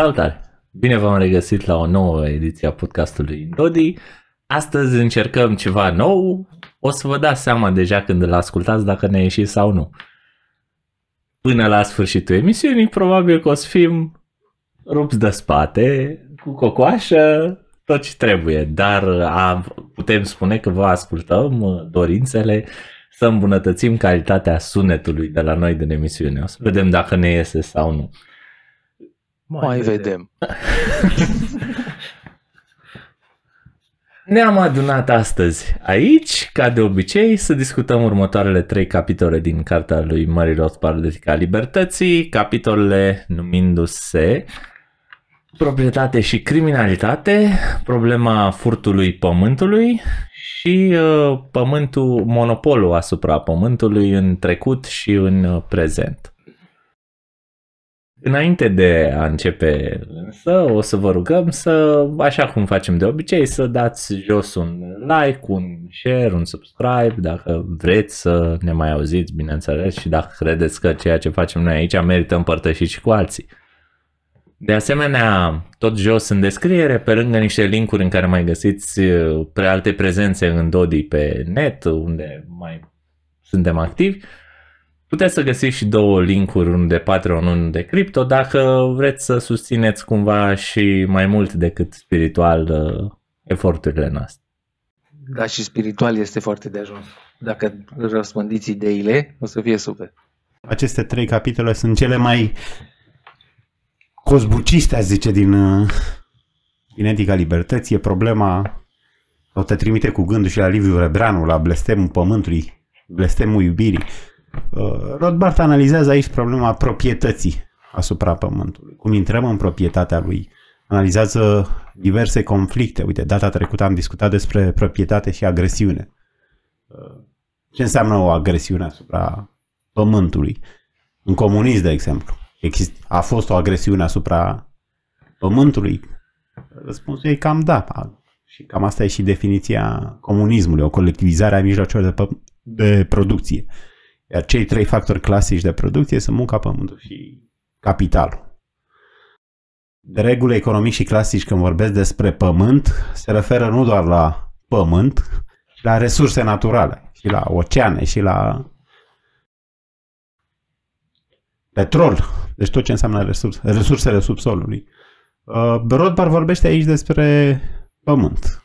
Salutare! Bine v-am regăsit la o nouă ediție a podcastului Indodi. Astăzi încercăm ceva nou. O să vă dați seama deja când îl ascultați dacă ne ieși sau nu. Până la sfârșitul emisiunii probabil că o să fim rupți de spate, cu cocoașă, tot ce trebuie. Dar putem spune că vă ascultăm dorințele să îmbunătățim calitatea sunetului de la noi din emisiune. O să vedem dacă ne iese sau nu. Mai vedem. Ne-am adunat astăzi aici, ca de obicei, să discutăm următoarele 3 capitole din cartea lui Murray Rothbard, Etica Libertății, capitolele numindu-se Proprietate și criminalitate, problema furtului pământului și monopolul asupra pământului în trecut și în prezent. Înainte de a începe însă, o să vă rugăm să, așa cum facem de obicei, să dați jos un like, un share, un subscribe, dacă vreți să ne mai auziți, bineînțeles, și dacă credeți că ceea ce facem noi aici merită împărtășit și cu alții. De asemenea, tot jos în descriere, pe lângă niște linkuri în care mai găsiți alte prezențe în Dodi pe net, unde mai suntem activi, puteți să găsiți și 2 linkuri, unul de Patreon, unul de Crypto, dacă vreți să susțineți cumva și mai mult decât spiritual eforturile noastre. Da, și spiritual este foarte de ajuns. Dacă răspândiți ideile, o să fie super. Aceste 3 capitole sunt cele mai cozbuciste, aș zice, din Etica Libertății. E problema, o te trimite cu gândul și la Liviu Rebreanu, la blestemul pământului, blestemul iubirii. Rothbard analizează aici problema proprietății asupra pământului. Cum intrăm în proprietatea lui. Analizează diverse conflicte. Uite, data trecută am discutat despre proprietate și agresiune. Ce înseamnă o agresiune asupra pământului? În comunism, de exemplu, a fost o agresiune asupra pământului? Răspunsul e cam da. Și cam asta e și definiția comunismului, o colectivizare a mijloacelor de producție. Iar cei 3 factori clasici de producție sunt munca, pământul și capitalul. De regulă, economiști și clasici, când vorbesc despre pământ, se referă nu doar la pământ, ci la resurse naturale, și la oceane, și la petrol. Deci tot ce înseamnă resursele subsolului. Rothbard vorbește aici despre pământ.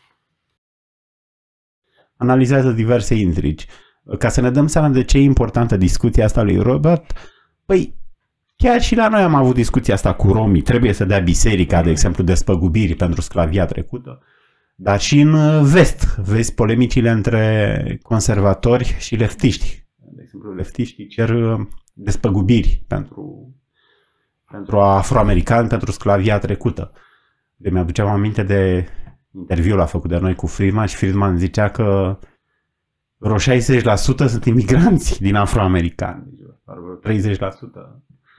Analizează diverse intrigi. Ca să ne dăm seama de ce e importantă discuția asta lui Rothbard, păi chiar și la noi am avut discuția asta cu romii. Trebuie să dea biserica, de exemplu, despăgubiri pentru sclavia trecută. Dar și în vest, vezi polemicile între conservatori și leftiști. De exemplu, leftiștii cer despăgubiri pentru afroamericani, pentru sclavia trecută. De mi-aduceam aminte de interviul a făcut de noi cu Friedman și Friedman zicea că vreo 60% sunt imigranți din afroamericani, vreo 30%.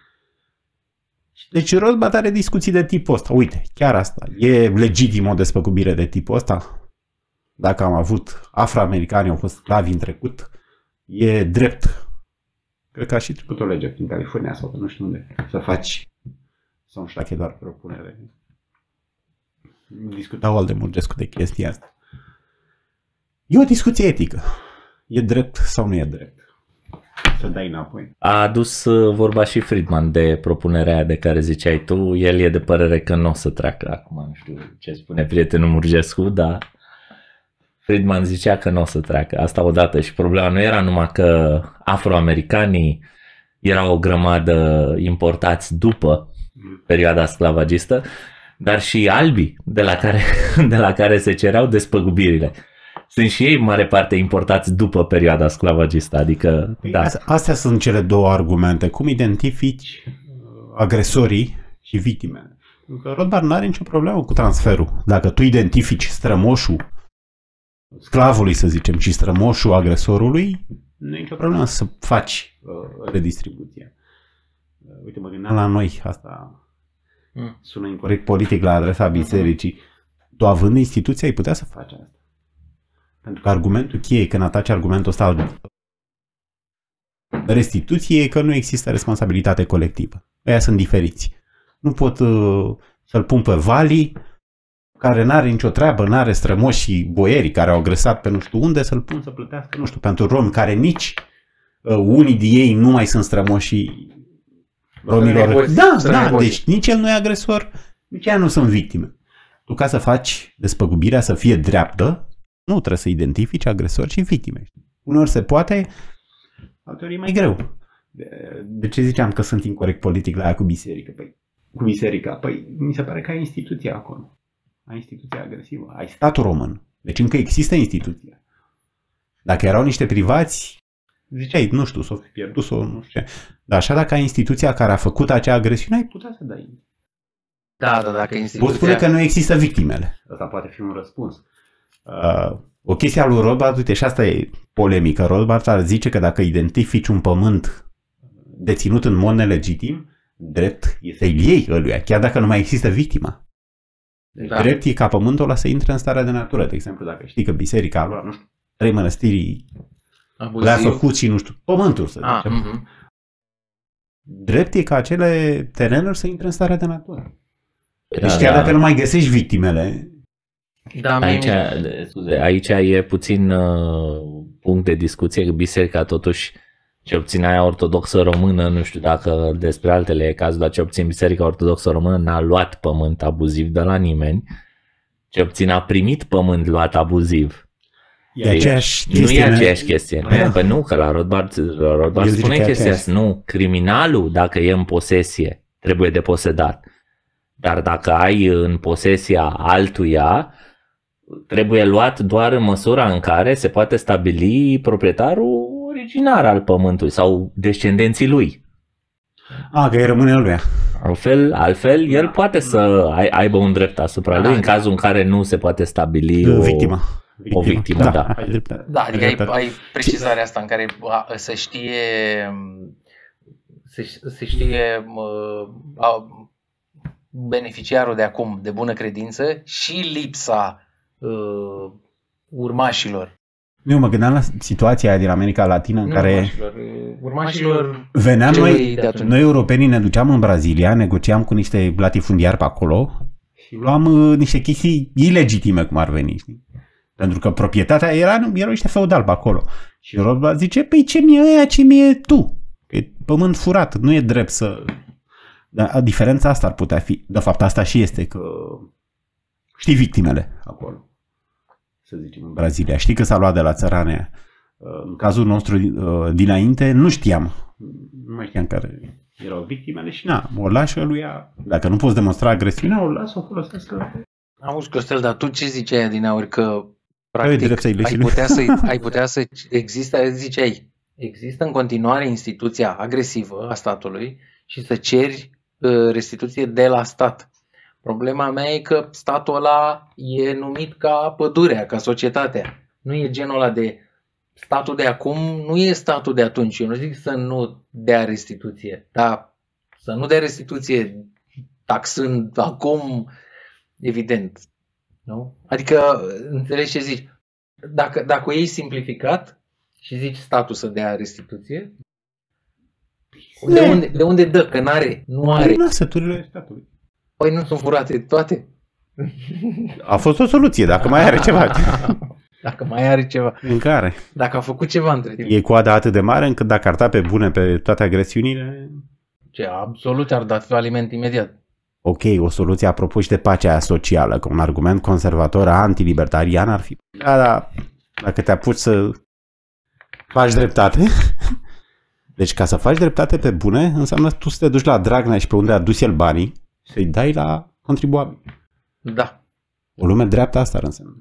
Deci Rothbard are discuții de tipul ăsta. Uite, chiar asta. E legitim o despăgubire de tipul ăsta? Dacă am avut afroamericani, au fost sclavi în trecut, e drept. Cred că a și trecut o lege prin California sau nu știu unde. Să faci. Sau nu știu dacă e doar propunere. Discutau Aldemurgescu de chestia asta. E o discuție etică. E drept sau nu e drept? Să dai înapoi. A adus vorba și Friedman de propunerea aia de care ziceai tu. El e de părere că nu o să treacă acum. Nu știu ce spune prietenul Murgescu, dar Friedman zicea că nu o să treacă. Asta odată. Și problema nu era numai că afroamericanii erau o grămadă importați după perioada sclavagistă, dar și albii de la care se cereau despăgubirile. Sunt și ei în mare parte importați după perioada sclavagistă, adică da. Astea sunt cele 2 argumente. Cum identifici agresorii și victimele? Pentru că Rothbard nu are nicio problemă cu transferul. Dacă tu identifici strămoșul sclavului, să zicem, și strămoșul agresorului, nu e nicio problemă să faci redistribuția. Uite, mă gândeam la noi, asta sună incorect politic la adresa bisericii. Tu, având instituția, ai putea să faci asta. Pentru că argumentul cheie, când ataci argumentul ăsta al restituției, e că nu există responsabilitate colectivă. Ăia sunt diferiți. Nu pot să-l pun pe Vali, care n-are nicio treabă, n-are strămoșii boierii care au agresat pe nu știu unde, să-l pun să plătească, nu știu, pentru romi, care nici unii din ei nu mai sunt strămoșii romilor. Da, deci nici el nu e agresor, nici ea nu sunt victime. Tu, ca să faci despăgubirea să fie dreaptă, nu trebuie să identifici agresori și victime. Uneori se poate, alteori e mai greu. De ce ziceam că sunt incorect politic la aia cu biserica? Păi mi se pare că ai instituția acolo. Ai instituția agresivă. Ai statul român. Deci încă există instituția. Dacă erau niște privați, ziceai, nu știu, s-o fi pierdut sau nu știu ce. Dar așa, dacă ai instituția care a făcut acea agresiune, ai putea să dai. Da, dacă instituția... Poți spune că nu există victimele. Asta poate fi un răspuns. O chestie a lui Rothbard, uite, și asta e polemică. Rothbard ar zice că dacă identifici un pământ deținut în mod nelegitim, drept e să-i iei ăluia, chiar dacă nu mai există victima. Deci drept e ca pământul ăla să intre în starea de natură. De exemplu, dacă știi că biserica a luat, nu știu, 3 mănăstiri le-a făcut și, nu știu, pământul, să zicem. Drept e ca acele terenuri să intre în starea de natură. Deci chiar dacă nu mai găsești victimele... Da, aici e puțin punct de discuție, că biserica totuși, ce obțin aia ortodoxă română, nu știu dacă despre altele e cazul, dar ce obțin biserica ortodoxă română n-a luat pământ abuziv de la nimeni, ce obțin a primit pământ luat abuziv. Nu e aceeași chestie. Păi nu, că la Rothbard spune chestia asta. Nu, criminalul, dacă e în posesie, trebuie deposedat. Dar dacă ai în posesia altuia, trebuie luat doar în măsura în care se poate stabili proprietarul originar al pământului sau descendenții lui. Că îi rămâne lui. Altfel el poate să aibă un drept asupra lui în cazul în care nu se poate stabili o victimă. Da, adică ai precizarea asta în care să știe beneficiarul de acum de bună credință și lipsa urmașilor. Eu mă gândeam la situația aia din America Latină în care urmașilor veneam noi europenii, ne duceam în Brazilia, negociam cu niște latifundiari pe acolo și luam niște chestii ilegitime, cum ar veni. Știi? Pentru că proprietatea erau niște feudali pe acolo. Și Rothbard zice, păi ce mi-e ăia, ce mi-e tu? Că e pământ furat, nu e drept să... Dar diferența asta ar putea fi, de fapt asta și este, că știi victimele acolo, să zicem, în Brazilia. Știi că s-a luat de la țărane. În cazul nostru dinainte nu știam. Nu mai știam care erau victimele și o lași ăluia. Dacă nu poți demonstra agresiunea, o las, o folosească. Auzi, Costel, dar tu ce ziceai din aur? Că practic ai putea să există în continuare instituția agresivă a statului și să ceri restituție de la stat. Problema mea e că statul ăla e numit ca pădurea, ca societatea. Nu e genul ăla de statul de acum, nu e statul de atunci. Eu nu zic să nu dea restituție, dar să nu dea restituție taxând acum, evident. Nu? Adică, înțelegi ce zici? Dacă o iei simplificat și zici statul să dea restituție, de unde dă? Că nu are. Din asăturile statului. Păi nu sunt furate toate? A fost o soluție, dacă mai are ceva. Dacă mai are ceva. În care? Dacă a făcut ceva între timp. E coada atât de mare încât dacă ar da pe bune pe toate agresiunile... Absolut ar da faliment imediat. Ok, o soluție apropo și de pacea socială, că un argument conservator antilibertarian ar fi... Da, dacă te apuci să faci dreptate... Deci ca să faci dreptate pe bune, înseamnă tu să te duci la Dragnea și pe unde a dus el banii să-i dai la contribuabil. Da. O lume dreaptă asta ar însemna.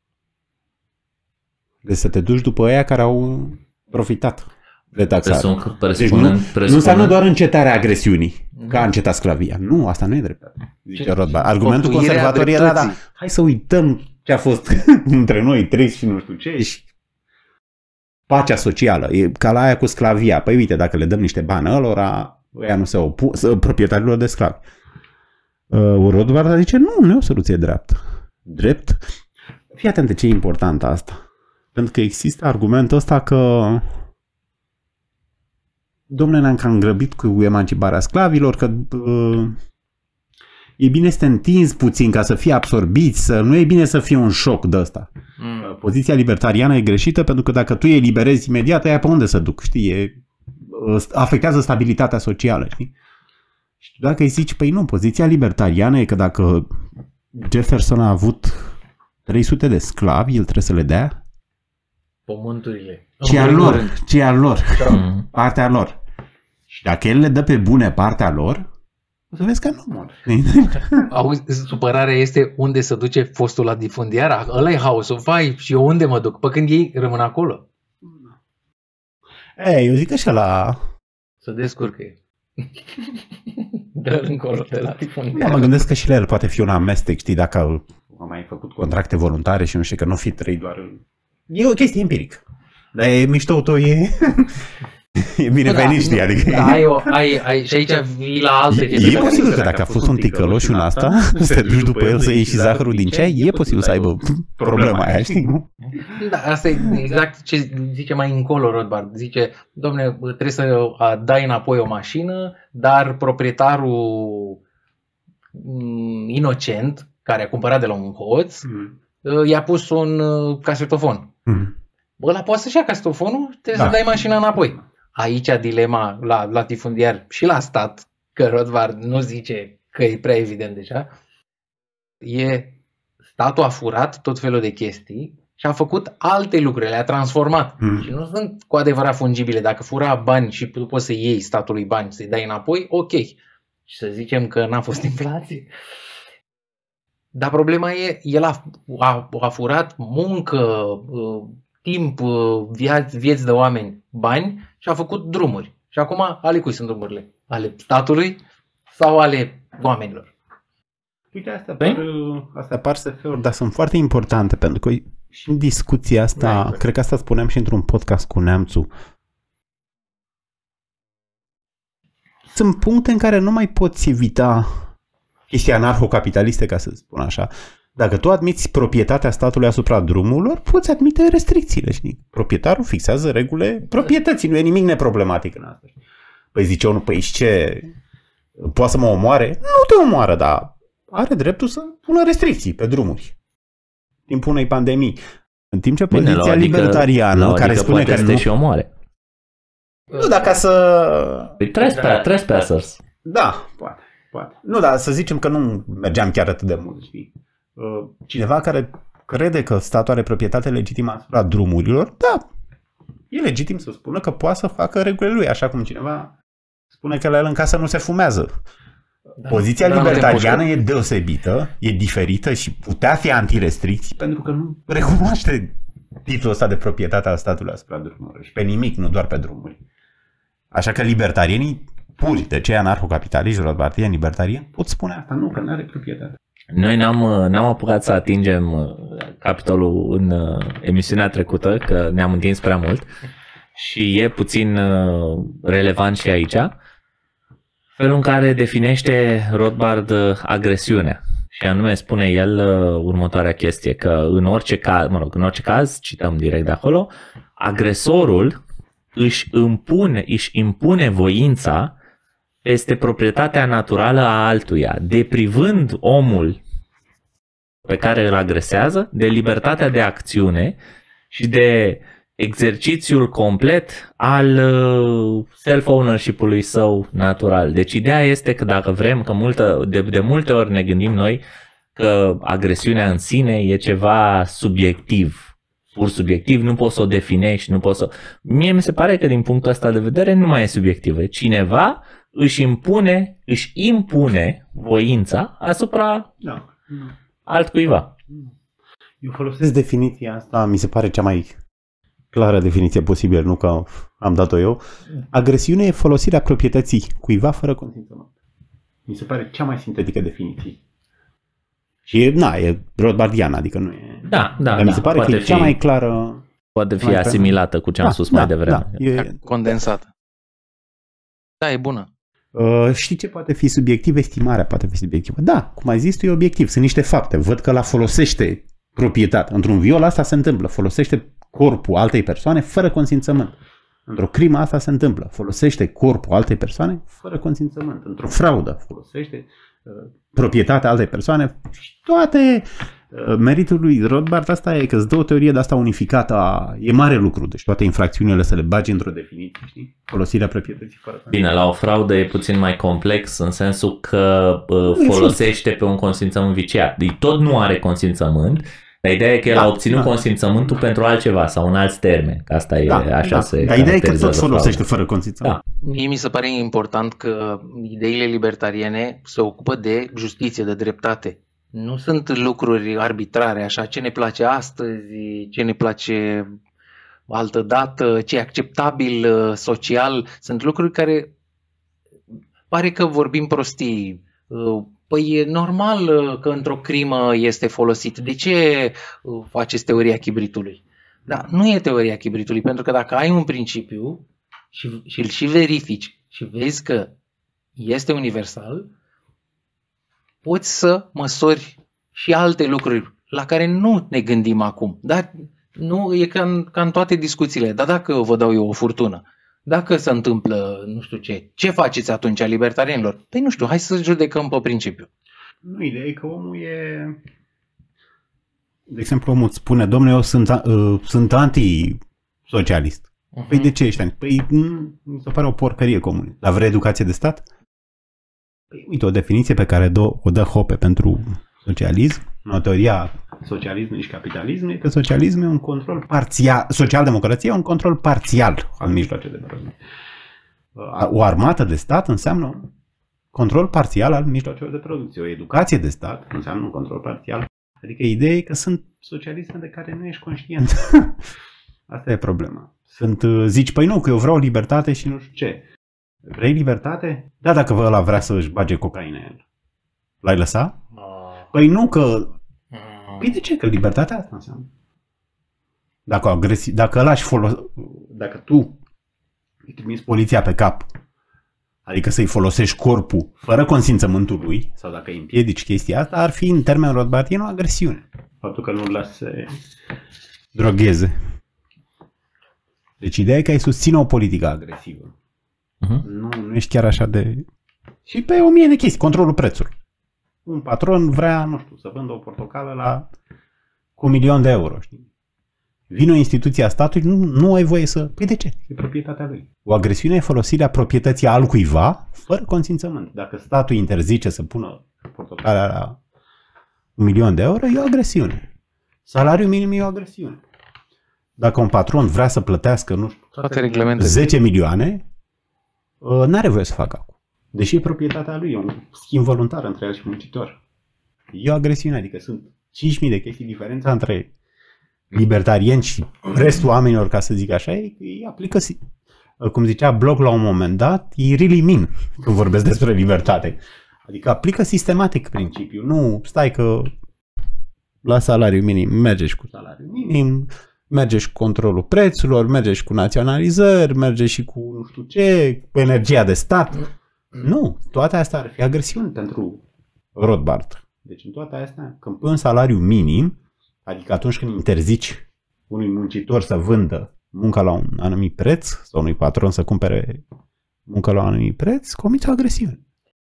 Deci să te duci după aia care au profitat de taxare. Deci nu înseamnă doar încetarea agresiunii, că a încetat sclavia. Nu, asta nu e dreptate. Zice Rothbard. Argumentul conservator era, da, hai să uităm ce a fost între noi trei și nu știu ce și pacea socială. E ca la aia cu sclavia. Păi uite, dacă le dăm niște bani ălora, ăia nu se opun, proprietarilor de sclavi. Rothbard zice, nu e o soluție dreaptă. Drept? Fii atent de ce e important asta. Pentru că există argumentul ăsta că dom'le, ne-am cam grăbit cu emanciparea sclavilor, că e bine să te întinzi puțin ca să fii absorbiți, nu e bine să fie un șoc de ăsta. Poziția libertariană e greșită pentru că dacă tu îi eliberezi imediat, aia pe unde să duc, știi? Afectează stabilitatea socială, știi? Și dacă îi zici, păi nu, poziția libertariană e că dacă Jefferson a avut 300 de sclavi, el trebuie să le dea pământurile. Ce al lor, partea lor. Și dacă el le dă pe bune partea lor, o să vezi că nu mor. Auzi, supărarea este unde se duce fostul latifundiar, ăla e haosul, vai, și eu unde mă duc? Pă când ei rămân acolo. Eu zic așa la... Să descurcă. Dă-l încolo de latifundiar. Mă gândesc că și la el poate fi un amestec, știi, dacă am mai făcut contracte voluntare și nu știu, că nu fi trei doar... E o chestie empirică. Dar e mișto tău, e binevenit, știi, adică... Și aici vii la alte chestii. E posibil că dacă a fost un ticăloș în asta, să te duci după el să iei și zahărul din ceai, e posibil să aibă problema aia, știi? Da, asta e exact ce zice mai încolo Rothbard. Zice, domne, trebuie să dai înapoi o mașină, dar proprietarul inocent, care a cumpărat de la un hoț, i-a pus un casetofon. Ăla poate să-și ia casetofonul, trebuie să dai mașina înapoi. Aici dilema la latifundiar și la stat, că Rothbard nu zice că e prea evident deja, e statul a furat tot felul de chestii și a făcut alte lucruri, le-a transformat. Și nu sunt cu adevărat fungibile. Dacă fura bani și tu poți să iei statului bani, să-i dai înapoi, ok. Și să zicem că n-a fost inflație. Dar problema e, el a furat muncă, timp, vieți de oameni, bani și a făcut drumuri. Și acum, ale cui sunt drumurile? Ale statului sau ale oamenilor? Uite, astea par SF-uri, dar sunt foarte importante, pentru că și în discuția asta, cred că asta spuneam și într-un podcast cu Neamțu, sunt puncte în care nu mai poți evita chestii anarho-capitaliste, ca să spun așa. Dacă tu admiți proprietatea statului asupra drumurilor, poți admite restricțiile, știi? Proprietarul fixează regulile proprietății, nu e nimic neproblematic în asta. Păi zice unul, păi și ce? Poate să mă omoare? Nu te omoară, dar are dreptul să pună restricții pe drumuri. În timpul unei pandemii. În timp ce poziția libertariană, care spune că nu... și omoare. Nu, dacă să... Trespassers. Da, poate. Nu, dar să zicem că nu mergeam chiar atât de mult, știi? Cineva care crede că statul are proprietate legitimă asupra drumurilor, da, e legitim să spună că poate să facă regulile lui, așa cum cineva spune că la el în casă nu se fumează. Poziția libertariană e deosebită, e diferită și putea fi antirestricții pentru că nu recunoaște titlul ăsta de proprietate al statului asupra drumurilor și pe nimic, nu doar pe drumuri. Așa că libertarienii puri, de ce anarho-capitaliști, rothbardieni, libertarieni, pot spune asta, nu, că nu are proprietate. Noi n-am apucat să atingem capitolul în emisiunea trecută, că ne-am întins prea mult și e puțin relevant și aici. Felul în care definește Rothbard agresiunea. Și anume spune el următoarea chestie, că în orice caz, cităm direct de acolo, agresorul își impune voința peste proprietatea naturală a altuia, deprivând omul pe care îl agresează de libertatea de acțiune și de exercițiul complet al self-ownership-ului său natural. Deci ideea este că dacă vrem, că de multe ori ne gândim noi că agresiunea în sine e ceva subiectiv, pur subiectiv, nu poți să o definești, nu poți să... Mie mi se pare că din punctul ăsta de vedere nu mai e subiectivă. Cineva își impune voința asupra altcuiva. Eu folosesc definiția asta, mi se pare cea mai clară definiție posibilă, nu că am dat-o eu. Agresiune e folosirea proprietății cuiva fără consimțământ. Mi se pare cea mai sintetică definiție. Și e Rothbardian, adică nu e... Da, dar mi se pare că e cea mai clară... Poate fi asimilată cu ce am spus mai devreme. Condensată. Da, e bună. Știi ce poate fi subiectiv? Estimarea poate fi subiectivă. Da, cum ai zis tu, e obiectiv. Sunt niște fapte. Văd că la folosește proprietate. Într-un viol asta se întâmplă. Folosește corpul altei persoane fără consimțământ. Într-o crimă asta se întâmplă. Folosește corpul altei persoane fără consimțământ. Într-o fraudă folosește proprietatea altei persoane. Toate meritul lui Rothbard asta e că îți dă o teorie de asta unificată. E mare lucru, deci toate infracțiunile să le bagi într-o definiție, știi? Folosirea proprietății fără. Bine, la o fraudă e puțin mai complex în sensul că folosește pe un consimțământ viciat. Deci tot nu are consimțământ, dar ideea e că el a obținut consimțământul pentru altceva sau în alți termeni. Asta e așa se Dar ideea e că tot folosește fără consimțământ. Mie mi se pare important că ideile libertariene se ocupă de justiție, de dreptate. Nu sunt lucruri arbitrare, așa, ce ne place astăzi, ce ne place altă dată, ce e acceptabil social. Sunt lucruri care pare că vorbim prostii. Păi e normal că într-o crimă este folosit. De ce faceți teoria chibritului? Dar nu e teoria chibritului, pentru că dacă ai un principiu și îl și verifici și vezi că este universal, poți să măsori și alte lucruri la care nu ne gândim acum. Dar nu e ca în toate discuțiile. Dar dacă vă dau eu o furtună, dacă se întâmplă nu știu ce faceți atunci libertarienilor? Păi nu știu, hai să judecăm pe principiu. Nu, ideea e că omul e... De exemplu, omul îți spune, domnule, eu sunt anti-socialist. Păi de ce ești? Păi mi se pare o porcărie comunism. Dar vrei educație de stat? Păi, uite, o definiție pe care o dă Hoppe pentru socialism, în teoria socialismului și capitalismului, e că socialismul e un control parțial, social-democrația e un control parțial al mijloacelor de producție. O armată de stat înseamnă un control parțial al mijloacelor de producție. O educație de stat înseamnă un control parțial. Adică ideea e că sunt socialisme de care nu ești conștient. Asta e problema. Zici, păi nu, că eu vreau libertate și nu știu ce. Vrei libertate? Da, dacă ăla vrea să își bage cocaină în el. L-ai lăsat? Păi nu, că... Păi de ce? Că libertatea asta înseamnă. Dacă tu îi trimiți poliția pe cap, adică să-i folosești corpul fără consimțământul lui, sau dacă îi împiedici chestia asta, ar fi în termen rothbardian o agresiune. Faptul că nu-l lași să drogheze. Deci ideea e că ai susține o politică agresivă. Nu ești chiar așa de... Și pe 1000 de chestii, controlul prețului. Un patron vrea, nu știu, să vândă o portocală cu 1.000.000 de euro, știi? Vine o instituție a statului, nu ai voie să... Păi de ce? E proprietatea lui. O agresiune e folosirea proprietății altcuiva fără consimțământ. Dacă statul interzice să pună portocala la 1.000.000 de euro, e o agresiune. Salariul minim e o agresiune. Dacă un patron vrea să plătească, nu știu, 10 milioane, n-are voie să facă acum. Deși e proprietatea lui, e un schimb voluntar între el și muncitor. E o agresiune, adică sunt 5.000 de chestii diferența între libertarieni și restul oamenilor, ca să zic așa, ei aplică, cum zicea Bloch la un moment dat, ei really mean când vorbesc despre libertate. Adică aplică sistematic principiul. Nu, stai că la salariu minim mergeți cu salariu minim, mergeți cu controlul prețurilor, mergeți cu naționalizări, mergeți și cu nu știu ce, cu energia de stat. Nu, toate astea ar fi agresiuni pentru Rothbard. Deci în toate astea, când pui un salariu minim, adică atunci când interzici unui muncitor să vândă munca la un anumit preț sau unui patron să cumpere muncă la un anumit preț, comiți o agresiune.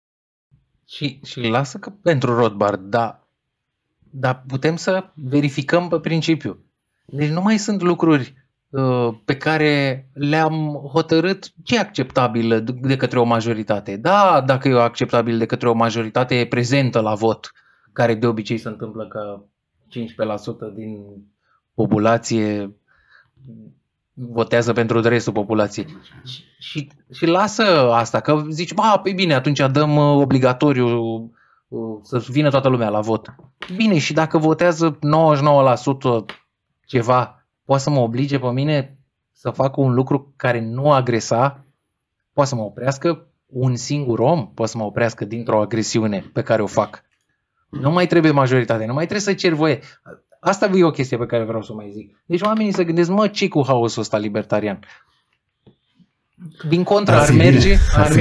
Și lasă că pentru Rothbard, dar putem să verificăm pe principiu. Deci nu mai sunt lucruri pe care le-am hotărât ce e acceptabil de către o majoritate. Da, dacă e acceptabil de către o majoritate prezentă la vot, care de obicei se întâmplă că 15% din populație votează pentru restul populației. Și lasă asta, că zici, păi bine, atunci dăm obligatoriu să vină toată lumea la vot. Bine, și dacă votează 99% ceva, poate să mă oblige pe mine să fac un lucru care nu agresa, poate să mă oprească un singur om, poate să mă oprească dintr-o agresiune pe care o fac. Nu mai trebuie majoritate, nu mai trebuie să cer voie. Asta e o chestie pe care vreau să o mai zic. Deci oamenii se gândesc, ce cu haosul ăsta libertarian? Din contra, ar merge.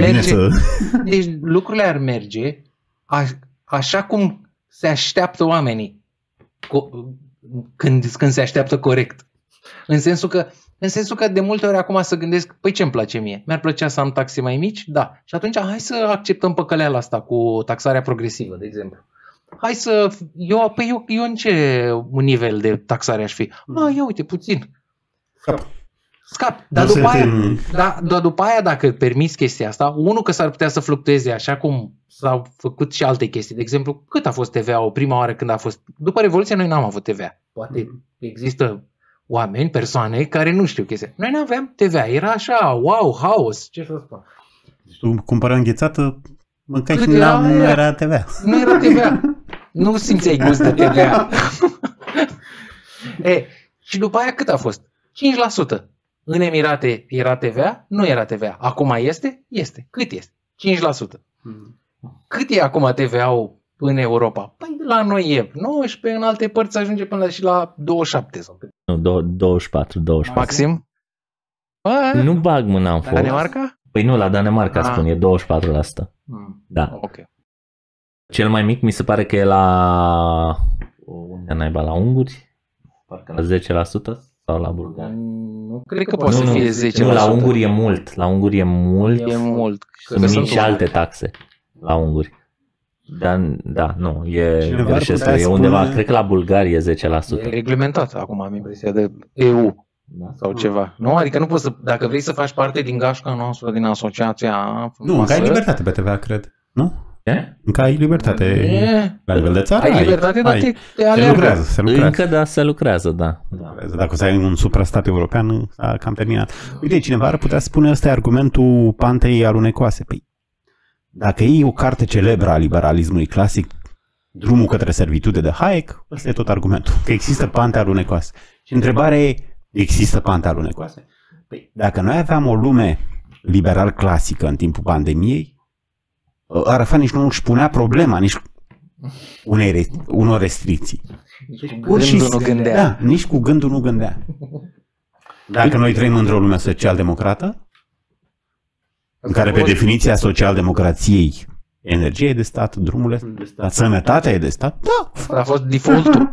Deci lucrurile ar merge așa cum se așteaptă oamenii când se așteaptă corect. În sensul că În sensul că de multe ori acum să gândesc, păi ce îmi place mie? Mi-ar plăcea să am taxe mai mici? Da. Și atunci hai să acceptăm păcăleala asta cu taxarea progresivă, de exemplu. Hai să... Eu în ce nivel de taxare aș fi? Ia uite, puțin. Scap. Dar după aia, dacă permiți chestia asta, unul că s-ar putea să fluctueze așa cum s-au făcut și alte chestii. De exemplu, cât a fost TVA-ul prima oară când a fost... După Revoluție noi n-am avut TVA. Poate există oameni, persoane care nu știu chestia. Noi nu aveam TVA. Era așa, wow, haos. Ce să spun? Tu cumpăra înghețată, mâncai și nu era TVA. Nu era TVA. Nu simțeai gust de TVA. Și după aia cât a fost? 5%. În Emirate era TVA? Nu era TVA. Acum este? Este. Cât este? 5%. Cât e acum TVA-ul în Europa? Păi la noi e 19, în alte părți ajunge până și la 27. Sau cât? Nu, 24. Maxim? Nu bag mâna în foc. Danemarca? Păi nu, la Danemarca spun, e 24%. Da. Ok. Cel mai mic mi se pare că e la... Unde naiba? La unguri? Parcă la 10% sau la bulgari? Nu cred că poate să fie 10%. Nu, la unguri e mult. La unguri e mult. E mult. Sunt mici și alte taxe la unguri. Dar, da, nu, e undeva, cred că la bulgari e 10%. E reglementat acum, am impresia de EU sau ceva. Nu? Adică nu poți să, dacă vrei să faci parte din gașca noastră, din asociația... Nu, încă ai libertate pe TVA, cred. Nu? Încă ai libertate la nivel de țară. Ai libertate, dar te alergă. Se lucrează. Se lucrează, da. Dacă o să ai un suprastat european, a cam terminat. Uite, cineva ar putea spune ăsta e argumentul pantei alunecoase. Păi, dacă iei o carte celebră a liberalismului clasic, Drumul către servitude de Hayek, ăsta e tot argumentul. Că există pante alunecoase. Și întrebarea e, există pante alunecoase? Păi, dacă noi aveam o lume liberal clasică în timpul pandemiei, Arafat nici nu își punea problema, nici unor restricții. Nici cu gândul nu gândea. Dacă noi trăim într-o lume social-democrată, în care pe definiția social-democrației energie e de stat, drumul e de stat, sănătatea e de stat, a fost default-ul.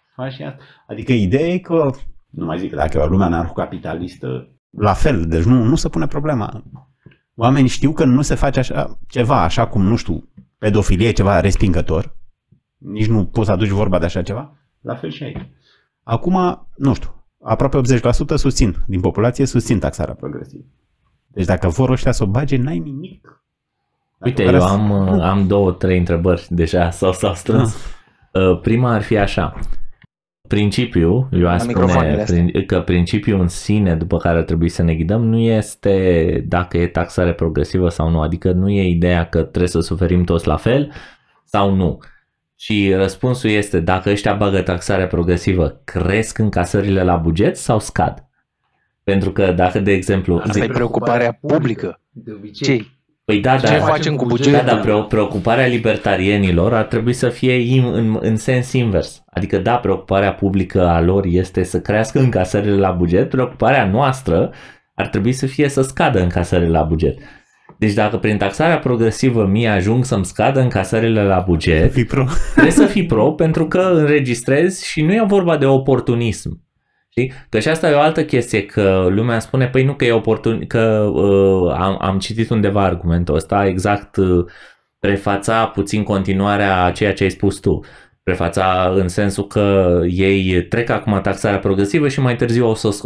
Adică ideea e că, nu mai zic, dacă e o lume anarhocapitalistă, la fel, deci nu se pune problema. Oamenii știu că nu se face ceva, așa cum, nu știu, pedofilie e ceva respingător. Nici nu poți să aduci vorba de așa ceva. La fel și aici. Acum, nu știu, aproape 80% din populație susțin taxarea progresivă. Deci dacă vor ăștia să o bage, n-ai nimic. Uite, eu am 2-3 întrebări deja s-au strâns. Prima ar fi așa. Principiul, eu aș spune că principiul în sine după care ar trebui să ne ghidăm nu este dacă e taxare progresivă sau nu, adică nu e ideea că trebuie să suferim toți la fel sau nu. Și răspunsul este dacă ăștia bagă taxarea progresivă, cresc încasările la buget sau scad? Pentru că dacă, de exemplu... Asta e preocuparea publică, de obicei. Păi da, ce facem cu bugetul? Da, preocuparea libertarienilor ar trebui să fie în sens invers. Adică da, preocuparea publică a lor este să crească încasările la buget, preocuparea noastră ar trebui să fie să scadă încasările la buget. Deci dacă prin taxarea progresivă mie ajung să-mi scadă încasările la buget, trebuie să fii pro pentru că înregistrezi și nu e vorba de oportunism. Știi? Că și asta e o altă chestie, că lumea spune, păi nu că e oportun, că am citit undeva argumentul ăsta, exact prefața puțin continuarea a ceea ce ai spus tu. Prefața în sensul că ei trec acum taxarea progresivă și mai târziu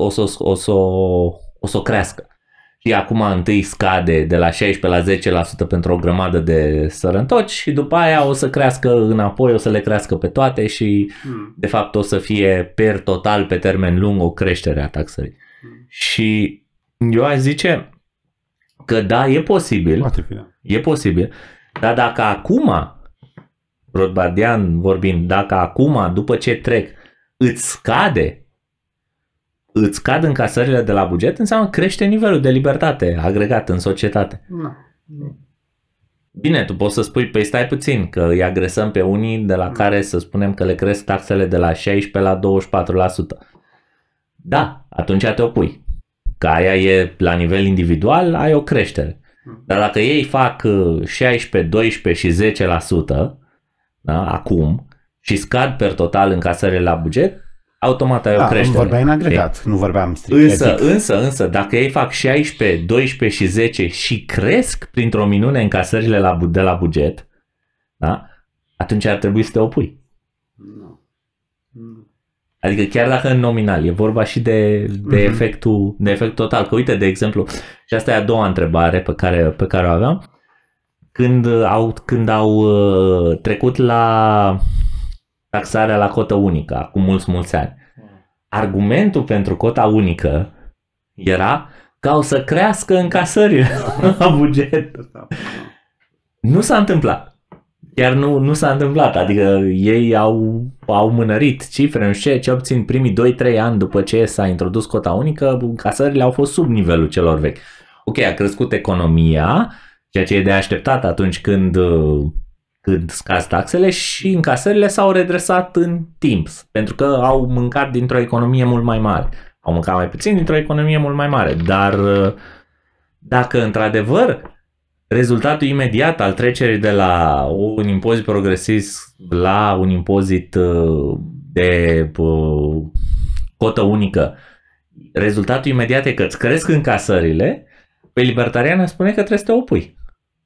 o să o crească. Și acum întâi scade de la 16 la 10% pentru o grămadă de sărăntoci și după aia o să crească înapoi, o să le crească pe toate și de fapt o să fie per total pe termen lung o creștere a taxării. Și eu aș zice că da, e posibil, dar dacă acum, Rothbardian vorbind, dacă acum, după ce trec, îți scad încasările de la buget, înseamnă crește nivelul de libertate agregat în societate. Bine, tu poți să spui, păi stai puțin, că îi agresăm pe unii de la care să spunem că le cresc taxele de la 16 la 24%. Da, atunci te opui. Că aia e la nivel individual, ai o creștere. Dar dacă ei fac 16, 12 și 10%, da, acum, și scad per total încasările la buget, automat ai o creștere. Vorbeai în agregat, nu vorbeam strict. Însă, dacă ei fac 16, 12 și 10 și cresc printr-o minune încasările de la buget, da? Atunci ar trebui să te opui. Adică chiar dacă în nominal e vorba și de efectul total. Că uite, de exemplu, și asta e a doua întrebare pe care o aveam, când au trecut la taxarea la cotă unică, acum mulți ani, argumentul pentru cota unică era că au să crească încasările la buget. Nu s-a întâmplat. Chiar nu s-a întâmplat, adică ei au mânărit cifre, nu știu ce obțin primii 2-3 ani după ce s-a introdus cota unică, încasările au fost sub nivelul celor vechi. Ok, a crescut economia, ceea ce e de așteptat atunci când scazi taxele, și încasările s-au redresat în timp, pentru că au mâncat dintr-o economie mult mai mare. Au mâncat mai puțin dintr-o economie mult mai mare, dar dacă într-adevăr rezultatul imediat al trecerii de la un impozit progresiv la un impozit de cotă unică, rezultatul imediat e că îți cresc încasările, pe libertarian spune că trebuie să te opui.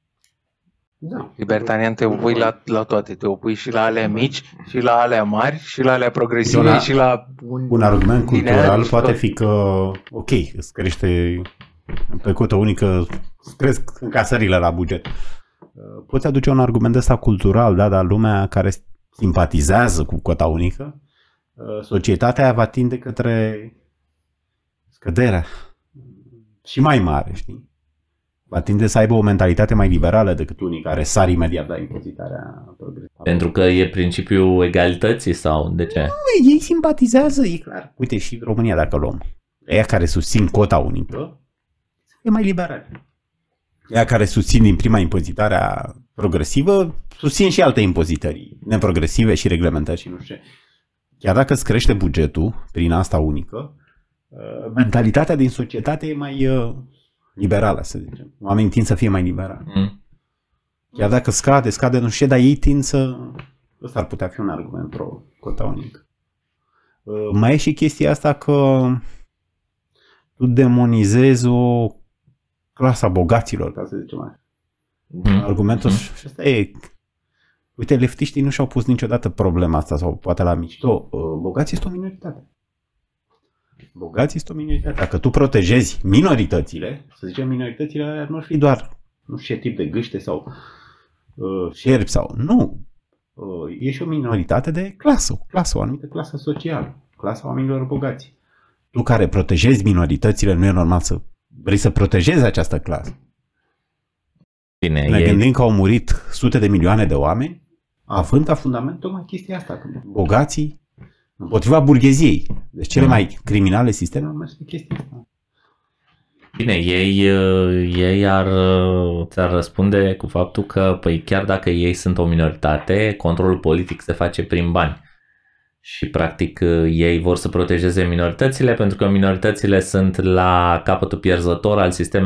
Da. Libertarian te opui la toate, te opui și la alea mici, și la alea mari, și la alea progresive, și la... Un argument cultural poate fi că, ok, îți crește pe cotă unică, cresc încasările la buget. Poți aduce un argument ăsta cultural, da, dar lumea care simpatizează cu cota unică, societatea va tinde către scăderea și mai mare, știi? Va tinde să aibă o mentalitate mai liberală decât unii care sar imediat la impozitarea progresivă. Pentru că e principiul egalității sau de ce? Nu, ei simpatizează, e clar. Uite, și România, dacă luăm. Ea care susțin cota unică, e mai liberală. Ea care susțin din prima impozitarea progresivă, susțin și alte impozitări neprogresive și reglementări și nu știu ce. Chiar dacă îți crește bugetul prin asta unică, mentalitatea din societate e mai liberală, să zicem. Oamenii tind să fie mai liberali. Chiar dacă scade, nu știu ce, dar ei tind să... Ăsta ar putea fi un argument pro cota unică. Mai e și chestia asta că tu demonizezi o clasa bogaților, ca să zicem așa. Argumentul și asta e... Uite, leftiștii nu și-au pus niciodată problema asta, sau poate la mișto. Bogații sunt o minoritate. Bogații sunt o minoritate. Dacă tu protejezi minoritățile, să zicem minoritățile alea nu ar fi doar nu știu ce tip de gâște sau șerpi sau... Nu. E și o minoritate de clasă, o anumită clasă socială. Clasa oamenilor bogați. Tu care protejezi minoritățile, nu e normal să vrei să protejezi această clasă. Bine, ne gândim că au murit sute de milioane de oameni, având ca fundament tocmai chestia asta. Bogații împotriva burgheziei. Deci cele mai criminale sisteme au mers pe chestia asta. Bine, ei ți-ar răspunde cu faptul că păi, chiar dacă ei sunt o minoritate, controlul politic se face prin bani. Și practic ei vor să protejeze minoritățile pentru că minoritățile sunt la capătul pierzător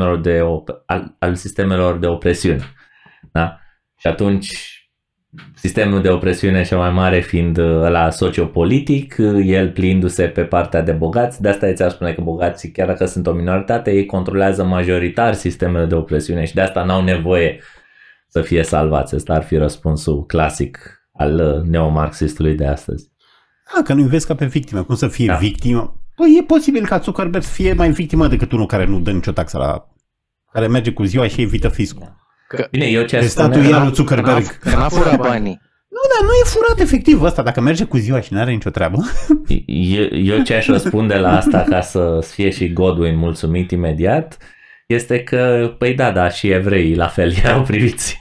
al sistemelor de opresiune. Da? Și atunci sistemul de opresiune cel mai mare fiind ăla sociopolitic, el pliindu-se pe partea de bogați, de asta ți-ar spune că bogații, chiar dacă sunt o minoritate, ei controlează majoritar sistemele de opresiune și de asta n-au nevoie să fie salvați. Ăsta ar fi răspunsul clasic al neomarxistului de astăzi. Că nu-i vezi ca pe victime. Cum să fie victimă? Păi e posibil ca Zuckerberg să fie mai victimă decât unul care nu dă nicio taxă care merge cu ziua și evită fiscul. Bine, eu ce de statuia lui Zuckerberg. Că n-a furat banii. Nu, dar nu e furat efectiv ăsta. Dacă merge cu ziua și nu are nicio treabă. Eu ce aș răspunde la asta ca să fie și Godwin mulțumit imediat este că, păi da, și evreii la fel erau priviți.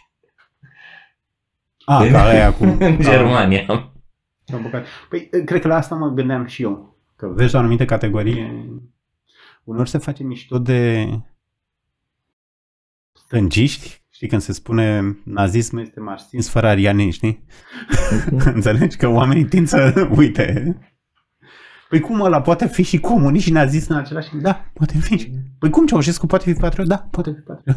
Ca aia cu... în Germania. Păi, cred că la asta mă gândeam și eu. Că vezi o anumită categorie. Uneori se face mișto de stângiști. Știi, când se spune nazismul este marxism fără arianism, știi? Înțelegi? Că oamenii tind să uite. Păi cum ăla poate fi și comunist și nazist în același timp? Da, poate fi. Păi cum Ceaușescu poate fi patriot? Da, poate fi patriot.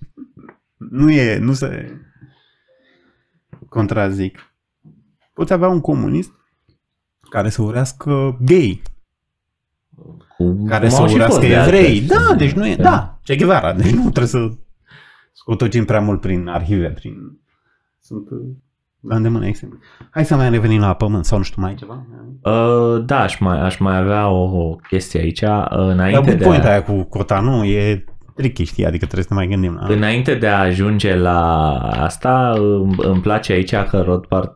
Nu se contrazic. Poți avea un comunist care să urască gay, care Cum să au și urască fost de evrei. altfel. Da, deci nu e, da, Che Guevara, deci nu trebuie să scotocim prea mult prin arhive, sunt la îndemână exemplu. Hai să mai revenim la pământ sau nu știu, mai ai ceva? Da, aș mai avea o chestie aici. Înainte de Pointa aia cu Cotanu e tricky, știi, adică trebuie să ne mai gândim la... Înainte de a ajunge la asta, îmi place aici că Rothbard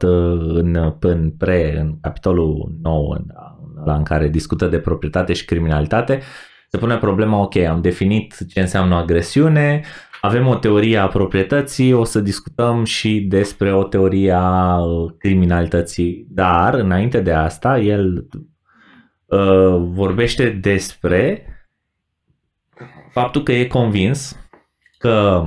în capitolul 9, la în care discută de proprietate și criminalitate, se pune problema, ok, am definit ce înseamnă agresiune, avem o teorie a proprietății, o să discutăm și despre o teorie a criminalității, dar înainte de asta el vorbește despre faptul că e convins că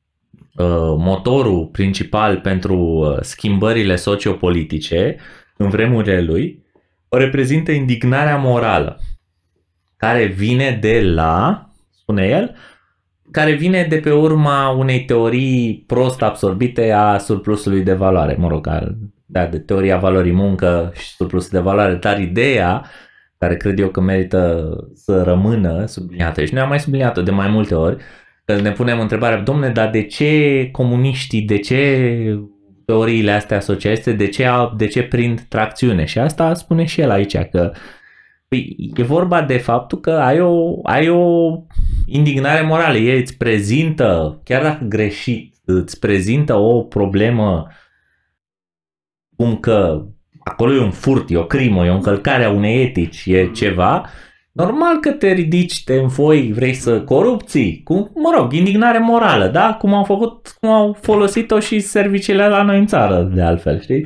motorul principal pentru schimbările sociopolitice în vremurile lui o reprezintă indignarea morală, care vine de la, spune el, care vine de pe urma unei teorii prost absorbite a surplusului de valoare, mă rog, de teoria valorii muncă și surplusul de valoare, dar ideea care cred eu că merită să rămână subliniată și noi am mai subliniat-o de mai multe ori, că ne punem întrebarea, domne, dar de ce comuniștii, de ce teoriile astea socialiste, de ce prind tracțiune? Și asta spune și el aici, că e vorba de faptul că ai o indignare morală, ei îți prezintă, chiar dacă greșit, îți prezintă o problemă cum că acolo e un furt, e o crimă, e o încălcare a unei etici, e ceva, normal că te ridici, te înfoi, vrei să corupții, indignare morală, da? Cum au folosit-o și serviciile la noi în țară, de altfel, știi?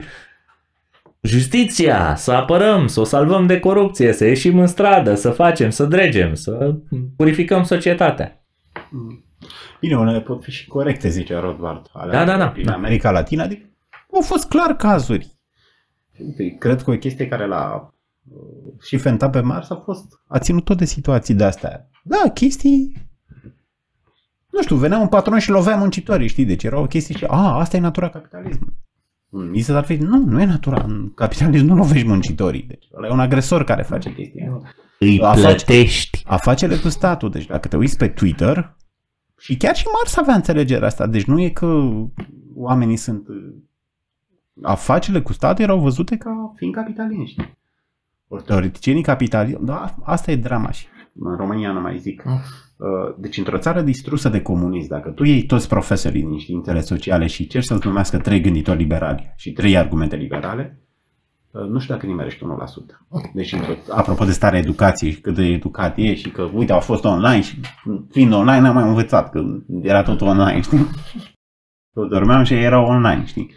Justiția, să apărăm, să o salvăm de corupție, să ieșim în stradă, să facem, să dregem, să purificăm societatea. Bine, unele pot fi și corecte, zice Rothbard. Da. În America Latină, adică au fost clar cazuri. Cred că o chestie care l-a și fentat pe Mars a ținut tot de situații de-astea. Da, chestii, nu știu, venea un patron și lovea muncitorii, știi, deci era o chestie și, asta e natura capitalismului. Mises ar fi, nu e natura, în capitalism nu lovești muncitorii, deci ăla e un agresor care face chestia. Îi plătești. Afacerile cu statul, deci dacă te uiți pe Twitter, și chiar și Mars avea înțelegerea asta, deci nu e că oamenii sunt... Afacerile cu statul erau văzute ca fiind capitaliști. Ori teoreticienii capitaliști, da, asta e drama și în România nu mai zic. Deci într-o țară distrusă de comunism, dacă tu iei toți profesorii din științele sociale și încerci să-ți numească 3 gânditori liberali și 3 argumente liberale, nu știu dacă nimerești 1%. Deci, apropo de starea educației și cât de educat e și că, uite, au fost online și fiind online n-am mai învățat, că era tot online, știi? Eu dormeam și erau online, știi?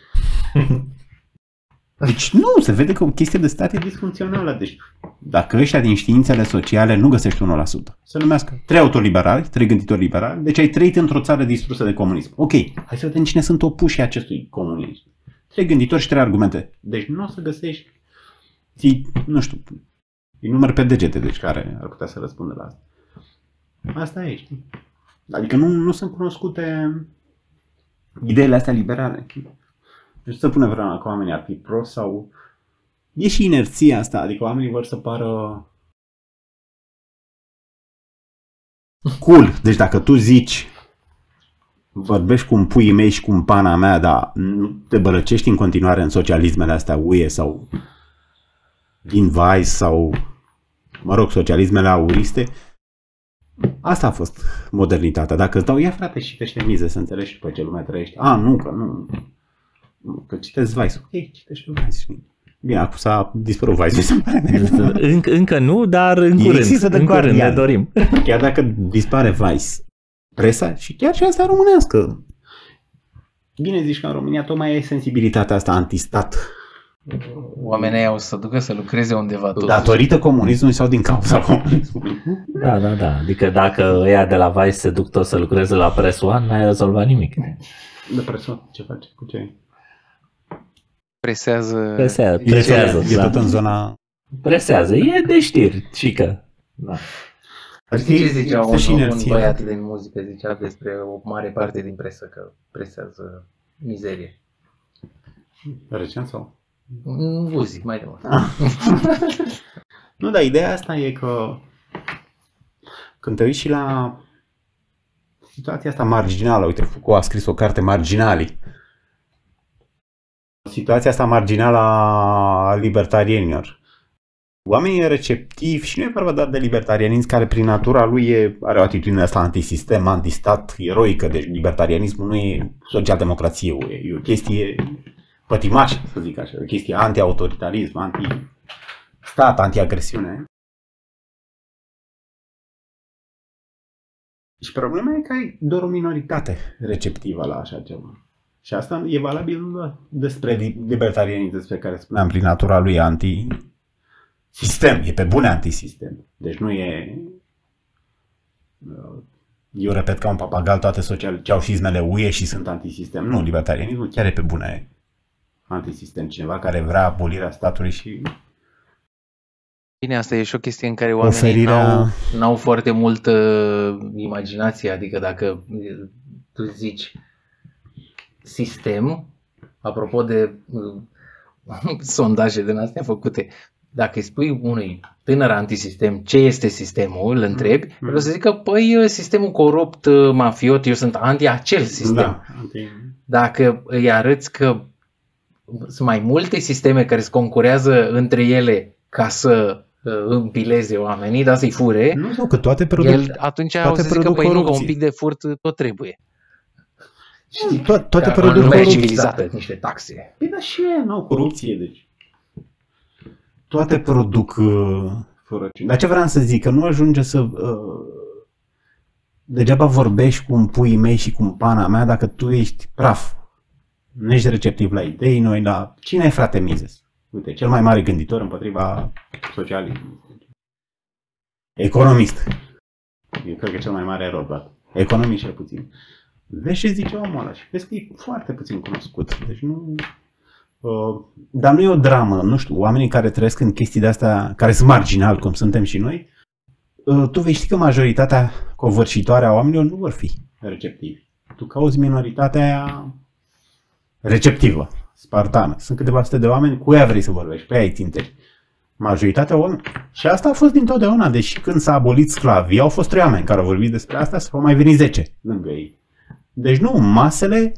Deci nu, se vede că o chestie de stat e disfuncțională. Deci dacă ăștia din științele sociale nu găsești 1%, se numească 3 autoriberali, 3 gânditori liberali, deci ai trăit într-o țară distrusă de comunism. Ok, hai să vedem cine sunt opușii acestui comunism. 3 gânditori și 3 argumente. Deci nu o să găsești, nu știu, îi număr pe degete, deci care ar putea să răspundă la asta. Asta e, știi? Adică nu sunt cunoscute ideile astea liberale. Deci să pune vreuna că oamenii ar fi prost sau... E și inerția asta, adică oamenii vor să pară cool. Deci dacă tu zici, vorbești cu un puii mei și cu un pana mea, dar nu te bărăcești în continuare în socialismele astea UE sau din Vice sau, mă rog, socialismele auriste, asta a fost modernitatea. Dacă îți dau, ia frate și citește mize să înțelegi după ce lumea trăiește. Că citesc Vice. Ok, citește Vice. Bine, acum s-a dispărut Vice. Încă nu, dar în curând ne dorim. Chiar dacă dispare Vice, presa și chiar și asta românească. Bine zici că în România tocmai ai sensibilitatea asta antistat. Oamenii au să ducă să lucreze undeva tot. Datorită comunismului sau din cauza comunismului? Da. Adică dacă ăia de la Vice se duc tot să lucreze la Press One, n-ai rezolvat nimic. De Press One? Ce face? Cu ce? Presează. E tot în zona... Presează. E de știri, cică. Da. Știi ce zicea un băiat din muzică? Zicea despre o mare parte din presă că presează mizerie. Recent sau? Uzi, mai departe. Nu, dar ideea asta e că când te uiți și la situația asta marginală, uite, Foucault a scris o carte, Marginalii. Situația asta marginală a libertarienilor. Oamenii receptivi, și nu e vorba doar de libertarianism care prin natura lui are o atitudine asta antisistem, antistat, eroică, deci libertarianismul nu e socialdemocrație, e o chestie pătimașă, să zic așa, o chestie anti-autoritarism, anti-stat, anti-agresiune. Și problema e că ai doar o minoritate receptivă la așa ceva. Și asta e valabil despre libertarianism, despre care spuneam, prin natura lui anti-sistem, e pe bune antisistem. Deci nu e... Eu repet ca un papagal toate ceaușismele UE și sunt antisistem. Nu, libertarianismul chiar e pe bune antisistem. Cineva care vrea abolirea statului și... Bine, asta e și o chestie în care oamenii n-au foarte multă imaginație. Adică dacă tu zici sistem, apropo de sondaje din astea făcute, dacă îi spui unui tânăr antisistem ce este sistemul, îl întrebi, el o să zică, păi, sistemul corupt, mafiot, eu sunt anti-acel sistem. Da, Dacă îi arăți că sunt mai multe sisteme care se concurează între ele ca să împileze oamenii, dar să-i fure, nu știu că toate produc, el atunci o să zică, păi nu, că un pic de furt tot trebuie. Știi, toate produc produc corupție. civilizată, niște taxe. Păi da, și e, nu, corupție, deci. Toate produc fărăciuni. Dar ce vreau să zic, că nu ajunge să... degeaba vorbești cu un puii mei și cu un pana mea dacă tu ești praf. Nu ești receptiv la idei, noi la... Cine e frate Mises? Uite, cel mai mare gânditor împotriva socialismului. Economist. Eu cred că e cel mai mare erou, economist cel puțin. Vezi ce zice omul ăla și vezi că e foarte puțin cunoscut. Deci nu... dar nu e o dramă, nu știu, oamenii care trăiesc în chestii de-astea, care sunt marginali, cum suntem și noi, tu vei ști că majoritatea covârșitoare a oamenilor nu vor fi receptivi. Tu cauți minoritatea aia receptivă, spartană. Sunt câteva sute de oameni, cu ea vrei să vorbești, pe aia îi țintești. Majoritatea oamenilor. Și asta a fost dintotdeauna, deși când s-a abolit sclavii, au fost 3 oameni care au vorbit despre asta, s-au mai venit 10 lângă ei. Deci nu, masele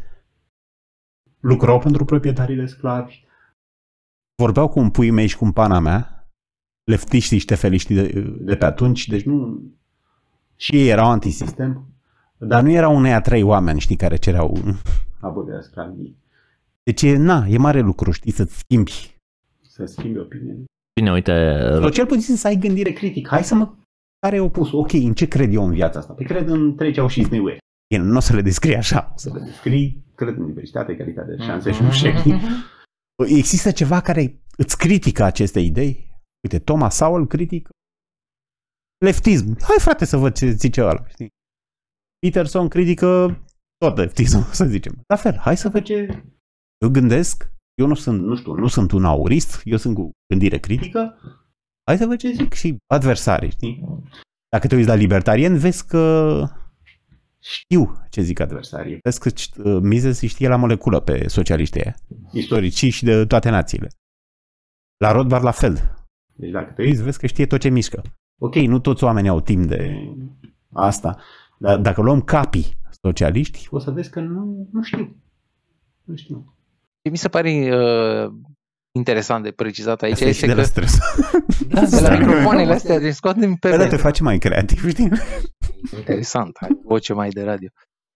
lucrau pentru proprietarii de sclavi. Vorbeau cu un puii mei și cu un pana mea, leftiștii și tefeliștii de pe atunci, deci nu... Și ei erau antisistem, dar nu erau unei a 3 oameni, știi, care cereau abolirea sclaviei. Deci e mare lucru, știi, să-ți schimbi opinia. Bine, uite... Sau cel puțin să ai gândire critică. Hai să mă... Care e opusul? Ok, în ce cred eu în viața asta? Păi cred în 3 ceaușisme UE. Nu o să le descrii așa, o să le descrii, cred în diversitate, egalitate de șanse și nu știu. Există ceva care îți critică aceste idei? Uite, Thomas Sowell critică leftism. Hai frate să văd ce zice ăla, știi? Peterson critică tot leftismul, să zicem. La fel, hai să văd ce... Eu gândesc, eu nu sunt un aurist, eu sunt cu gândire critică, hai să văd ce zic și adversarii, știi? Dacă te uiți la libertarieni, vezi că știu ce zic adversarii. Vezi că Mises știe la moleculă pe socialiștii aia, istoricii și de toate națiile. La Rothbard la fel. Deci dacă te uiți, vezi că știe tot ce mișcă. Ok, nu toți oamenii au timp de asta, dar dacă luăm capii socialiști, o să vezi că nu știu. Nu știu. Mi se pare interesant de precizat aici. Asta este de la stres. Da, de la microfoanele astea, deci scoatem pe... Dar te face mai creativ, știi? Interesant, ai voce mai de radio.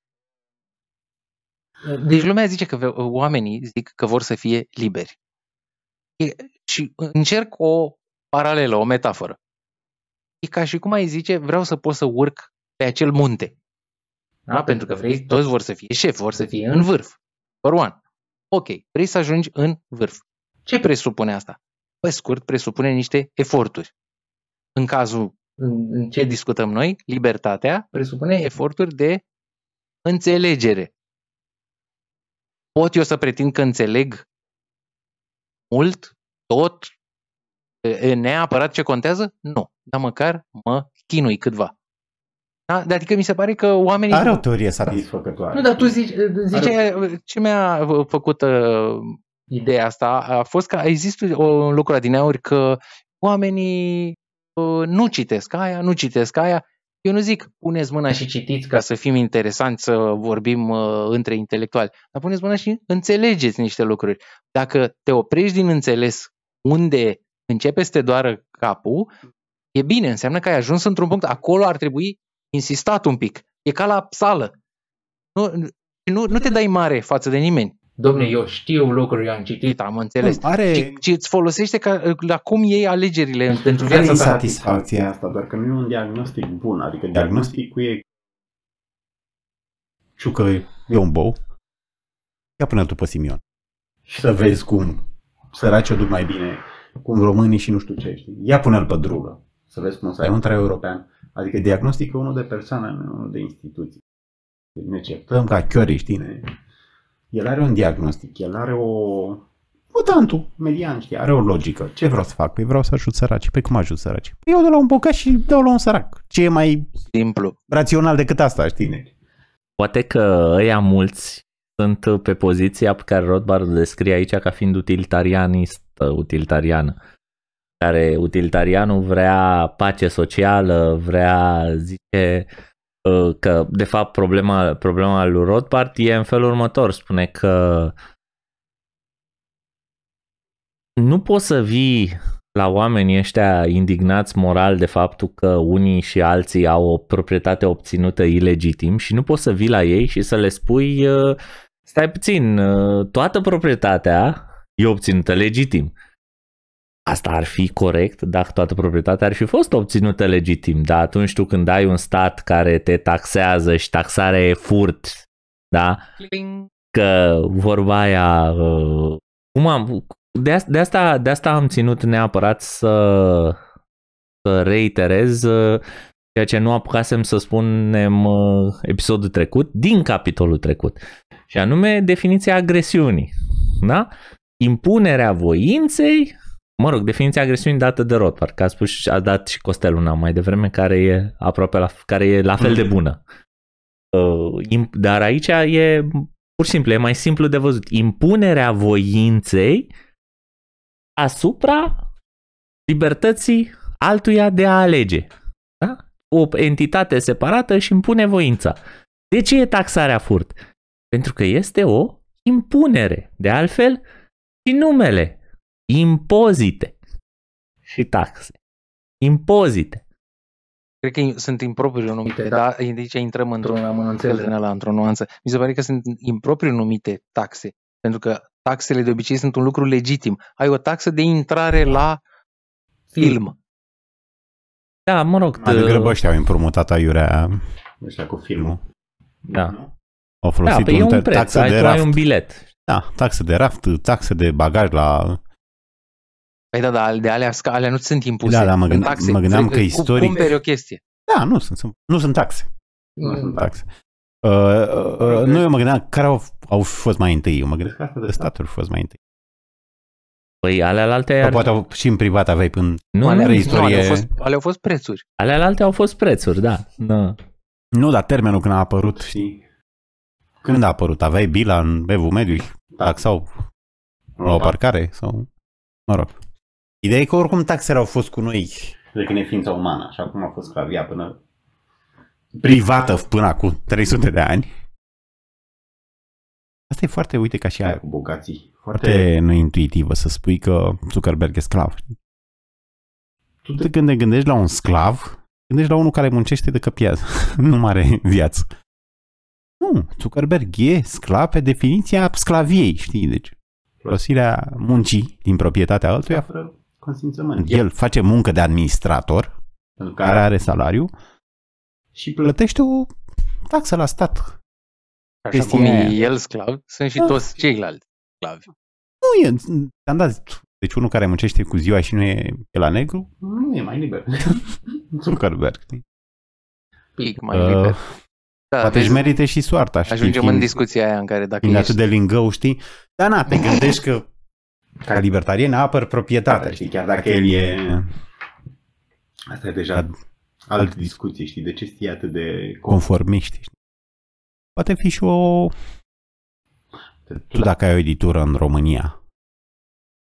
Deci lumea zice că oamenii zic că vor să fie liberi. Și încerc o paralelă, o metaforă. E ca și cum ai zice, vreau să pot să urc pe acel munte. Da? Pentru că toți vor să fie șefi, vor să fie în vârf. For 1. Ok, vrei să ajungi în vârf. Ce presupune asta? Pe scurt, presupune niște eforturi. În cazul în ce discutăm noi, libertatea presupune eforturi de înțelegere. Pot eu să pretind că înțeleg mult, tot, neapărat ce contează? Nu. Dar măcar mă chinui câtva. Da? Adică mi se pare că oamenii... Are o teorie satisfăcătoare. Nu, dar tu ziceai ce mi-a făcut ideea asta a fost că există un lucru adineauri că oamenii nu citesc aia. Eu nu zic puneți mâna și citiți ca să fim interesanți, să vorbim între intelectuali, dar puneți mâna și înțelegeți niște lucruri. Dacă te oprești din înțeles unde începe să te doară capul, e bine, înseamnă că ai ajuns într-un punct, acolo ar trebui insistat un pic. E ca la psală. Nu te dai mare față de nimeni. Dom'le, eu știu lucruri, eu am citit, am înțeles. Și îți folosește la cum iei alegerile pentru viața ta. Satisfacția asta, doar că nu e un diagnostic bun. Adică diagnosticul e ciucă e un bou. Ia până tu pe Simion. Și să vezi cum săracii o duc mai bine, cum românii și nu știu ce, știi? Ia până-l pe drugă. Să vezi cum o să ai un trai european. Adică diagnosticul unul de persoană, nu unul de instituții. Ne certăm ca chiorii, știi? El are un diagnostic, el are votantul median, știi, are o logică. Ce vreau să fac? Păi vreau să ajut săracii. Păi cum ajut săracii? Păi eu dau la un bogat și dau la un sărac. Ce e mai simplu, rațional decât asta, știi? Poate că ăia mulți sunt pe poziția pe care Rothbard descrie aici ca fiind utilitariană. Care utilitarianul vrea pace socială, zice că de fapt problema lui Rothbard e în felul următor. Spune că nu poți să vii la oamenii ăștia indignați moral de faptul că unii și alții au o proprietate obținută ilegitim și nu poți să vii la ei și să le spui stai puțin, toată proprietatea e obținută legitim. Asta ar fi corect dacă toată proprietatea ar fi fost obținută legitim, dar atunci tu când ai un stat care te taxează și taxarea e furt, da? Că vorba aia... De asta am ținut neapărat să reiterez ceea ce nu apucasem să spunem episodul trecut, din capitolul trecut, și anume definiția agresiunii, da? Impunerea voinței, definiția agresiunii dată de Rothbard, că a dat și Costel una mai devreme, care e aproape care e la fel de bună. Dar aici e pur și simplu, e mai simplu de văzut. Impunerea voinței asupra libertății altuia de a alege. Da? O entitate separată își impune voința. De ce e taxarea furt? Pentru că este o impunere. De altfel, și numele. Impozite și taxe. Impozite. Cred că sunt impropriu numite, dar aici intrăm într-un amănunțel din ăla, într-o nuanță. Mi se pare că sunt impropriu numite taxe, pentru că taxele de obicei sunt un lucru legitim. Ai o taxă de intrare la film. Da, mă rog. Adică ăștia au împrumutat aiurea ăștia cu filmul. Da. Au folosit e un preț, ai un bilet. Da, taxe de raft, taxe de bagaj la... Păi da, de alea nu sunt impuse. Da, mă gândeam că istoric... Cumperi o chestie. Da, nu sunt taxe. Nu sunt taxe. Nu, eu mă gândeam care au fost mai întâi. Eu mă gândesc că asta de staturi au fost mai întâi. Păi alealte... Poate și în privat aveai până... Ale au fost prețuri. Alealte au fost prețuri, da. Nu, dar termenul când a apărut, știi? Când a apărut? Aveai bila în Evul Mediu, taxau la o parcare? Sau... Mă rog. Ideea e că oricum taxele au fost cu noi de când e ființa umană, așa cum a fost sclavia până privată până acum 300 de ani. Asta e foarte, uite, ca și aia cu bogații. Foarte neintuitivă să spui că Zuckerberg e sclav. Tu când te gândești la un sclav, gândești la unul care muncește de căpiază. Nu are viață. Nu, Zuckerberg e sclav pe definiția sclaviei, știi? Deci folosirea muncii din proprietatea altuia fără consimțământ. El face muncă de administrator, pentru care are salariu, și plătește o taxă la stat. Așa cum e el sclav, sunt și toți ceilalți sclavi. Nu e, am dat. Deci unul care muncește cu ziua și nu e la negru, nu e mai liber. Zuckerberg. Pic mai liber. Da, poate își merite și soarta. Ajungem în discuția aia în care dacă ești... atât de lingău, știi? Dar te gândești că ca libertarien apăr proprietatea, știi? Chiar dacă el e... Asta e deja altă discuție, știi? De ce știi atât de conformiști, știi? Poate fi și o... Tu dacă ai o editură în România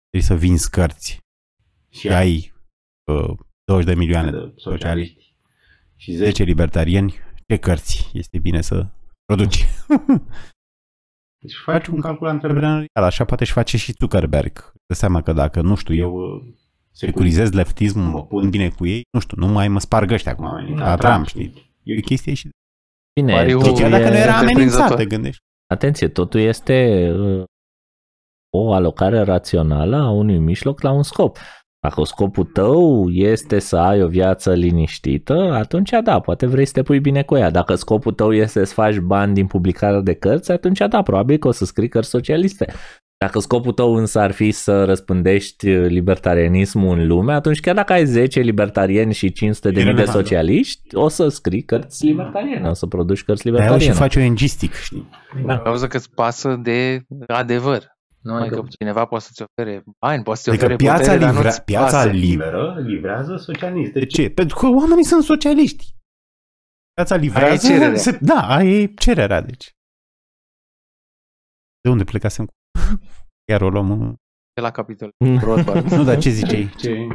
Trebuie să vinzi cărți și ai 20 de milioane de socialiști și 10 libertarieni, ce cărți este bine să produci? Deci faci un calcul antreprenorial, așa poate și face și Zuckerberg. Dă seama că dacă, nu știu, eu securizez leftismul, mă pun bine cu ei, nu știu, nu mai mă sparg ăștia acum, Trump, știi? E o chestie și... Bine, chiar dacă nu era amenințat, te gândești. Atenție, totul este o alocare rațională a unui mijloc la un scop. Dacă scopul tău este să ai o viață liniștită, atunci da, poate vrei să te pui bine cu ea. Dacă scopul tău este să faci bani din publicarea de cărți, atunci da, probabil că o să scrii cărți socialiste. Dacă scopul tău însă ar fi să răspândești libertarianismul în lume, atunci chiar dacă ai 10 libertarieni și 500.000 de socialiști, o să scrii cărți libertariene, o să produci cărți libertariene. Și faci ONG-istic, știi? Da. Cauza că îți pasă de adevăr. Nu, adică cineva poate să-ți ofere bani, poate să-ți ofere putere, piața liberă livrează socialist. De ce? Pentru că oamenii sunt socialiști. Piața livrează... Aia e cererea, deci. De unde plecasem? Iar o luăm... De la capitol. Nu, dar ce ziceai?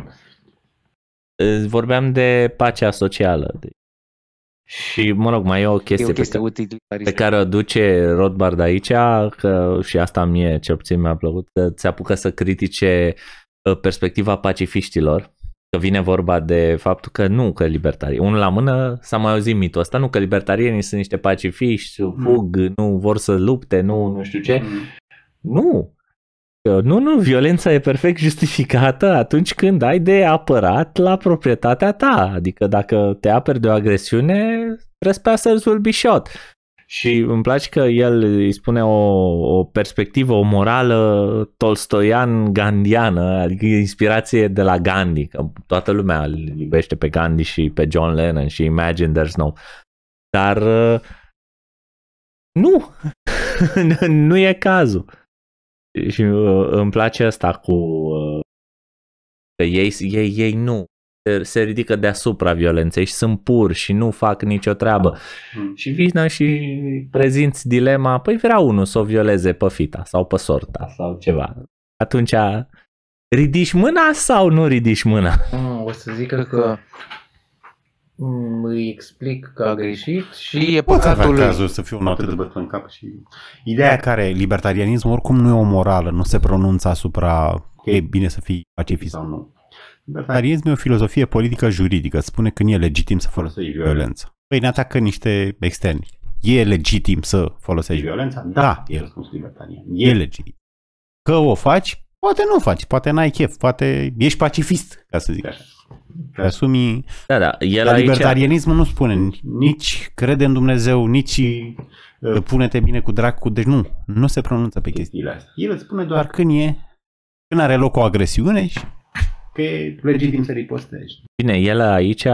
Vorbeam de pacea socială. Și, mă rog, mai e o chestie pe care o duce Rothbard aici, că și asta mie, cel puțin mi-a plăcut, că se apucă să critique perspectiva pacifiștilor, că vine vorba de faptul că nu, că libertarii, unul la mână, s-a mai auzit mitul ăsta, nu, că libertarienii sunt niște pacifiști, fug, nu vor să lupte, nu știu ce. Nu, violența e perfect justificată atunci când ai de apărat la proprietatea ta. Adică dacă te aperi de o agresiune, trespassers will be shot. Și îmi place că el îi spune o perspectivă, o morală tolstoian-gandiană, adică inspirație de la Gandhi, că toată lumea îl iubește pe Gandhi și pe John Lennon și Imagine There's No. Dar nu, nu e cazul. Și îmi place asta cu că ei nu se ridică deasupra violenței și sunt puri și nu fac nicio treabă. Și vină și prezinți dilema, păi vrea unul să o violeze pe fita sau pe sorta sau ceva. Atunci ridici mâna sau nu ridici mâna? O să zică că îi explic că a greșit și e păcatul lui. Cazul să fiu un atât de bătrân în cap și ideea care libertarianismul oricum nu e o morală, nu se pronunță asupra că e bine să fii pacifist sau nu. Libertarianismul e o filozofie politică juridică, spune că nu e legitim să folosești violență. Păi ne atacă niște externi. E legitim să folosești violența? Da, e răspunsul libertarian. E legitim. Că o faci, poate nu faci, poate n-ai chef, poate ești pacifist, ca să zic așa. Asumi... Da, el dar libertarianismul nu spune nici crede în Dumnezeu, nici pune-te bine cu dracu, deci nu se pronunță pe chestiile astea. El îți spune doar când are loc o agresiune și că e legitim să ripostezi. Bine, el aici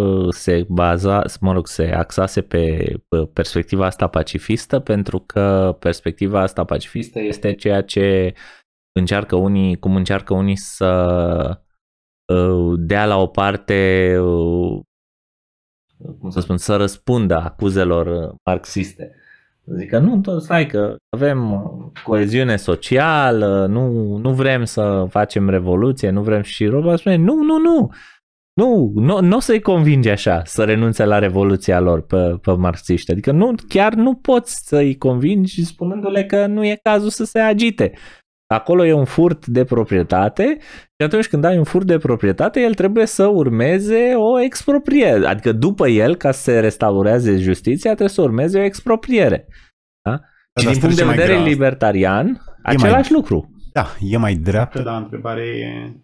se axase pe perspectiva asta pacifistă, pentru că perspectiva asta pacifistă este ceea ce cum încearcă unii să dea la o parte, să răspundă acuzelor marxiste. Zic că nu, tot stai că avem coeziune socială, nu vrem să facem revoluție, nu vrem și Rothbard spune nu o să-i convingi așa să renunțe la revoluția lor pe marxiști. Adică chiar nu poți să-i convingi spunându-le că nu e cazul să se agite. Acolo e un furt de proprietate și atunci când ai un furt de proprietate, el trebuie să urmeze o expropriere. Adică după el, ca să se restaureze justiția, trebuie să urmeze o expropriere. Da? Și din punct de vedere libertarian, același lucru. Da, e mai dreaptă, dar întrebarea e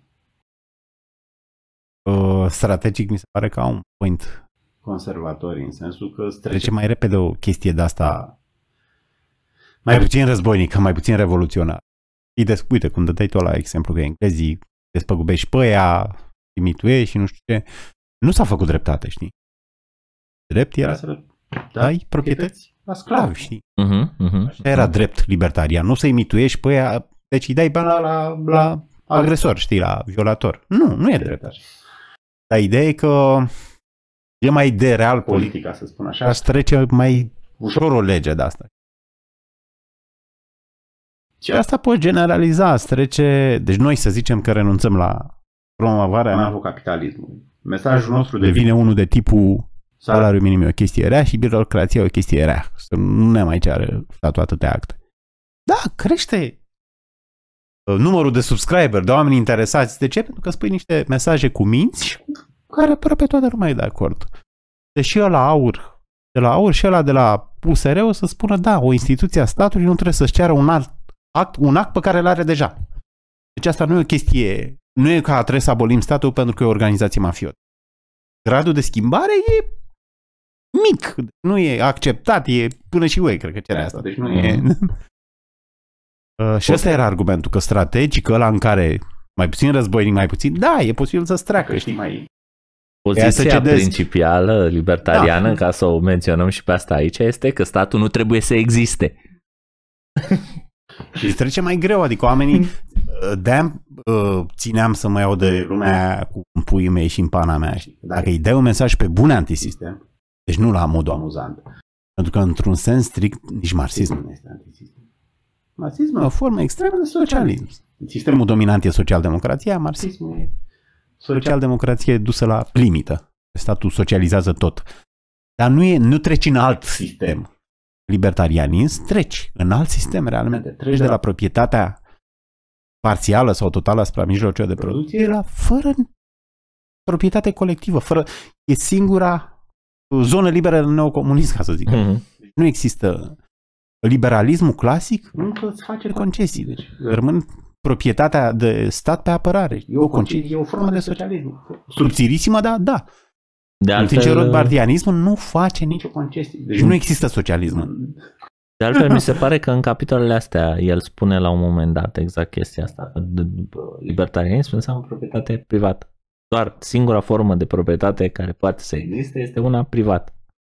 strategic, mi se pare că au un point conservatorii, în sensul că trece mai repede o chestie de asta mai puțin războinică, mai puțin revoluționar. Uite, cum dădeai tu la exemplu că englezii despăgubești pe aia, imituiești și nu știu ce. Nu s-a făcut dreptate, știi? Drept era să dai proprietăți la sclavi, știi? Așa era drept libertarian. Nu să imituiești pe aia, deci îi dai bani la agresor, știi, la violator. Nu e drept așa. Dar ideea e că e mai de real politica, să spun așa. Aș trece mai ușor o lege de asta. Și asta poți generaliza, trece... Deci noi să zicem că renunțăm la promovarea anarhocapitalismului. Mesajul nostru devine unul de tipul salariul minim e o chestie rea și birocrația e o chestie rea. Să nu ne mai ceară statul atâtea acte. Da, crește numărul de subscriber, de oameni interesați. De ce? Pentru că spui niște mesaje cu minți cu care aproape toată lumea e de acord. Deși ăla AUR, de la AUR și ăla de la USR o să spună, da, o instituție a statului nu trebuie să-și ceară un act pe care îl are deja. Deci asta nu e o chestie, nu e ca trebuie să abolim statul pentru că e o organizație mafiotă. Gradul de schimbare e mic, nu e acceptat, e până și UE, cred că cere asta. Deci nu e... Și ăsta era argumentul, că strategic, ăla în care mai puțin războinic, mai puțin, da, e posibil să-ți treacă, știi, mai... Poziția principală libertariană, ca să o menționăm și pe asta aici, este că statul nu trebuie să existe. Și îți trece mai greu, adică oamenii de-aia țineam să mă iau de lumea cu puii mei și în pana mea. Dacă îi dai un mesaj pe bune antisistem, deci nu la modul amuzant, pentru că într-un sens strict nici marxismul nu este antisistem. Marxismul e o formă extremă de socialism. Sistemul dominant e social-democrația, marxismul e social-democrație dusă la limită. Statul socializează tot. Dar nu treci în alt sistem. Libertarianism, treci în alt sistem realmente. Treci de la proprietatea parțială sau totală asupra mijloacelor de producție la fără proprietate colectivă. E singura zonă liberă în neocomunism, ca să zic. Nu există liberalismul clasic, încă îți face concesii. Deci rămân proprietatea de stat pe apărare. E o concesie, e o formă de socialism. Subțirisimă, dar da. De altfel, rothbardianismul nu face nicio concesie. Deci nu există socialism. De altfel, mi se pare că în capitolele astea el spune la un moment dat exact chestia asta. Libertarianism înseamnă proprietate privată. Doar singura formă de proprietate care poate să existe este una privată.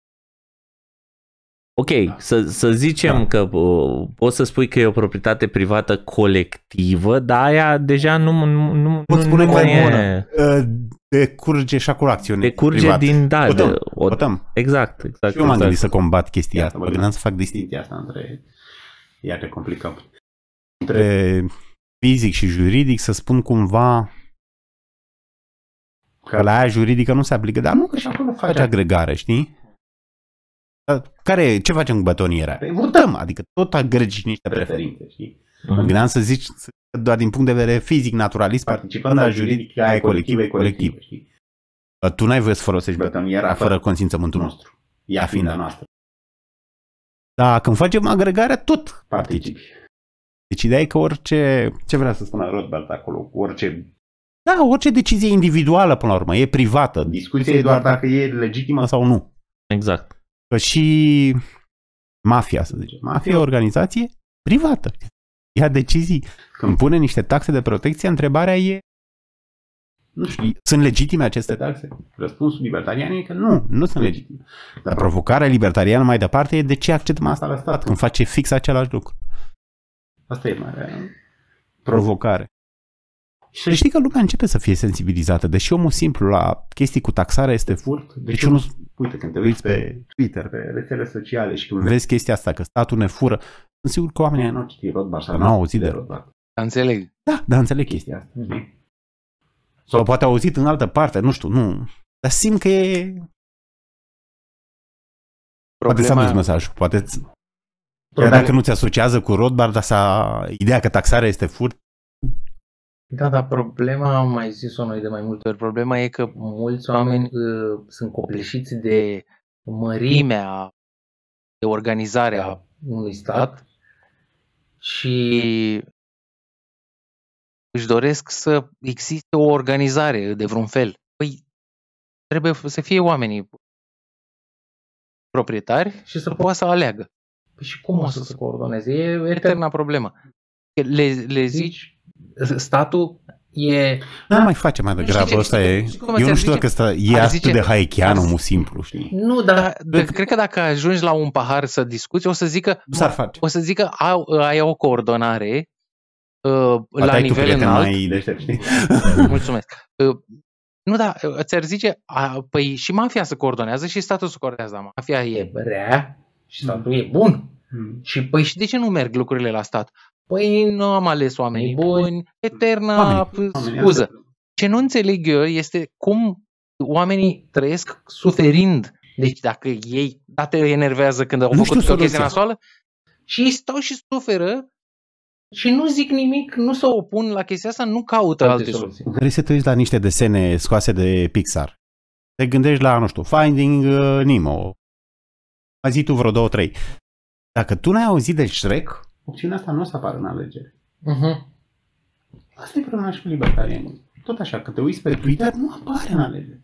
Ok, să zicem că poți să spui că e o proprietate privată colectivă, dar aia deja nu spune mai bună. Decurge și acolo acțiune. Decurge privat. Din Votăm. Exact. Și eu m-am gândit să combat chestia asta. Mă gândeam să fac distinția asta între... Ia te complicăm. Între fizic și juridic, să spun cumva că la aia juridică nu se aplică, dar nu că și acolo faci agregare, știi? Ce facem cu bătonierea? Votăm, adică tot agregi niște preferințe, știi? Mă gândeam să zici doar din punct de vedere fizic, naturalist, participând la juridic, aia e colectivă, știi? Tu n-ai voie să folosești bătonierea fără consimțământul nostru, ea fiind a noastră. Dar când facem agregarea, tot participi. Deci ideea e că orice, ce vrea să spună Rothbard acolo, orice decizie individuală, până la urmă, e privată. Discuția e doar dacă e legitimă sau nu. Exact. Că și mafia, să zicem. Mafia e o organizație privată. Ia decizii. Când pune niște taxe de protecție, întrebarea e, nu știu, sunt legitime aceste taxe? Răspunsul libertarian e că nu sunt legitime. Dar provocarea libertariană mai departe e de ce acceptăm asta la stat, când face fix același lucru. Asta e mare provocare. Și știi că lumea începe să fie sensibilizată, deși omul simplu la chestii cu taxarea este furt. Deci uite, când te uiți pe Twitter, pe rețele sociale și când vezi chestia asta, că statul ne fură, sunt sigur că oamenii nu au citit Rothbard sau nu au auzit de Rothbard. Înțeleg. Da, înțeleg chestia asta. Sau poate au auzit în altă parte, nu știu, nu. Dar simt că e... Poate să am mesajul, poate... Chiar dacă nu ți asociază cu Rothbard, dar ideea că taxarea este furt. Da, dar problema, am mai zis-o noi de mai multe ori, problema e că mulți oameni sunt copleșiți de mărimea de organizare a unui stat și își doresc să existe o organizare de vreun fel. Păi, trebuie să fie oamenii proprietari și să poată să aleagă. Păi și cum o să se coordoneze? E eterna problemă. Le zici, statul e... Nu mai face mai degrabă, ăsta e... Eu nu știu dacă ăsta e atât de haechian, omul simplu, știi? Nu, dar cred că dacă ajungi la un pahar să discuți, o să zică... O să zică, ai o coordonare la nivel înalt. Mai deștept, știi? Mulțumesc. Nu, dar ți-ar zice, păi și mafia se coordonează și statul se coordonează. Mafia e rea și statul e bun. Și păi și de ce nu merg lucrurile la stat? Păi nu am ales oamenii buni, eterna scuză. Ce nu înțeleg eu este cum oamenii trăiesc suferind. Deci dacă ei te enervează când au făcut o chestie nasoală și ei stau și suferă și nu zic nimic, nu se opun la chestia asta, nu caută alte soluții. Vrei să te uiți la niște desene scoase de Pixar. Te gândești la, nu știu, Finding Nemo. Ai zis tu vreo 2-3. Dacă tu n-ai auzit de Shrek, opțiunea asta nu o să apară în alegere. Asta e problema și cu libertarianul. Tot așa, că te uiți pe Twitter, nu apare în alegere.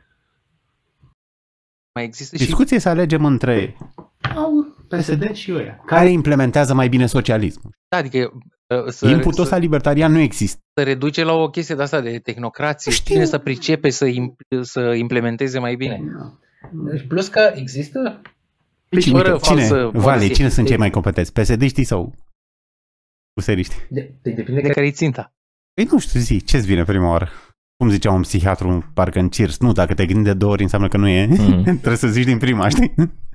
Mai există discuție să alegem între PSD și ăia. Care implementează mai bine socialismul? Da, adică inputul ăsta libertarian nu există. Să reduce la o chestie de asta de tehnocrație. Cine să pricepe să implementeze mai bine. Deci plus că există cine sunt cei mai competenți? PSD-știi sau useriști? Depinde de care e ținta. Păi nu știu, zi, ce-ți vine prima oară? Cum zicea un psihiatru, parcă în Cheers, nu, dacă te gândi de 2 ori înseamnă că nu e. Trebuie să zici din prima, știi?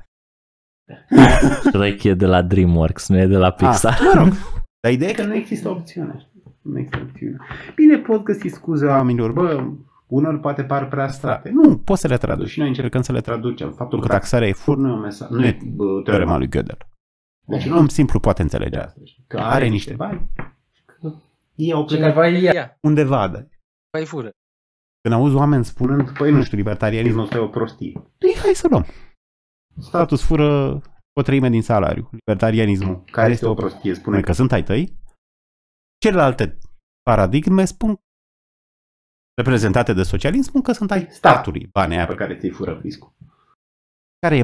Shrek e de la DreamWorks, nu e de la Pixar. Mă rog. Dar ideea e că nu există opțiune. Nu există opțiune. Bine, pot găsi scuze oamenilor, bă, unor poate par prea strate. Nu, poți să le traduci și noi încercăm să le traducem. Faptul că taxarea e fur nu e un mesaj, nu e teorema lui Gödel. Deci un om simplu poate înțelege asta. Că are niște bani, cineva ia undeva, da. Păi fură. Când auzi oameni spunând, păi nu știu, libertarianismul ăsta e o prostie. Păi hai să luăm. Statul fură o treime din salariu. Libertarianismul, care este o prostie, spune că sunt ai tăi. Celelalte paradigme spun, reprezentate de socialism, spun că sunt ai statului, banii aia pe care ți-i fură fiscul. Care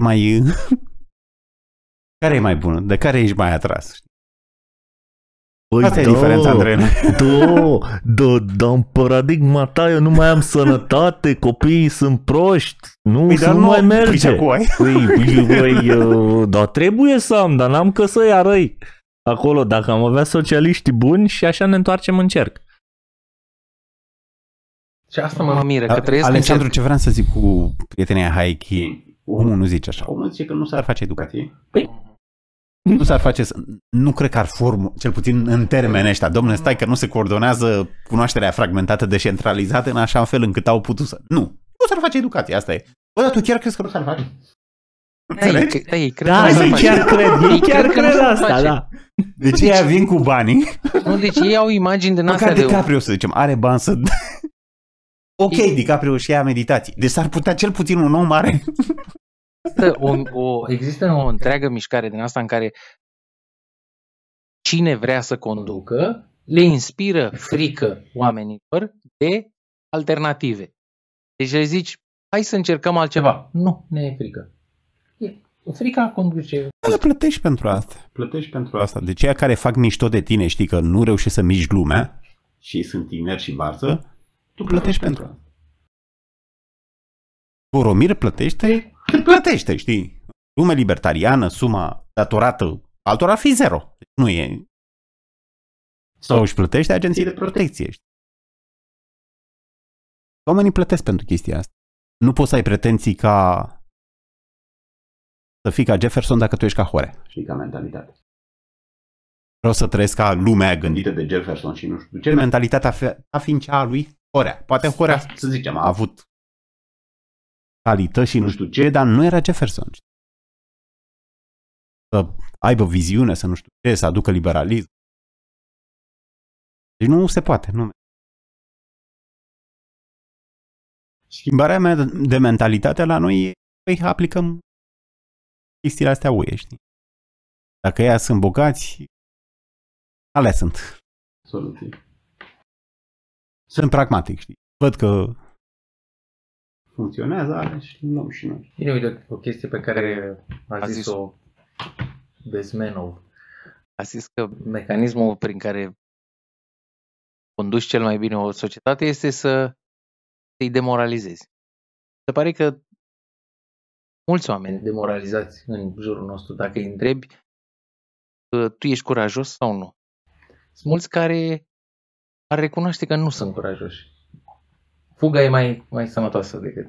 e mai bună? De care ești mai atras? Păi asta e diferența între ele. Dar în paradigma ta eu nu mai am sănătate, copiii sunt proști, nu mai merge. Dar trebuie să am, dar n-am că să ia răi acolo, dacă am avea socialiști buni și așa ne întoarcem în cerc. Și asta mă miră, că trăiesc Alexandru, ce vreau să zic cu prietenia Haiki, omul nu zice așa, omul zice că nu s-ar face educație. Păi, nu s-ar face, nu cred că ar formă, cel puțin în termeni ăștia. Dom'le, stai că nu se coordonează cunoașterea fragmentată, descentralizată în așa fel încât au putut să... Nu s-ar face educație, asta e. Bă, dar tu chiar crezi că nu s-ar face? Ei chiar cred asta, da. Deci ei vin cu banii. Nu, deci ei au imagini din astea de... DiCaprio, să zicem, are bani să... Ok, DiCaprio și ia meditații. Deci s-ar putea cel puțin un om mare... Există o întreagă mișcare din asta în care cine vrea să conducă le inspiră frică oamenilor de alternative. Deci le zici, hai să încercăm altceva. Nu, ne e frică. Frica conduce. Plătești pentru asta. Deci aia care fac mișto de tine, știi că nu reușești să miști lumea și sunt tineri și barză, tu plătești pentru asta. Boromir plătește, știi? Lume libertariană, suma datorată, altora ar fi 0. Nu e. Sau își plătește agenții de protecție, știi? Oamenii plătesc pentru chestia asta. Nu poți să ai pretenții ca să fii ca Jefferson dacă tu ești ca Horea. Știi, ca mentalitate. Vreau să trăiesc ca lumea gândită de Jefferson și nu știu ce. Mentalitatea a fiind cea a lui Horea. Poate Horea, să zicem, a avut calități și nu știu ce, dar nu era Jefferson. Să aibă viziune, să nu știu ce, să aducă liberalism. Deci nu se poate. Nu. Schimbarea mea de mentalitate la noi e că aplicăm chestiile astea UE, știi? Dacă ea sunt bogați, alea sunt soluții. Sunt pragmatic, știi? Văd că funcționează, alea și luăm și noi. Bine, uite, o chestie pe care a zis-o Bezmenov. A zis că mecanismul prin care conduci cel mai bine o societate este să îi demoralizezi. Se pare că mulți oameni demoralizați în jurul nostru, dacă îi întrebi, tu ești curajos sau nu? Sunt mulți care ar recunoaște că nu sunt curajoși. Fuga e mai sănătoasă decât...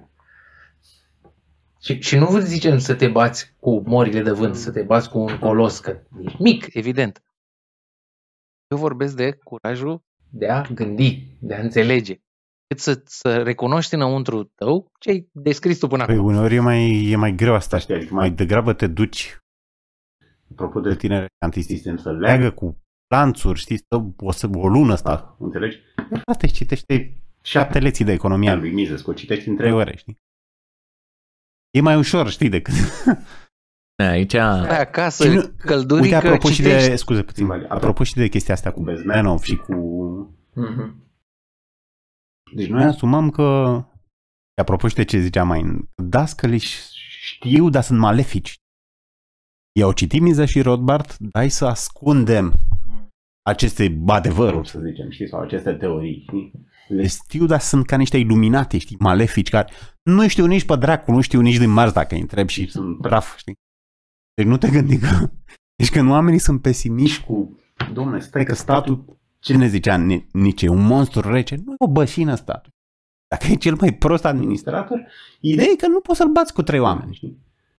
Și nu zicem să te bați cu morile de vânt, să te bați cu un colos, că ești mic, evident. Eu vorbesc de curajul de a gândi, de a înțelege. Cât să recunoști înăuntru tău ce ai descris tu până Păi, acum. uneori e mai greu asta, știi? Adică mai degrabă te duci, apropo de tineri antisistem, să leagă cu lanțuri, știi, stă o lună asta, înțelegi? Asta citește 7 lecții de economia lui Mises, că o citești în 3 ore, știi? E mai ușor, știi, decât... Aici... Stai acasă, Uite, căldurică, apropo citești. și de, scuze puțin, apropo și de chestia asta cu Bezmenov și cu... Deci noi asumăm că, apropo și de ce ziceam mai, dascălii știu, dar sunt malefici. I-au citit Mises și Rothbard, dai să ascundem aceste adevăruri, să zicem, știi, sau aceste teorii, știi? Le știu, dar sunt ca niște iluminate, știi, malefici, care nu știu nici pe dracu, nu știu nici din Mars dacă îi întreb și sunt praf, știi? Deci nu te gândi că... Deci când oamenii sunt pesimiști cu... Dom'le, stai că statul... Ce ne zicea Nietzsche? Un monstru rece? Nu e o bășină statul. Dacă e cel mai prost administrator, ideea e că nu poți să-l bați cu 3 oameni, știi?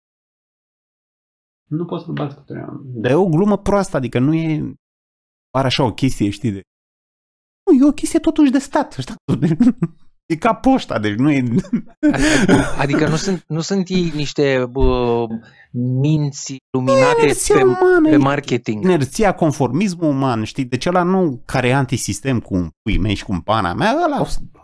Nu poți să-l bați cu 3 oameni. Dar e o glumă proastă, adică nu e... Pare așa o chestie, știi, de... Nu, e o chestie totuși de stat. E ca poșta, deci nu e... Adică nu sunt ei niște minți luminate pe marketing. Inerția, conformismul uman, știi? Deci ăla nu care e antisistem cu pui mei și cu pana mea, ăla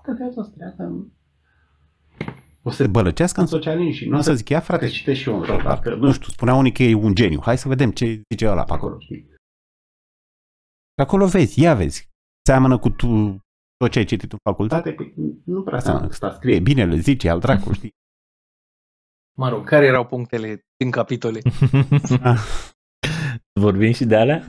o să bălăcească în socialism și nu o să zic, ia frate, citești și eu un rol, dacă, nu știu, spunea unii că e un geniu. Hai să vedem ce zice ăla pe acolo, știi? Acolo vezi, ia vezi. Seamănă cu tot ce ai citit în facultate, păi nu prea seamănă, că ăsta scrie bine, le zice, al dracu, știi? Mă rog, care erau punctele din capitole? Vorbim și de alea?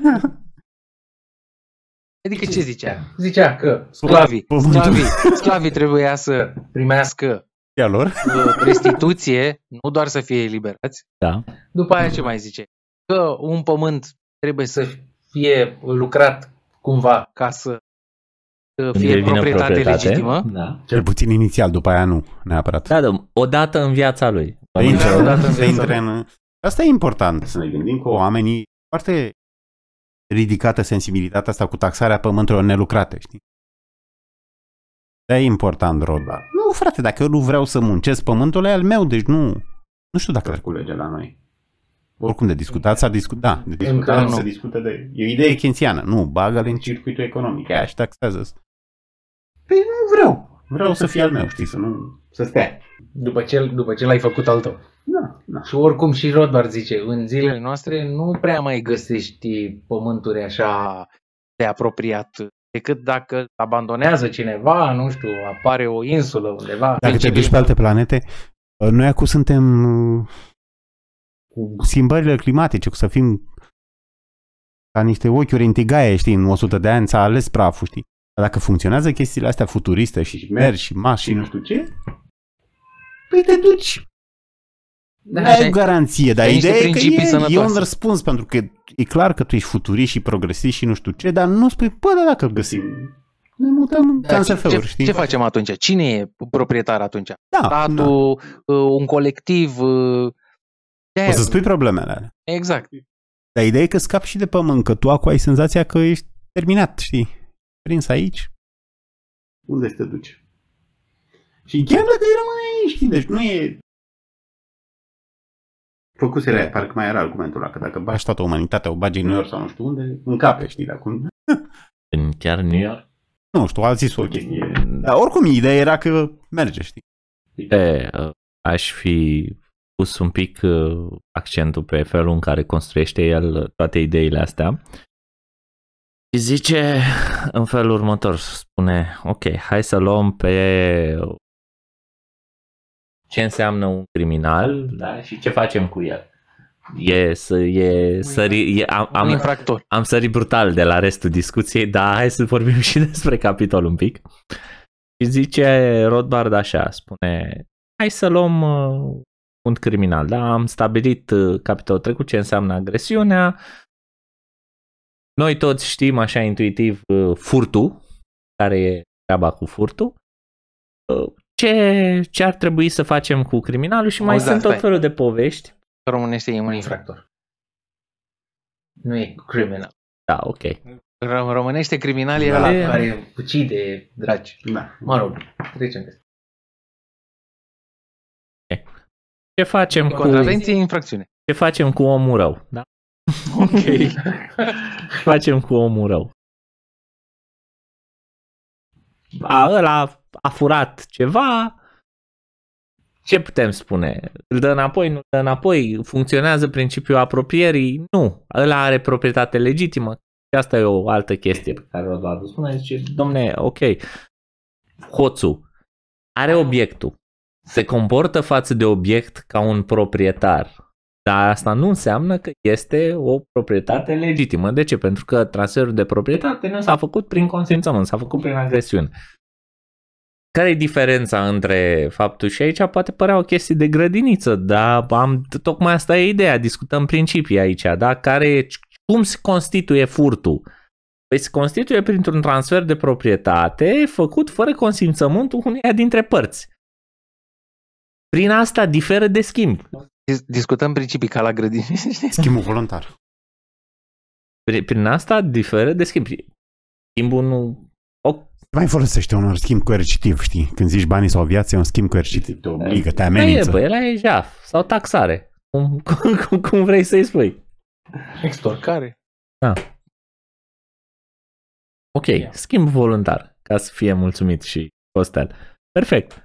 Adică ce zicea? Zicea că sclavii trebuia să primească lor restituție, nu doar să fie eliberați. Da. După aia ce mai zice? Că un pământ trebuie să fie lucrat cumva ca să fie proprietate legitimă. Da. Cel puțin inițial, după aia nu, neapărat. Da, odată în viața lui. Asta e important, să ne gândim că oamenii foarte ridicată sensibilitatea asta cu taxarea pământurilor nelucrate, știi? Dar e important, Rothbard. Nu, frate, dacă eu nu vreau să muncesc, pământul e al meu, deci nu știu dacă ar culege la noi. Oricum de discutat s-a discutat. De discutat se discută de... E o idee keynesiană. Nu, bagă-l în circuitul economic. Aia și taxează. Păi nu vreau. Vreau să fie al meu, știi, să stea. După ce l-ai făcut al tău. Da. Și oricum și Rothbard zice, în zilele noastre nu prea mai găsești pământuri așa de apropiat, decât dacă abandonează cineva, nu știu, apare o insulă undeva. Dacă te duci pe alte planete, noi acum suntem cu schimbările climatice, cu să fim ca niște ochiuri în tigaie, știi, în 100 de ani s-a ales praful, știi? Dar dacă funcționează chestiile astea futuriste și mergi și mașini, nu știu ce, păi te duci. Da, ai o garanție, dar ideea e că e un răspuns, pentru că e clar că tu ești futurist și progresist și nu știu ce, dar nu spui, da, dacă găsim, ne mutăm ca în SF-uri, știi? Ce facem atunci? Cine e proprietar atunci? Da, statul, un colectiv? O să spui problemele alea. Exact. Dar ideea e că scapi și de pământ, că tu acum ai senzația că ești terminat, știi? Prins aici, unde te duci? Și chiar dacă îi rămâne aici, știi? Deci nu e... Făcusele aia, parcă mai era argumentul ăla, că dacă bași toată umanitatea, o bagi în New York sau nu știu unde, încape, știi, de acum. Chiar în New York? Nu știu, a zis o chestie. Dar oricum, ideea era că merge, știi? Aș fi pus un pic accentul pe felul în care construiește el toate ideile astea. Și zice în felul următor, spune, ok, hai să luăm pe ce înseamnă un criminal, da? Și ce facem cu el. Un infractor. Am sărit brutal de la restul discuției, dar hai să vorbim și despre capitol un pic. Și zice Rothbard așa, spune, hai să luăm un criminal, da? Am stabilit capitolul trecut ce înseamnă agresiunea. Noi toți știm așa intuitiv furtul, care e treaba cu furtul. Ce ar trebui să facem cu criminalul și mai sunt tot felul de povești. Românește e un infractor. Nu e criminal. Da, ok. Românește criminal e ăla care ucide dragi. Da. Mă rog, trecem peste. Ce facem Contravenție, infracțiune. Ce facem cu omul rău? Da? Ok. Ce facem cu omul rău? Ăla a furat ceva. Ce putem spune? Îl dă înapoi, nu dă înapoi? Funcționează principiul apropierii? Nu. Ăla are proprietate legitimă. Și asta e o altă chestie pe care o doar spune. Zice, domne, ok, hoțul are obiectul. Se comportă față de obiect ca un proprietar. Dar asta nu înseamnă că este o proprietate legitimă. De ce? Pentru că transferul de proprietate nu s-a făcut prin consimțământ, s-a făcut prin agresiune. Care e diferența între faptul și aici poate părea o chestie de grădiniță, dar tocmai asta e ideea, discutăm principii aici, da? Cum se constituie furtul? Păi se constituie printr-un transfer de proprietate făcut fără consimțământul uneia dintre părți. Prin asta diferă de schimb. Discutăm principii ca la grădini. Schimbul voluntar. Prin asta diferă de schimb. Schimbul nu... Mai folosește un schimb coercitiv, știi? Când zici banii sau viața, e un schimb coercitiv. Te obligă, te amenință. Ăla e jaf sau taxare. Cum vrei să-i spui. Extorcare. Da. Ok, schimb voluntar, ca să fie mulțumit și Costel. Perfect.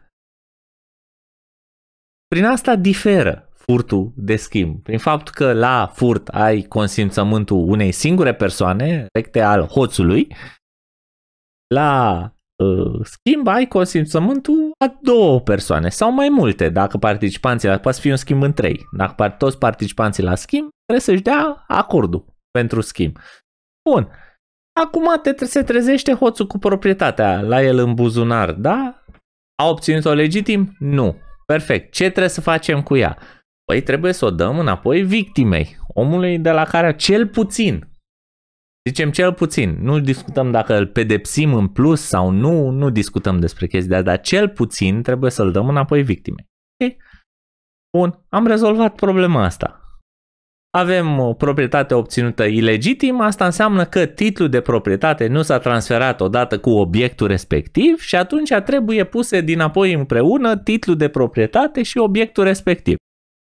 Prin asta diferă furtul de schimb. Prin faptul că la furt ai consimțământul unei singure persoane, recte al hoțului, la schimb ai consimțământul a două persoane sau mai multe. Dacă participanții, poate să fie un schimb în trei. Dacă toți participanții la schimb, trebuie să-și dea acordul pentru schimb. Bun. Acum se trezește hoțul cu proprietatea la el în buzunar, da? A obținut-o legitim? Nu. Perfect. Ce trebuie să facem cu ea? Păi trebuie să o dăm înapoi victimei, omului de la care cel puțin, zicem cel puțin, nu discutăm dacă îl pedepsim în plus sau nu discutăm despre chestia, dar cel puțin trebuie să-l dăm înapoi victimei. Okay? Bun, am rezolvat problema asta. Avem o proprietate obținută ilegitim, asta înseamnă că titlul de proprietate nu s-a transferat odată cu obiectul respectiv și atunci trebuie puse dinapoi împreună titlul de proprietate și obiectul respectiv.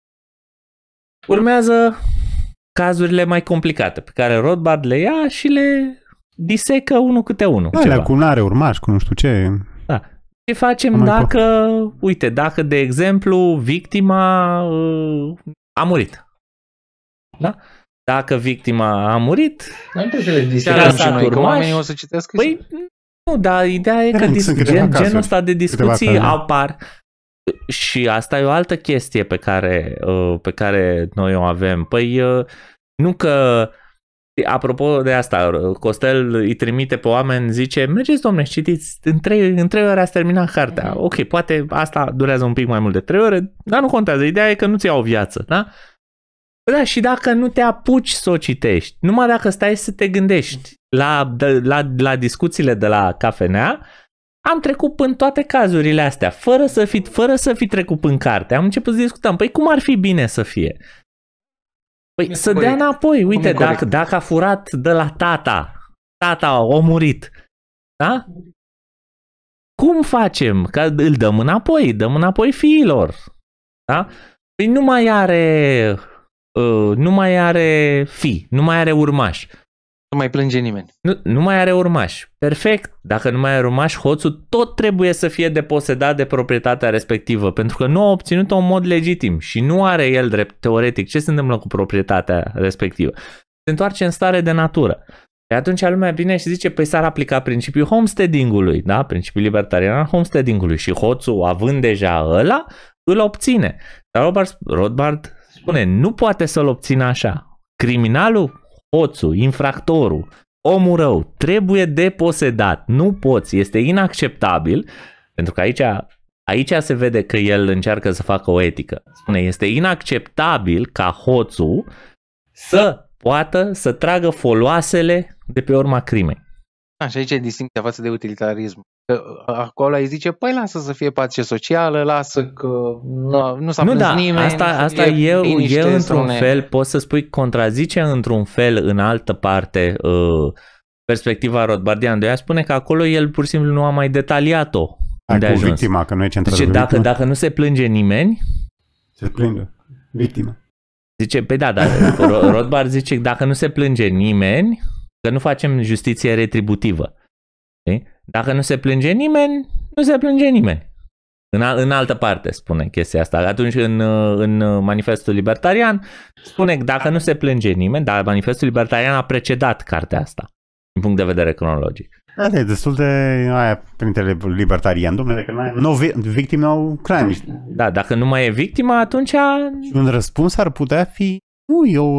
Urmează cazurile mai complicate pe care Rothbard le ia și le disecă unul câte unul. Alea cu n-are urmași, cu nu știu ce. Da. Ce facem dacă, de exemplu, victima a murit? Da? Dacă victima a murit, mai trebuie să le disecăm și noi, că oamenii o să citească. Păi, nu, dar ideea e că genul ăsta de discuții apar. Și asta e o altă chestie pe care noi o avem. Păi, nu că... Apropo de asta, Costel îi trimite pe oameni, zice, mergeți domne, citiți, în 3 ore ați terminat cartea. Ok, poate asta durează un pic mai mult de 3 ore, dar nu contează. Ideea e că nu-ți ia o viață, da? Da, și dacă nu te apuci să o citești, numai dacă stai să te gândești la discuțiile de la cafenea, am trecut în toate cazurile astea, fără să fi trecut în carte. Am început să discutăm, păi cum ar fi bine să fie? Păi să dea înapoi, uite, dacă a furat de la tata a murit, da? Cum facem? Că îl dăm înapoi fiilor, da? Păi nu mai are fi, nu mai are urmași. Nu mai plânge nimeni. Nu mai are urmași. Perfect. Dacă nu mai are urmași, hoțul tot trebuie să fie deposedat de proprietatea respectivă, pentru că nu a obținut-o în mod legitim și nu are el drept teoretic. Ce se întâmplă cu proprietatea respectivă? Se întoarce în stare de natură. Și atunci lumea vine și zice, păi s-ar aplica principiul homesteading-ului, da? Principiul libertarian al homesteading-ului și hoțul, având deja ăla, îl obține. Dar Rothbard spune, nu poate să-l obțină așa. Criminalul, hoțul, infractorul, omul rău, trebuie deposedat. Nu poți, este inacceptabil, pentru că aici se vede că el încearcă să facă o etică. Spune, este inacceptabil ca hoțul să poată să tragă foloasele de pe urma crimei. Și aici e distincția față de utilitarism. Că acolo îi zice, păi lasă să fie pace socială, lasă că nu s-a plâns nimeni. Asta e într-un fel, poți să spui, contrazice într-un fel în altă parte perspectiva Rothbardiană. Ea spune că acolo el pur și simplu nu a mai detaliat-o. Unde a Cu ajuns. victima, că nu e centrată Zice, pe victimă. dacă nu se plânge nimeni, Se plânge victima. zice, păi da, dar Rothbard zice că dacă nu se plânge nimeni, că nu facem justiție retributivă. Știi? Dacă nu se plânge nimeni, nu se plânge nimeni. În altă parte spune chestia asta. Atunci în Manifestul Libertarian spune că dacă nu se plânge nimeni, dar Manifestul Libertarian a precedat cartea asta din punct de vedere cronologic. Da, e destul de aia printre libertariani, domnule, că nu victime au crime. Da, dacă nu mai e victima, atunci... Un răspuns ar putea fi, nu, eu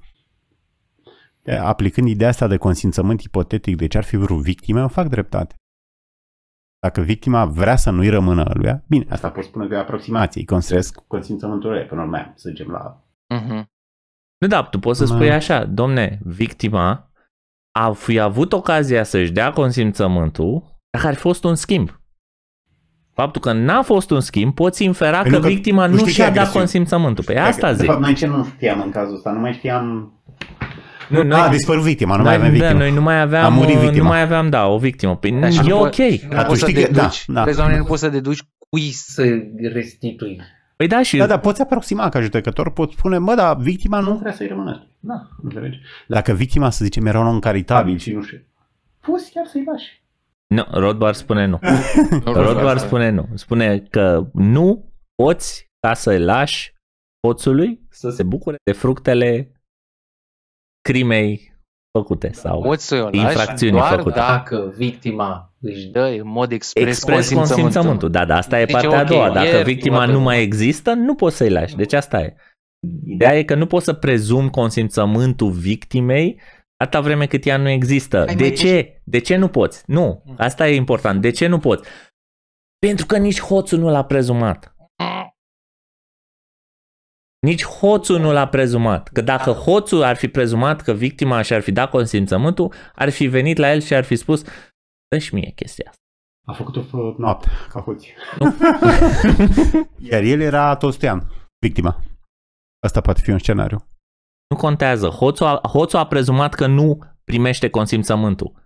aplicând ideea asta de consimțământ ipotetic, de ce ar fi vreo victime, îmi fac dreptate. Dacă victima vrea să nu-i rămână lui, bine, asta pot spune de aproximație, îi construiesc consimțământul ei, până urmă, să zicem la... Nu, da, tu poți să spui așa, domne, victima a fi avut ocazia să-și dea consimțământul dacă ar fi fost un schimb. Faptul că n-a fost un schimb, poți infera că victima nu și-a dat consimțământul. Păi asta zic. De fapt, noi ce nu știam în cazul ăsta? Nu mai știam... A dispărut victima, nu mai avem victimă. Noi nu mai aveam, o victimă. Păi e ok. Nu poți să deduci cui să restitui. Păi da, și... Da, poți aproxima ca judecător, poți spune, dar victima nu vrea să-i rămână. Da, înțelegi? Dacă victima, să zicem, era un om caritabil și nu știu, poți chiar să-i lași. Nu, Rothbard spune nu. Rothbard spune nu. Spune că nu poți ca să-i lași hoțului să se bucure de fructele crimei făcute sau poți să o lași doar dacă victima își dă în mod expres consimțământul. Da, asta e partea a doua. Dacă victima nu mai există, nu poți să-i lași. Deci asta e. Ideea e că nu poți să prezumi consimțământul victimei atâta vreme cât ea nu există. De ce? De ce nu poți? Nu. Asta e important. De ce nu poți? Pentru că nici hoțul nu l-a prezumat. Nici hoțul nu l-a prezumat. Că dacă hoțul ar fi prezumat că victima și-ar fi dat consimțământul, ar fi venit la el și ar fi spus, dă-și mie chestia asta. A făcut-o noapte, ca hoții. Iar el era Tostean, victima. Asta poate fi un scenariu. Nu contează. Hoțul a prezumat că nu primește consimțământul.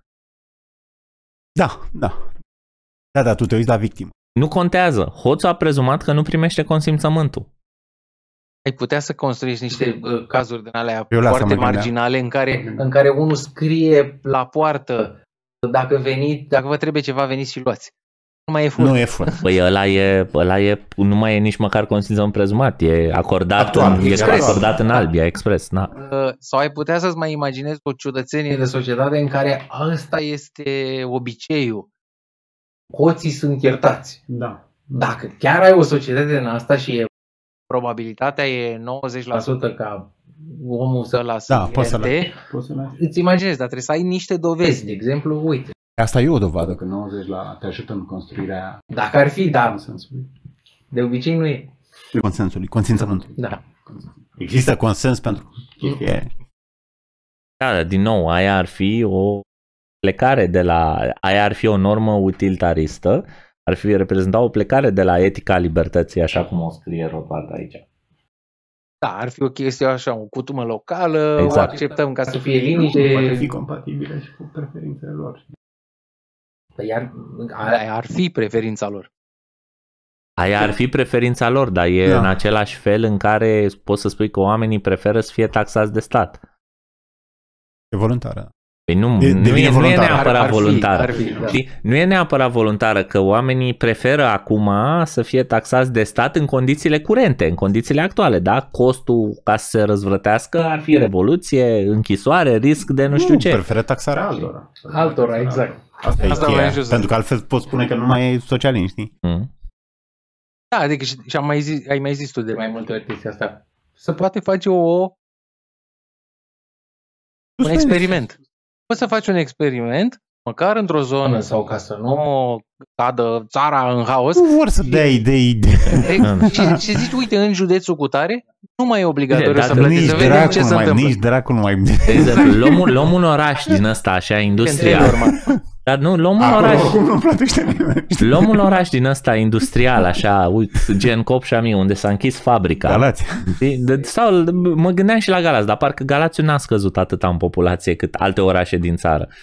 Da, tu te uiți la victimă. Nu contează. Hoțul a prezumat că nu primește consimțământul. Ai putea să construiești niște cazuri din alea foarte marginale în care unul scrie la poartă dacă vă trebuie ceva, veniți și luați. Nu mai e furt. Nu e furt. Păi nu mai e nici măcar consimțământ prezumat. E acordat, acordat în alb, e expres. Na. Sau ai putea să-ți mai imaginezi o ciudățenie de societate în care ăsta este obiceiul. Hoții sunt iertați. Da. Dacă chiar ai o societate în asta și probabilitatea e 90% ca omul să lasă ierte, îți imaginezi, dar trebuie să ai niște dovezi. De exemplu, uite. Asta e o dovadă că 90% te ajută în construirea... Dacă ar fi, da. De obicei nu e. Consensului, consimțământului. Da. Există consens pentru chestia. Da, din nou, aia ar fi o plecare de la... Aia ar fi o normă utilitaristă, ar fi reprezenta o plecare de la etica libertății, așa cum o scrie Rothbard aici. Da, ar fi o chestie așa, o cutumă locală, exact. O acceptăm ca să fie liniște. Poate fi compatibilă și cu preferințele lor. Ar fi preferința lor. Aia ar fi preferința lor, dar e în același fel în care poți să spui că oamenii preferă să fie taxați de stat. E voluntară. Păi nu e neapărat voluntară. Nu e neapărat voluntară că oamenii preferă acum să fie taxați de stat în condițiile curente, în condițiile actuale, da? Costul ca să se răzvrătească ar fi revoluție, închisoare, risc de nu știu ce. Preferă taxarea altora. Altora, exact. Asta e cheia, pentru că altfel poți spune că nu mai e socialism, știi? Da, adică și ai mai zis tu de mai multe ori chestia asta. Se poate face un experiment. Poți să faci un experiment, măcar într-o zonă sau ca să nu cadă țara în haos. Nu vor să dea idei. Și zici, uite, în județul cutare nu mai e obligatoriu să plătiți, să vedem ce se întâmplă. Nici dracul nu mai... De exemplu, luăm un oraș din ăsta așa industrial. Dar nu, luăm un oraș din ăsta industrial, așa, uite, gen Copșa-Miu, unde s-a închis fabrica. Galați. Sau mă gândeam și la Galați, dar parcă Galațiu n-a scăzut atâta în populație cât alte orașe din țară.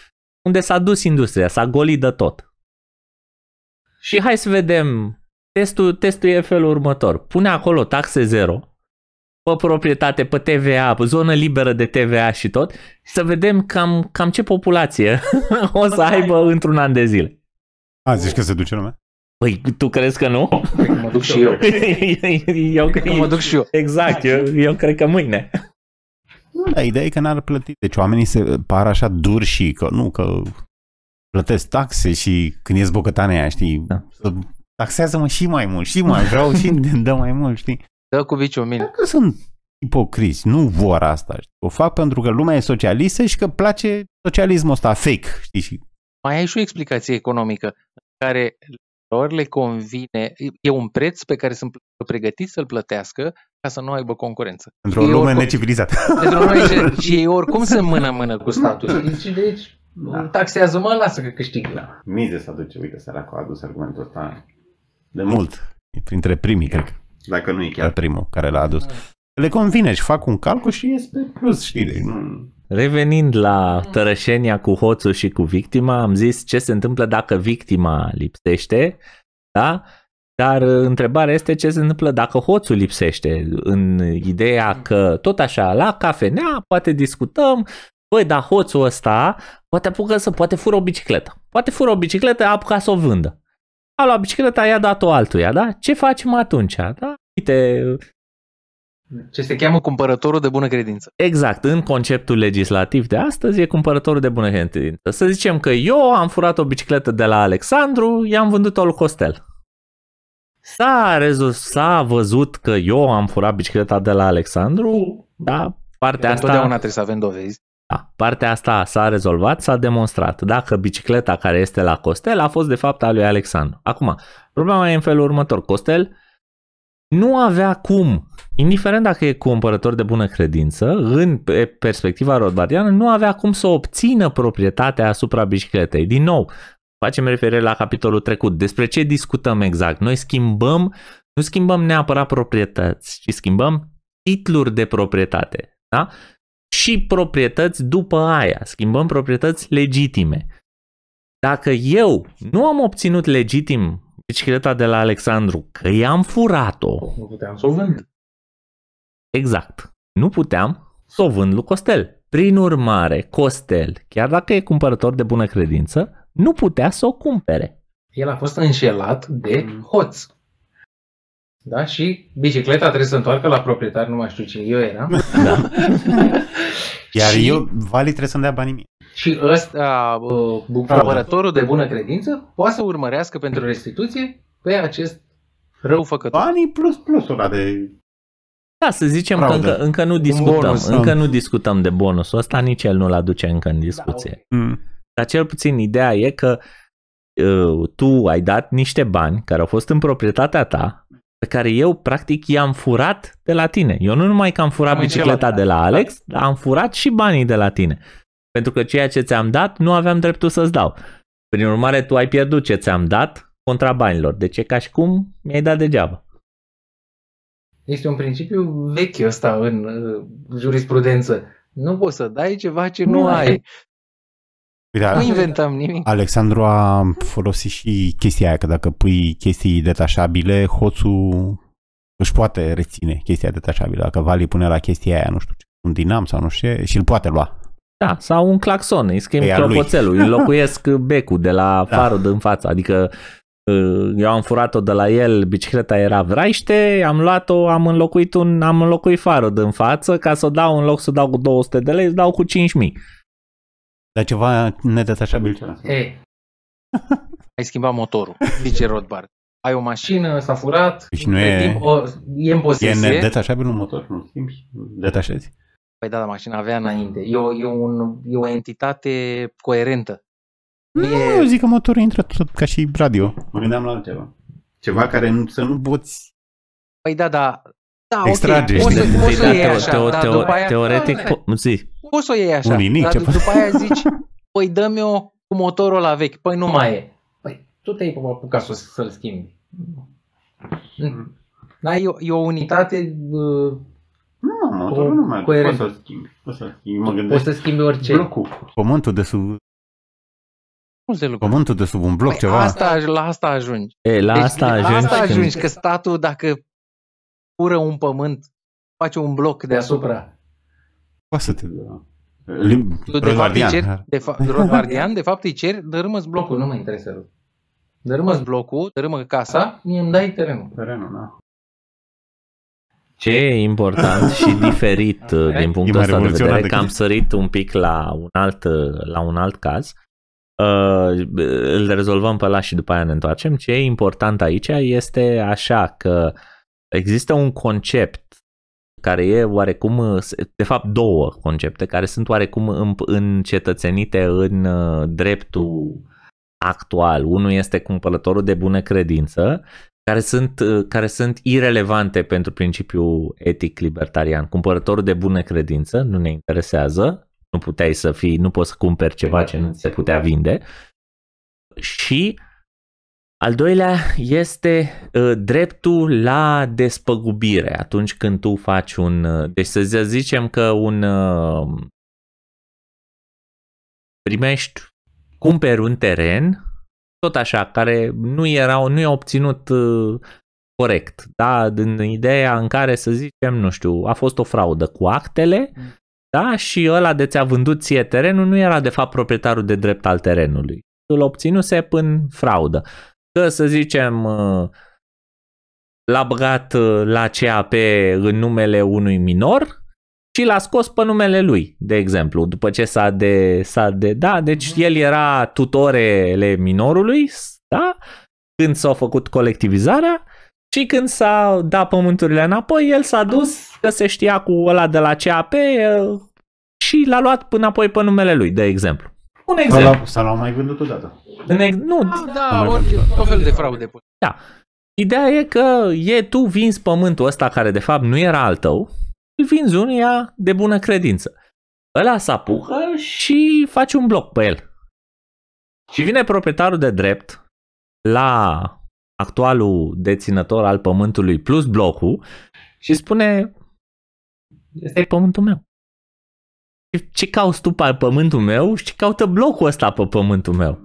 unde s-a dus industria, s-a golit de tot. Și hai să vedem, testul e felul următor. Pune acolo taxe zero, pe proprietate, pe TVA, pe zonă liberă de TVA și tot, și să vedem cam ce populație o să aibă într-un an de zile. Zici că se duce lumea? Păi, tu crezi că nu? Cred că mă duc și eu. Mă duc și eu. Exact, eu cred că mâine. Da, ideea e că n-ar plăti. Deci oamenii se par așa duri și că plătesc taxe și când ies bocătanii aia, știi, da. Taxează-mă și mai mult, și mai vreau și dă mai mult, știi? Dă cu viciul mine. Că sunt ipocriți, nu vor asta. Știi? O fac pentru că lumea e socialistă și că place socialismul ăsta fake, știi? Și mai ai și o explicație economică în care lor le convine, e un preț pe care sunt pregătiți să-l plătească ca să nu aibă concurență. Pentru o lume necivilizată. Pentru noi și ei oricum sunt mână-mână cu statul. Și deci taxează-mă, lasă că câștig. Da. Mize să aduce, uite, săracul a adus argumentul ăsta de mult. E printre primii, cred că. Dacă nu e chiar primul care l-a adus. Le convine și fac un calcul și ies pe plus, știi? Revenind la tărășenia cu hoțul și cu victima, am zis ce se întâmplă dacă victima lipsește, da? Dar întrebarea este ce se întâmplă dacă hoțul lipsește, în ideea că tot așa, la cafenea, poate discutăm, băi, dar hoțul ăsta poate fură o bicicletă. Poate fură o bicicletă, a apucat să o vândă. A luat bicicleta, i-a dat-o altuia, da? Ce facem atunci, da? Uite... Ce se cheamă cumpărătorul de bună credință. Exact, în conceptul legislativ de astăzi e cumpărătorul de bună credință. Să zicem că eu am furat o bicicletă de la Alexandru, i-am vândut-o lui Costel. S-a văzut că eu am furat bicicleta de la Alexandru, da, partea asta... Întotdeauna trebuie să avem dovezi. Da, partea asta s-a rezolvat, s-a demonstrat. Dacă bicicleta care este la Costel a fost de fapt a lui Alexandru. Acum, problema e în felul următor. Costel nu avea cum, indiferent dacă e cumpărător de bună credință, în perspectiva rothbardiană, nu avea cum să obțină proprietatea asupra bicicletei. Din nou, facem referire la capitolul trecut. Despre ce discutăm exact? Noi nu schimbăm neapărat proprietăți, ci schimbăm titluri de proprietate. Da? Și proprietăți după aia. Schimbăm proprietăți legitime. Dacă eu nu am obținut legitim bicicleta de la Alexandru, că i-am furat-o, nu puteam să o vând. Exact. Nu puteam să o vând lui Costel. Prin urmare, Costel, chiar dacă e cumpărător de bună credință, nu putea să o cumpere. El a fost înșelat de hoț. Da? Și bicicleta trebuie să întoarcă la proprietar, nu mai știu cine eu eram. Da. Iar Vali trebuie să-mi dea banii mie. Și ăsta, cumpărătorul de bună credință, poate să urmărească pentru restituție pe acest răufăcător. Banii plus ăla de... Da, să zicem că încă nu discutăm de bonusul ăsta, nici el nu-l aduce încă în discuție. Da, okay. Dar cel puțin ideea e că tu ai dat niște bani care au fost în proprietatea ta, pe care eu practic i-am furat de la tine. Eu nu numai că am furat bicicleta de la Alex, dar am furat și banii de la tine. Pentru că ceea ce ți-am dat nu aveam dreptul să-ți dau. Prin urmare, tu ai pierdut ce ți-am dat contra banilor. Deci e ca și cum mi-ai dat degeaba. Este un principiu vechi ăsta în jurisprudență. Nu poți să dai ceva ce nu ai. Nu inventăm nimic. Alexandru a folosit și chestia aia, că dacă pui chestii detașabile, hoțul își poate reține chestia detașabilă. Dacă Vali pune la chestia aia, nu știu ce, un dinam sau nu știu ce, și îl poate lua. Da, sau un claxon, îi schimb clopoțelul, îi înlocuiesc becul de la farul din față. Adică eu am furat-o de la el, bicicleta era vraiște, am luat-o, am înlocuit farul din față, ca să o dau, în loc să dau cu 200 de lei, dau cu 5.000. Dar ceva nedetașabil ce lasă. Ai schimbat motorul, zice Rothbard. Ai o mașină, s-a furat, deci nu e în posesie. E nedetașabil un motor, nu schimbi, detașezi. Păi da, mașina avea înainte. E o entitate coerentă. Eu zic că motorul intră tot ca și radio. Mă gândeam la altceva. Ceva care să nu poți... Păi da, extrage. Okay. Poți să iei așa. Teoretic, poți să o iei așa. Dar după aia zici, păi dă-mi-o cu motorul la vechi. Păi nu mai e. Păi tu te-ai apucat să-l schimbi. Da, e o unitate... Nu, motorul nu mai poți să-l schimbi. Poți să schimbi, mă gândesc. Poți să schimbi orice. Blocul. Pământul de sub multe lucruri. Pământul de sub un bloc, ceva. La asta ajungi. La Deci, asta ajungi că statul, dacă fură un pământ, face un bloc deasupra. Poate să te Rodvardian, de fapt îi ceri, dărâmă-ți blocul, nu mă interesează. Dărâmă-ți blocul, dărâmă casa, mie îmi dai terenul. Da. Ce e important și diferit din punctul ăsta de vedere, că am sărit un pic la un alt caz, îl rezolvăm pe ăla și după aia ne întoarcem. Ce e important aici este așa că există un concept care e oarecum, de fapt două concepte care sunt oarecum încetățenite în dreptul actual. Unul este cumpărătorul de bună credință, care sunt irelevante pentru principiul etic libertarian. Cumpărătorul de bună credință nu ne interesează, nu poți să cumperi ceva ce nu se putea vinde. Și al doilea este dreptul la despăgubire atunci când tu faci deci să zicem că cumperi un teren tot așa, care nu e obținut corect, da? În ideea în care, să zicem, nu știu, a fost o fraudă cu actele, da? Și ăla de ți-a vândut ție terenul nu era de fapt proprietarul de drept al terenului. Îl obținuse prin fraudă. Că, să zicem, l-a băgat la CAP în numele unui minor și l-a scos pe numele lui, de exemplu, după ce deci el era tutorele minorului, da? Când s-a făcut colectivizarea și când s-a dat pământurile înapoi, el s-a dus, că se știa cu ăla de la CAP și l-a luat înapoi pe numele lui, de exemplu. Un exemplu. Sau l-au mai vândut odată. Tot fel de fraude. Da. Ideea e că tu vinzi pământul ăsta care de fapt nu era al tău, îl vinzi unuia de bună credință. Ăla se apucă și face un bloc pe el. Și vine proprietarul de drept la actualul deținător al pământului plus blocul și spune: ăsta e pământul meu. Ce cauți tu pe pământul meu și ce caută blocul ăsta pe pământul meu?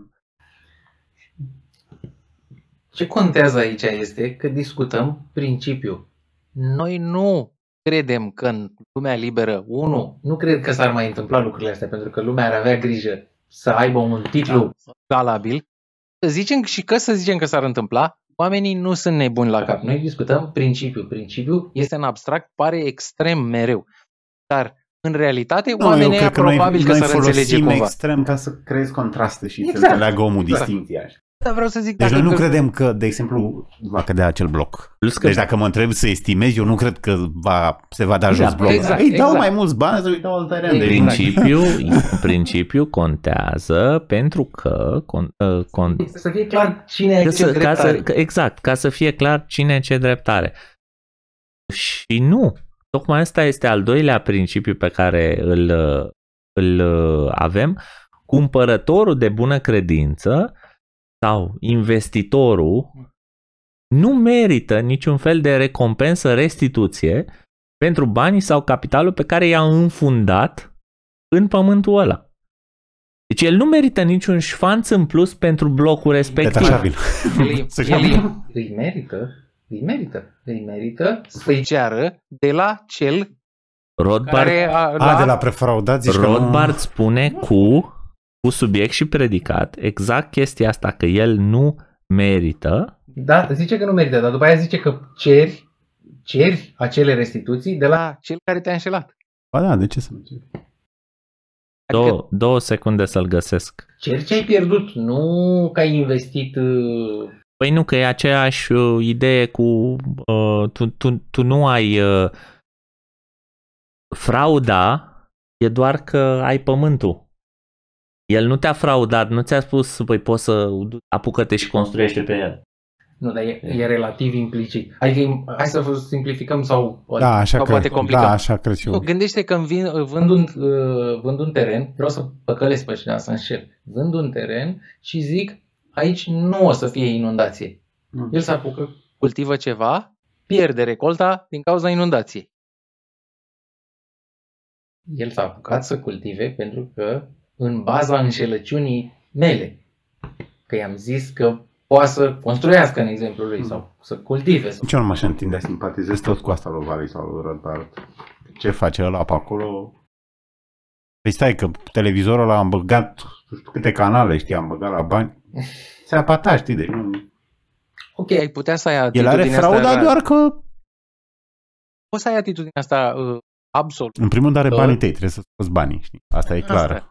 Ce contează aici este că discutăm principiul. Noi nu credem că în lumea liberă, nu cred că s-ar mai întâmpla lucrurile astea, pentru că lumea ar avea grijă să aibă un titlu valabil. Să zicem că s-ar întâmpla, oamenii nu sunt nebuni la cap. Noi discutăm principiul. Principiul este în abstract, pare extrem mereu. Dar în realitate, oamenii probabil că s-ar înțelege cumva. Extrem ca să creezi contraste și să înțeleagă omul distinția. Da, vreau să zic, deci noi nu credem că, de exemplu, va cădea acel bloc. Deci dacă mă întreb să estimez, eu nu cred că se va da jos blocul. Îi dau mai mulți bani să-i dau alt teren. Principiul contează pentru că să fie clar cine e ce dreptare. Exact, ca să fie clar cine e ce dreptare. Și nu. Tocmai ăsta este al doilea principiu pe care îl avem. Cumpărătorul de bună credință sau investitorul nu merită niciun fel de recompensă, restituție pentru banii sau capitalul pe care i-a înfundat în pământul ăla. Deci el nu merită niciun șfanț în plus pentru blocul respectiv. Îi merită să-i ceară de la cel care de la prefraudat. Rothbard spune cu subiect și predicat exact chestia asta, că el nu merită. Da, zice că nu merită, dar după aia zice că ceri acele restituții de la cel care te-a înșelat. Ba da, de ce să nu ceri? Două secunde să-l găsesc. Ceri ce ai pierdut, nu că ai investit. Păi nu, că e aceeași idee cu tu nu ai frauda, e doar că ai pământul. El nu te-a fraudat, nu ți-a spus, păi poți să apucă-te și construiește pe el. Nu, dar e relativ implicit. Adică, hai să simplificăm sau poate complicăm. Da, așa cred și eu. Gândește că vând un teren, vreau să păcălesc pe cineva, să înșel. Vând un teren și zic, aici nu o să fie inundație. El se apucă, cultivă ceva, pierde recolta din cauza inundației. El s-a apucat să cultive pentru că în baza înșelăciunii mele. Că i-am zis că poate să construiască în exemplul lui sau să cultive. Nici eu nu m-aș întinde, simpatizez tot cu asta lui Vali sau lui Rothbard. Ce face ăla pe acolo? Păi stai că televizorul ăla am băgat, nu știu câte canale, știi, am băgat la bani. Se apata, știi, deci nu... Ok, ai putea să ai El atitudinea are frauda asta, doar că... poți să ai atitudinea asta absolut. În primul rând are banii tăi, trebuie să scoți banii, știi? Asta e clar. Asta.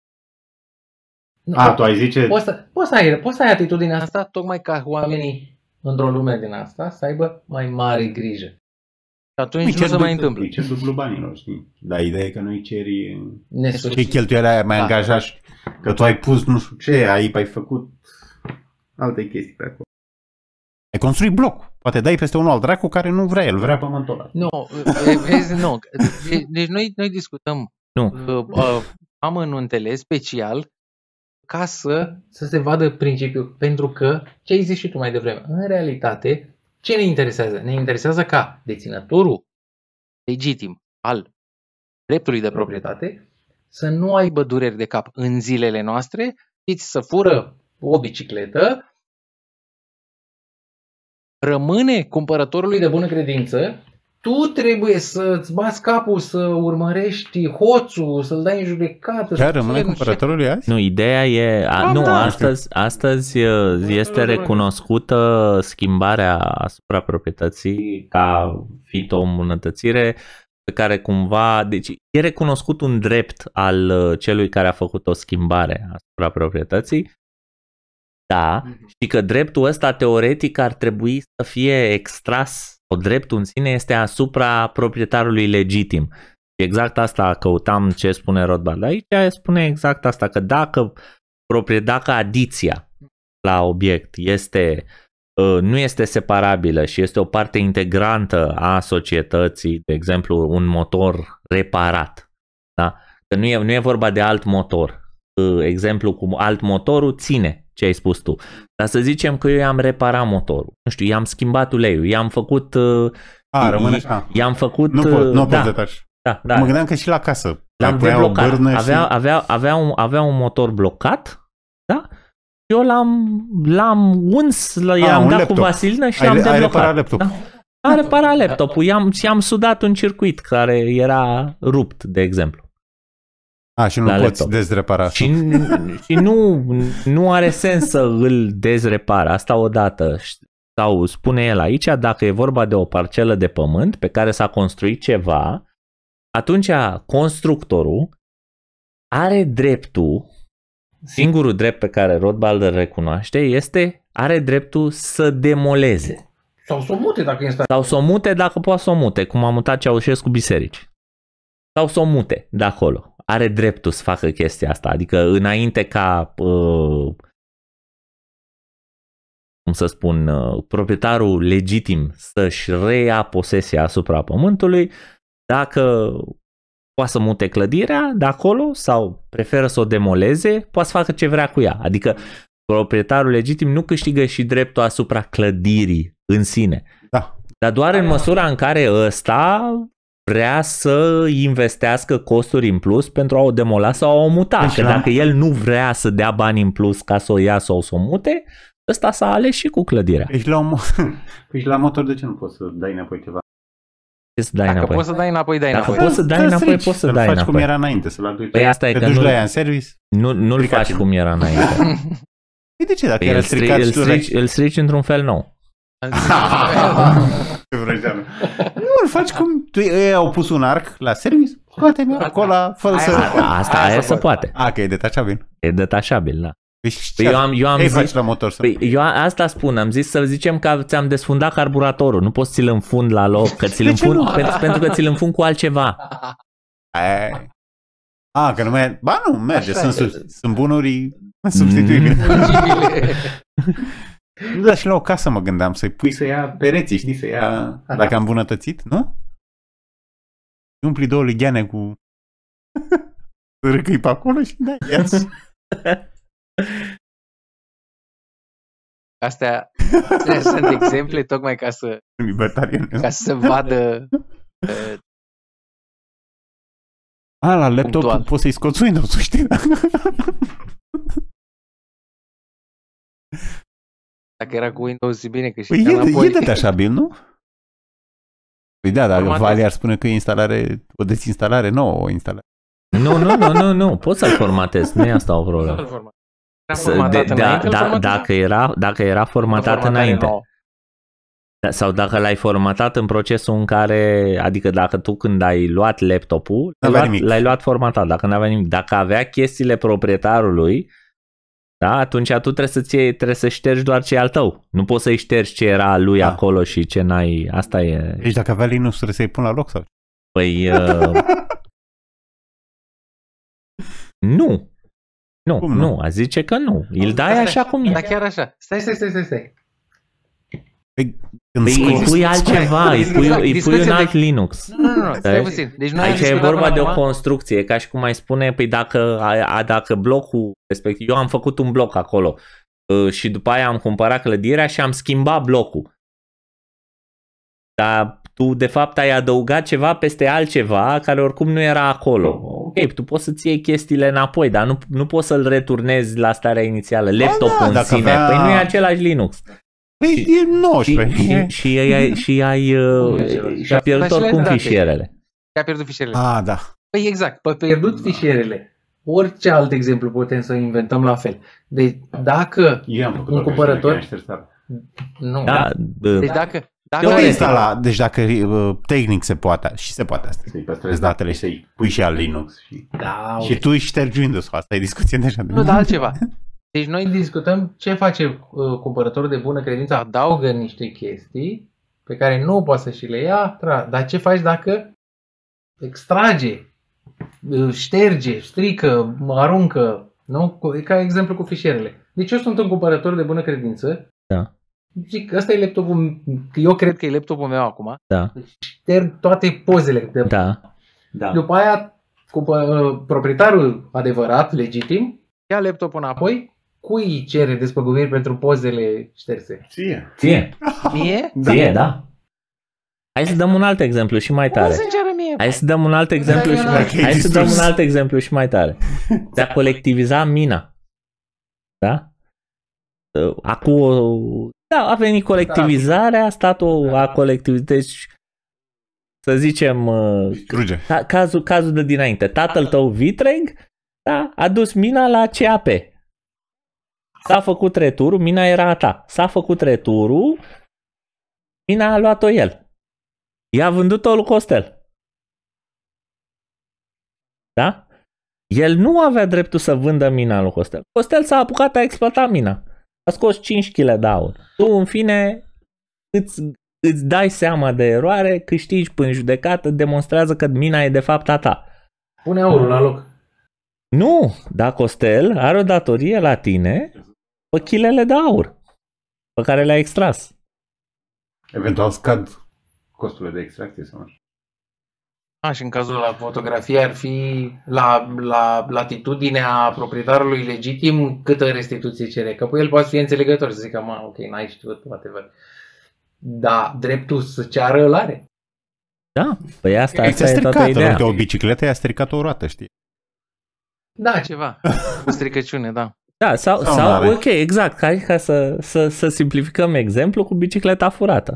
Tu ai zice... Poți să ai atitudinea asta tocmai ca oamenii într-o lume din asta să aibă mai mare grijă. Și atunci nu se mai întâmplă. Ce dublu banilor, știi? Dar ideea e că nu-i ceri... Nesucit. Ce cheltuiele aia mai angajați, că tu ai pus nu știu ce, ai făcut alte chestii pe acolo. Ai construit bloc. Poate dai peste unul al dracu care nu vrea, el vrea pământul ăla. Nu, vezi, nu. Deci noi discutăm amănuntele special ca să se vadă principiul. Pentru că, ce ai zis și tu mai devreme, în realitate, ce ne interesează? Ne interesează ca deținătorul legitim al dreptului de proprietate să nu aibă dureri de cap în zilele noastre, știți, să fură o bicicletă, rămâne cumpărătorului de bună credință, tu trebuie să-ți bați capul, să urmărești hoțul, să-l dai în judecată. Chiar rămâne cumpărătorului azi? Nu, ideea e... Astăzi este recunoscută schimbarea asupra proprietății ca fiind o îmbunătățire pe care cumva... Deci e recunoscut un drept al celui care a făcut o schimbare asupra proprietății. Da, și că dreptul ăsta teoretic ar trebui să fie extras, o dreptul în sine este asupra proprietarului legitim. Și exact asta căutam ce spune Rothbard aici, spune exact asta, că dacă adiția la obiect nu este separabilă și este o parte integrantă a societății, de exemplu un motor reparat, da? Că nu e vorba de alt motor, exemplu cu alt motorul ține ce ai spus tu. Dar să zicem că eu i-am reparat motorul. Nu știu, i-am schimbat uleiul, i-am făcut... rămâne așa. I-am făcut... Nu poți detași. Da. Mă gândeam că și la casă. L-am deblocat. Avea un motor blocat, da? Eu l-am uns, i-am dat cu vaselină și l-am deblocat. Ai reparat laptopul. Da? A reparat laptopul. I-am sudat un circuit care era rupt, de exemplu. Și nu poți dezrepara. Și nu are sens să îl dezrepare. Asta odată. Sau spune el aici, dacă e vorba de o parcelă de pământ pe care s-a construit ceva, atunci constructorul are dreptul, singurul drept pe care Rothbard îl recunoaște are dreptul să demoleze. Sau să o mute dacă este. Sau să o mute dacă poate să o mute, cum a mutat Ceaușescu biserici. Sau să o mute de acolo. Are dreptul să facă chestia asta. Adică înainte ca, cum să spun, proprietarul legitim să-și reia posesia asupra pământului, dacă poate să mute clădirea de acolo sau preferă să o demoleze, poate să facă ce vrea cu ea. Adică proprietarul legitim nu câștigă și dreptul asupra clădirii în sine. Da. Dar doar în măsura în care ăsta vrea să investească costuri în plus pentru a o demola sau a o muta. Că dacă el nu vrea să dea bani în plus ca să o ia sau să o mute, ăsta s-a ales și cu clădirea. Ești la motor, de ce nu poți să dai înapoi ceva? Dacă poți să dai înapoi, dai înapoi. Dacă poți să dai înapoi, poți să dai înapoi. Să-l faci cum era înainte, să-l aduci. Păi asta e că duci la ea în service. Nu-l faci cum era înainte. Păi de ce? Dacă era stricat îl strici într-un fel nou. Nu-l faci cum... Ei au pus un arc la service, scoate-mi acolo, fără să... Aia se poate. Că e detașabil. E detașabil, da. Eu am zis, la motor eu asta spun, am zis să zicem că ți-am desfundat carburatorul, nu poți ți-l înfund la loc, că ți-l înfund, pentru că ți-l înfund cu altceva. Că nu mai... Ba nu, merge, sunt bunuri substituibile. Nu, dar și la o casă mă gândeam, să-i pui să ia pereții, știi, să ia, dacă am îmbunătățit, nu? Umpli 2 ligheane cu râcâi pe acolo și da, ia-ți. Astea sunt exemple tocmai ca să vadă la laptop poți să-i scoți Windows-ul, știi? Dacă era cu Windows, e bine că și Păi înapoi. e detașabil, nu? Păi da, dacă Formatează. Vali ar spune că e instalare, o desinstalare nouă, o instalare. Nu, poți să-l formatezi, nu e asta o problemă. Era formatat înainte, îl formatezi. Dacă era formatat Formatare înainte. nouă. Sau dacă l-ai formatat în procesul în care, adică dacă tu când ai luat laptopul, N-avea nimic. l-ai luat formatat, dacă nu avea nimic. Dacă avea chestiile proprietarului, da, atunci tu trebuie să ștergi doar ce e al tău. Nu poți să-i ștergi ce era al lui acolo și ce n-ai, asta e. Deci dacă avea Linux trebuie să-i pun la loc sau? Păi, nu. Cum Nu, a zice că nu. Îl dai așa cum e. Dar chiar așa. Stai. Când Păi îi pui altceva, îi pui un alt Linux. Nu, stai puțin. Deci noi am Aici e discutat vorba până de o acum. construcție, ca și cum ai spune, păi dacă blocul respectiv, eu am făcut un bloc acolo și după aia am cumpărat clădirea și am schimbat blocul. Dar tu de fapt ai adăugat ceva peste altceva care oricum nu era acolo. Ok, tu poți să-ți iei chestiile înapoi, dar nu poți să-l returnezi la starea inițială. Laptopul în dacă sine, avea- păi nu e același Linux. Păi e 19. Și a pierdut Dar și oricum le-ai dat, fișierele. A pierdut fișierele. Da. Păi exact. Păi Pierdut fișierele. Orice alt exemplu putem să inventăm la fel. Deci dacă Eu am făcut un cumpărător... nu. Da, Deci dacă Poate instala, deci dacă tehnic se poate, și se poate asta, să-i păstrezi datele și să-i pui și al Linux. Da, Și tu îi ștergi Windows-ul, asta e discuție deja. nu, dar altceva. Deci noi discutăm ce face cumpărătorul de bună credință. Adaugă niște chestii pe care nu poate să și le ia, dar ce faci dacă extrage, șterge, strică, aruncă, nu? Ca exemplu cu fișierele. Deci eu sunt un cumpărător de bună credință. Da. Zic, ăsta e laptopul, eu cred că e laptopul meu acum. Da. șterg toate pozele. Da. După aia, proprietarul adevărat, legitim, ia laptopul înapoi. apoi cui îi cere despăgubiri pentru pozele șterse? Ție, da. Hai să dăm un alt exemplu și mai tare. Hai să dăm un alt exemplu și mai Hai să dăm un alt exemplu și mai tare. De a colectiviza mina. Da? Acum a venit colectivizarea, statul a colectivizat. Deci, să zicem, cazul de dinainte. Tatăl tău vitreg, da, a dus mina la CAP. S-a făcut returul, mina era a ta. S-a făcut returul, mina a luat-o el. I-a vândut-o lui Costel. Da? El nu avea dreptul să vândă mina lui Costel. Costel s-a apucat a exploata mina. A scos 5 kg de aur. Tu, în fine, îți dai seama de eroare, câștigi până în judecată, demonstrează că mina e de fapt a ta. Pune aurul la loc. Nu, dar Costel are o datorie la tine pe kilele de aur pe care le-a extras. Eventual scad costurile de extracție sau așa. Și în cazul La fotografie ar fi la latitudinea proprietarului legitim câtă restituție cere. Că el poate fi înțelegător să zică, ok, n-ai știut, whatever. Da, dreptul să ceară îl are. Da, păi asta e toată ideea. De o bicicletă i-a stricat o roată, știi? Da, ceva. Cu stricăciune, da. Da, sau ok, exact, ca să simplificăm exemplu cu bicicleta furată.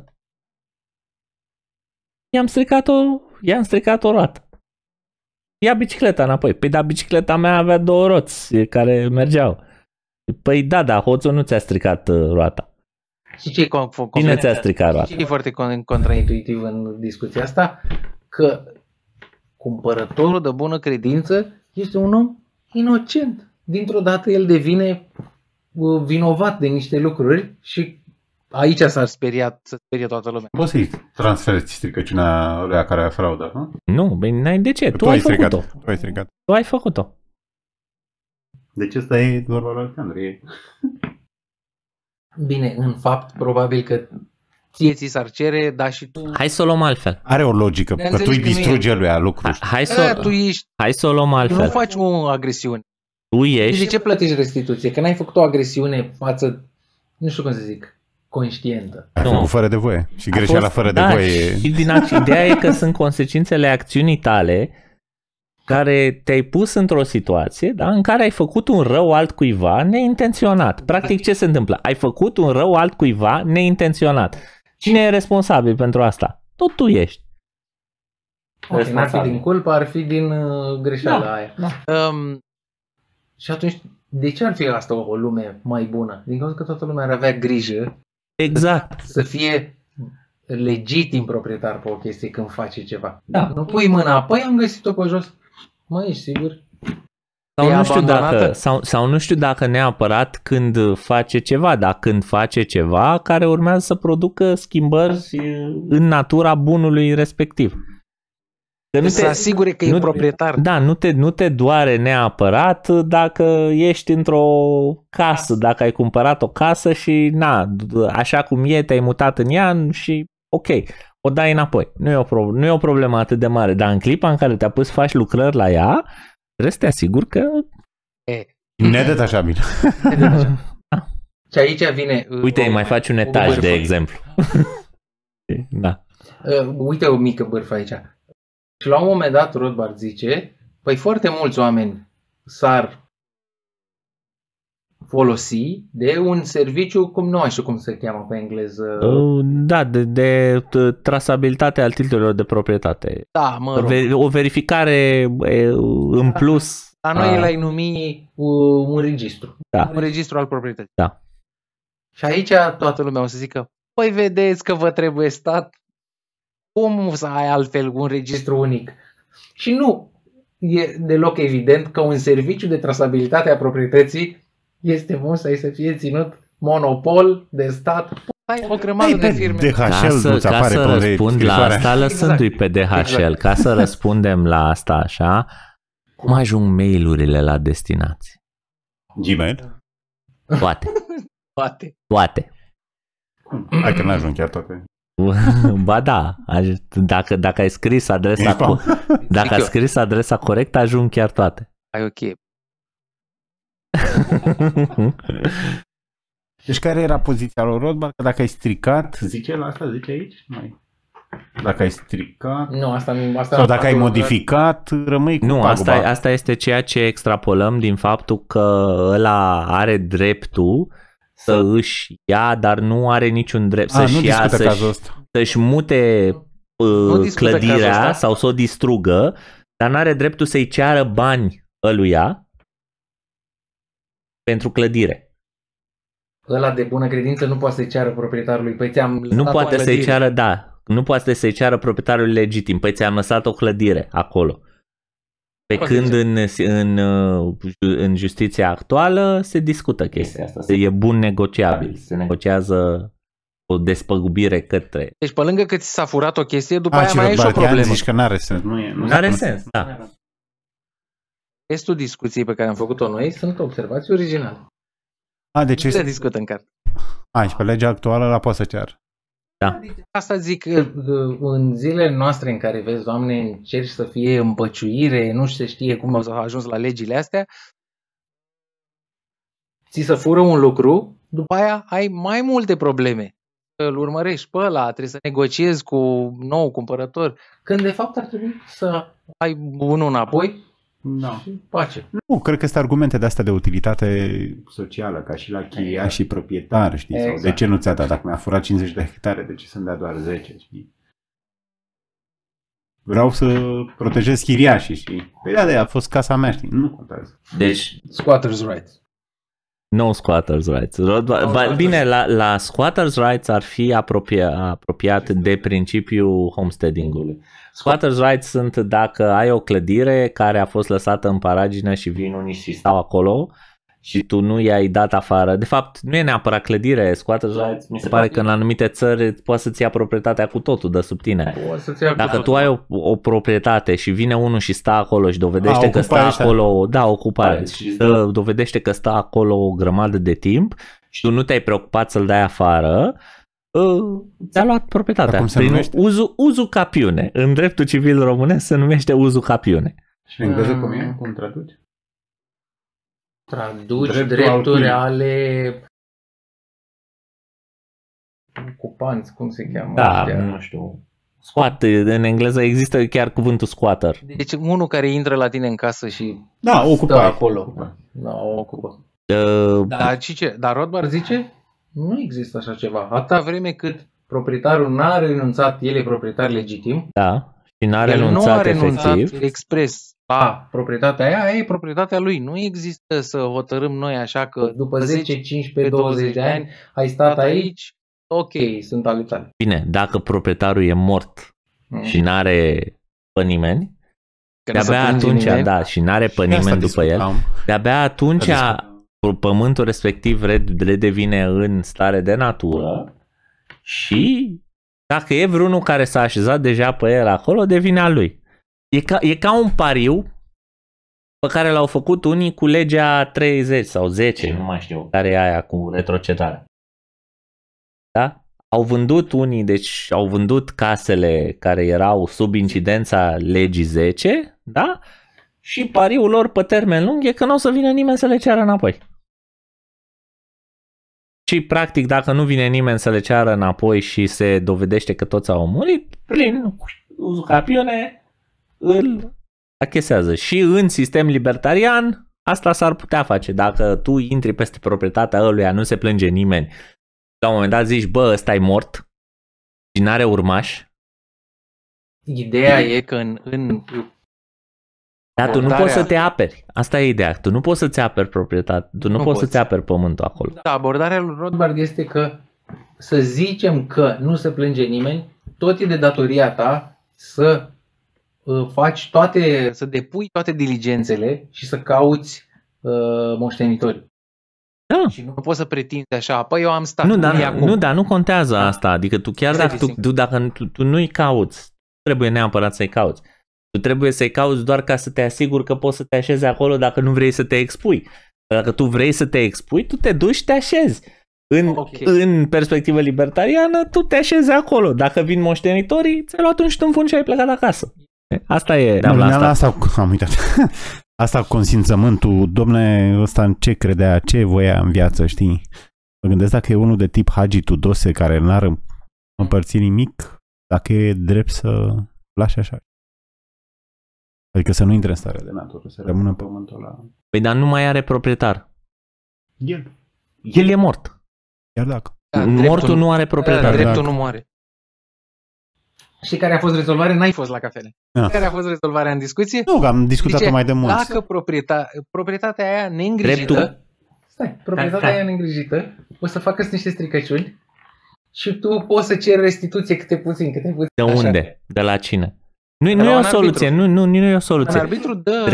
I-am stricat o roată. Ia bicicleta înapoi. Păi da, bicicleta mea avea 2 roți care mergeau. Păi da, hoțul nu ți-a stricat roata. Și ce Cine ți-a stricat roata? e foarte contraintuitiv în discuția asta? Că cumpărătorul de bună credință este un om inocent. Dintr-o dată el devine vinovat de niște lucruri și aici s-ar speria toată lumea. Poți să-i transferi stricăciunea lui care a fraudă, nu? Nu, băi, n-ai de ce. Tu ai făcut-o. Tu ai stricat. Tu ai făcut-o. Deci ăsta e vorba lui Alexandru. Bine, în fapt, probabil că ți s-ar cere, dar și tu... Hai să o luăm altfel. Are o logică, că tu îi distrugi lui lucruri. Hai să o luăm altfel. Tu nu faci o agresiune. Tu ești... De ce plătești restituție? Că n-ai făcut o agresiune față, nu știu cum să zic, conștientă. Ai făcut fără de voie. Și greșeala fără de voie. Și ideea e că sunt consecințele acțiunii tale care te-ai pus într-o situație, da, în care ai făcut un rău altcuiva neintenționat. Practic ce se întâmplă? Ai făcut un rău altcuiva neintenționat. Cine e responsabil pentru asta? Tot tu ești. Ok, n-ar fi din culpă, ar fi din greșeala aia. Și atunci, de ce ar fi asta o lume mai bună? Din cauza că toată lumea ar avea grijă Exact. să fie legitim proprietar pe o chestie când face ceva. Da. Nu pui mâna, păi am găsit-o pe jos. Mă, ești sigur? Sau E nu, știu abandonată? dacă, sau nu știu dacă neapărat când face ceva, dar când face ceva care urmează să producă schimbări în natura bunului respectiv. Că Să asigure că e proprietar. Da, nu te doare neapărat dacă ești într-o casă, dacă ai cumpărat o casă și așa cum e, te-ai mutat în ea și ok, o dai înapoi. Nu e o problemă atât de mare, dar în clipa în care te-a pus să faci lucrări la ea, trebuie să te asiguri că... Nedetașabil. Și aici vine... Uite, mai faci un etaj, de exemplu. Da. Uite o mică bârfă aici. Și la un moment dat Rothbard zice, păi foarte mulți oameni s-ar folosi de un serviciu, cum nu știu cum se cheamă pe engleză. Da, de trasabilitate al titlurilor de proprietate. Da, mă rog. O verificare în plus. La noi l-ai numi un registru. Da. Un registru al proprietății. Da. Și aici Toată lumea o să zică, păi vedeți că vă trebuie stat. Cum să ai altfel un registru? registru unic. Și nu e deloc evident că un serviciu de trasabilitate a proprietății este musai să fie ținut monopol de stat. Ai o grămadă de firme. DHL nu-ți apare Ca să pe răspund la asta, lăsându-i pe DHL, Exact. ca să răspundem la asta așa, cum ajung mail-urile la destinație? Gmail? Toate. Poate. Toate. Hai că n-ajung chiar toate. Ba da, dacă ai scris adresa dacă ai scris adresa corectă, ajung chiar toate. Ai ok. Deci care era poziția lui Rothbard? Că dacă ai stricat, zice la asta, zice aici? Mai. Dacă ai stricat Nu, asta sau dacă ai modificat, rămâi cu Nu, paguba. asta este ceea ce extrapolăm din faptul că ăla are dreptul să își ia, dar nu are niciun drept să-și ia, să-și mute clădirea sau să o distrugă, dar nu are dreptul să-i ceară bani ăluia pentru clădire. Ăla de bună credință nu poate să-i ceară proprietarului. Păi nu poate să-i ceară, nu poate să-i ceară proprietarului legitim. Păi ți-am lăsat o clădire acolo. Pe când în justiția actuală se discută chestia asta. E bun negociabil. Se negociază o despăgubire către... Deci pe lângă că ți s-a furat o chestie, după aia mai e și o problemă. Zici că n-are sens. N-are sens, da. Restul discuției pe care am făcut-o noi sunt observații originale. Deci se discută în carte. Și pe legea actuală la poți să ceară. Da. Asta zic că în zilele noastre în care vezi, Doamne, încerci să fie împăciuire, nu se știe cum Cum au ajuns la legile astea, ți se fură un lucru, după aia ai mai multe probleme. Îl urmărești pe ăla, trebuie să negociezi cu nou cumpărător. când de fapt ar trebui să Ai unul înapoi. apoi și pace. Nu, cred că sunt argumente de astea de utilitate socială, ca și la chiriaș și proprietar, știi? Sau de ce nu ți-a dat? Dacă mi-a furat 50 de hectare, de ce să-mi dea doar 10, știi? Vreau să protejez chiriașii, știi? Păi da, a fost casa mea, știi? Nu contează. Deci, Squatters' rights. no squatters' rights. Bine, la squatters' rights ar fi apropiat de principiul homesteading-ului. Squatters' rights sunt dacă ai o clădire care a fost lăsată în paragină și vin unii și stau acolo și tu nu i-ai dat afară. De fapt, nu e neapărat clădire. Squatters' rights mi se pare că în anumite țări poți să-ți ia proprietatea cu totul de sub tine. Dacă tu ai o proprietate și vine unul și stă acolo și dovedește că stă acolo, ocupare, și dovedește că stă acolo o grămadă de timp și tu nu te-ai preocupat să-l dai afară, ți-a luat proprietatea. Cum se numește? Uzucapiune. În dreptul civil românesc se numește uzucapiune. Și în engleză cum e? Cum traduci? Traduci drepturi ale ocupanți, cum se cheamă? Da, nu știu. În engleză există chiar cuvântul squatter. Deci unul care intră la tine în casă și Da, Stă ocupa acolo. Da, o ocupă. Dar și ce? Dar Rothbard zice, nu există așa ceva. Atâta vreme cât proprietarul n-a renunțat, el e proprietar legitim, Da. Și n-a el nu a renunțat renunțat efectiv. expres la proprietatea aia e proprietatea lui. Nu există să hotărâm noi așa că după 10, 15, 20 de ani ai stat aici, ok, sunt ale tale. Bine, dacă proprietarul e mort și n-are pe nimeni, că nu se de-abia plânge atunci, nimeni. da, și n-are pe nimeni după el, de-abia atunci pământul respectiv redevine în stare de natură și dacă e vreunul care s-a așezat deja pe el acolo, devine al lui. E ca un pariu pe care l-au făcut unii cu legea 30 sau 10, nu mai știu, care e aia cu retrocedarea. Da? Au vândut unii, deci au vândut casele care erau sub incidența legii 10, da? Și pariul lor pe termen lung e că nu o să vină nimeni să le ceară înapoi. Și practic dacă nu vine nimeni să le ceară înapoi și se dovedește că toți au murit, prin uzucapiune îl achesează. Și în sistem libertarian asta s-ar putea face. Dacă tu intri peste proprietatea ăluia, nu se plânge nimeni, la un moment dat zici, bă, ăsta e mort și n-are urmași. Ideea e E că în Dar tu nu abordarea- poți să te aperi. Asta e ideea. Tu nu poți să-ți aperi proprietatea. Tu nu poți să-ți aperi pământul acolo. abordarea lui Rothbard Rothbard este că să zicem că nu se plânge nimeni, tot e de datoria ta să faci toate, să depui toate diligențele diligențele și să cauți moștenitori. Da. Și nu nu poți să pretinzi așa, păi eu am stat. Nu, cum e dar acum. nu contează asta. Adică tu chiar Asta e dacă simplu. dacă tu nu-i cauți, trebuie neapărat să-i cauți. Tu trebuie să-i cauți doar ca să te asiguri că poți să te așezi acolo dacă nu vrei să te expui. Dacă tu vrei să te expui, tu te duci și te așezi. Ok. În perspectivă libertariană, tu te așezi acolo. Dacă vin moștenitorii, ți-ai luat un ștâmpun și ai plecat acasă. Asta e. Asta am uitat. Asta consimțământul, domne, ăsta în ce credea, ce voia în viață, știi? Mă gândesc dacă e unul de tip Hagi Tudose care n-ar împărți nimic, dacă e drept să lași așa. Adică să nu intre în stare de natură, să rămână pământul la Păi dar nu mai are proprietar. el. El e mort. Chiar dacă. Da, Mortul nu are proprietar. Dreptul Da. nu moare. Și care a fost rezolvarea? N-ai Ai fost. fost la cafele. Da. Care a fost rezolvarea în discuție? Nu, că am discutat-o Zice, mai de mult. Dacă proprietatea aia neîngrijită, Dreptul- Stai, proprietatea Da. aia neîngrijită o să facă niște stricăciuni și tu poți să ceri restituție câte puțin. De Așa. unde? De la cine? Nu la e o un soluție. Nu e o un soluție. arbitru dă...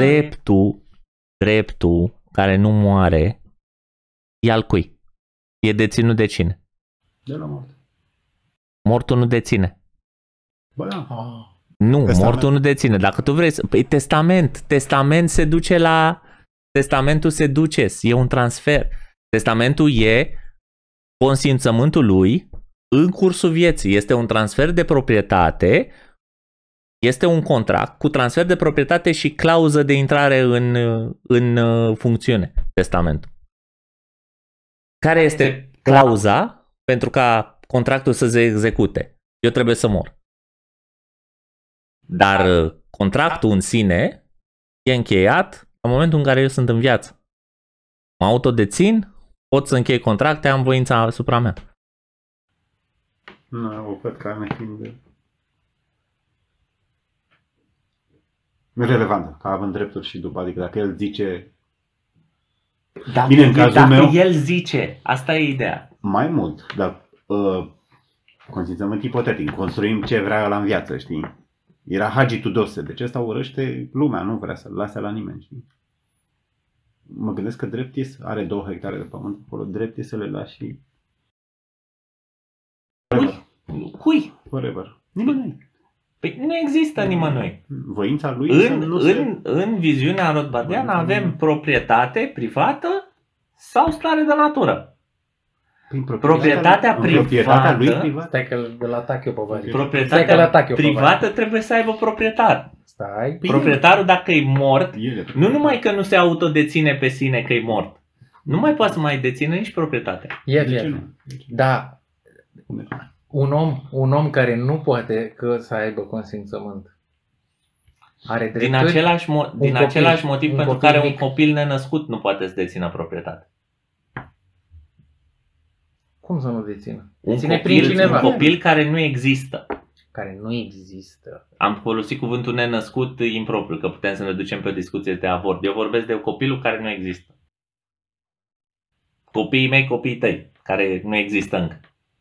Dreptul care nu moare e al cui? E deținut de cine? De la moarte. Mortul nu deține. Bă, da. Nu, Testament. mortul nu deține. Dacă tu vrei să... Păi testament se duce la... Testamentul se duce, e un transfer. Testamentul e consimțământul lui în cursul vieții. Este un transfer de proprietate, este un contract cu transfer de proprietate și clauză de intrare în funcțiune, testamentul. Care este clauza pentru ca contractul să se execute? Eu trebuie să mor. Dar contractul în sine e încheiat în momentul în care eu sunt în viață. Mă autodețin, pot să închei contracte, am voința asupra mea. Nu, o văd ca nefiind relevantă, ca având drepturi și după, adică dacă el zice Bine, în cazul meu- el zice, asta e ideea. mai mult, dar consimțământ ipotetic, construim ce vrea ăla în viață, știi? Era Hagi Tudose, deci ăsta urăște lumea, nu vrea să-l lase la nimeni, știi? Mă gândesc că drept e, are 2 hectare de pământ acolo, drept e să le lași și... Cui? Forever. Nimeni. Păi nu există nimănui. Voința lui să nu se... În viziunea rothbardiană avem proprietate privată sau stare de natură. Prin Proprietatea proprietatea lui privată- privată. Stai că îl atac eu pe Vali. Stai că îl Proprietatea atac eu pe privată Vali. trebuie să aibă proprietar. Stai. Proprietarul, dacă e mort, El e nu numai că nu se autodeține pe sine că e mort, nu mai poate să mai deține nici proprietatea. E De ce fier. nu? Da. Un om care nu poate să aibă consimțământ are Din drepturi. același motiv pentru copil care un mic. copil nenăscut nu poate să dețină proprietate. Cum să nu dețină? Un Deține prin cineva. copil care nu există. Care nu există. Am folosit cuvântul nenăscut impropriu, că putem să ne ducem pe o discuție de avort. Eu vorbesc de copilul care nu există. Copiii mei, copiii tăi, care nu există încă.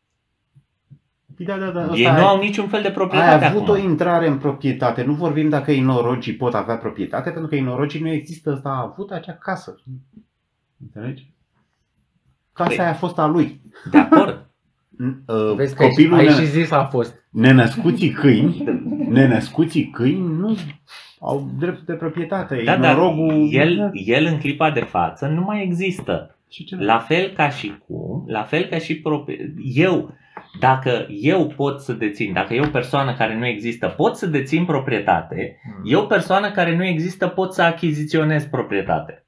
Da. Ei nu au niciun fel de proprietate Ai avut acum. o intrare în proprietate. Nu vorbim dacă inorogii pot avea proprietate, pentru că inorogii nu există. Ăsta a avut acea casă. Înțelegi? Casa Păi, aia a fost a lui. De acord. Vezi că Copilul ai și zis a fost. nenăscuții câini nu au drept de proprietate. Da, dar Inorogul... el în clipa de față nu mai există. Și ce? La fel ca și dacă eu pot să dețin, dacă eu persoană care nu există pot să dețin proprietate, eu persoană care nu există pot să achiziționez proprietate.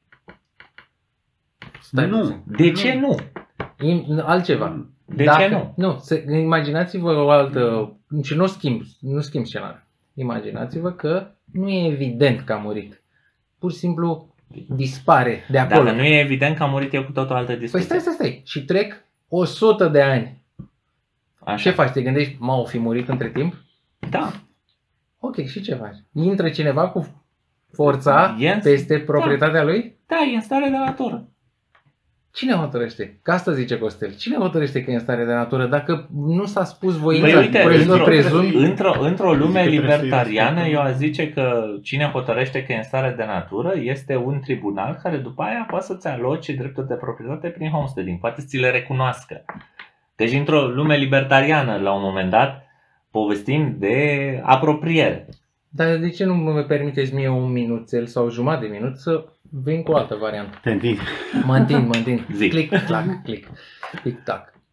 Stai Nu. puțin. De ce nu? Altceva. De ce nu? Nu, imaginați-vă o altă... Și nu schimb scenariul. Imaginați-vă că nu e evident că a murit. Pur și simplu dispare de acolo. Dacă nu e evident că a murit, e cu tot o altă Păi discuție. stai. Și trec 100 de ani. Așa. Ce faci? Te gândești, o fi murit între timp? Da. Ok, și ce faci? Intră cineva cu forța peste proprietatea lui? Da, e în stare de natură. Cine hotărăște? Că asta zice Costel. Cine hotărăște că e în stare de natură? Dacă nu s-a spus voința, Păi uite, prezum. într-o lume Zice că libertariană, trebuie să- eu aș zice că cine hotărăște că e în stare de natură este un tribunal care după aia poate să-ți aloce drepturi de proprietate prin homesteading, poate să ți le recunoască. Deci într-o lume libertariană, la un moment dat, povestim de apropiere. Dar de ce nu mă permiteți mie un minuțel sau jumătate de minut să vin cu o altă variantă? Te întind. Mă întind. Zic. Click-tac.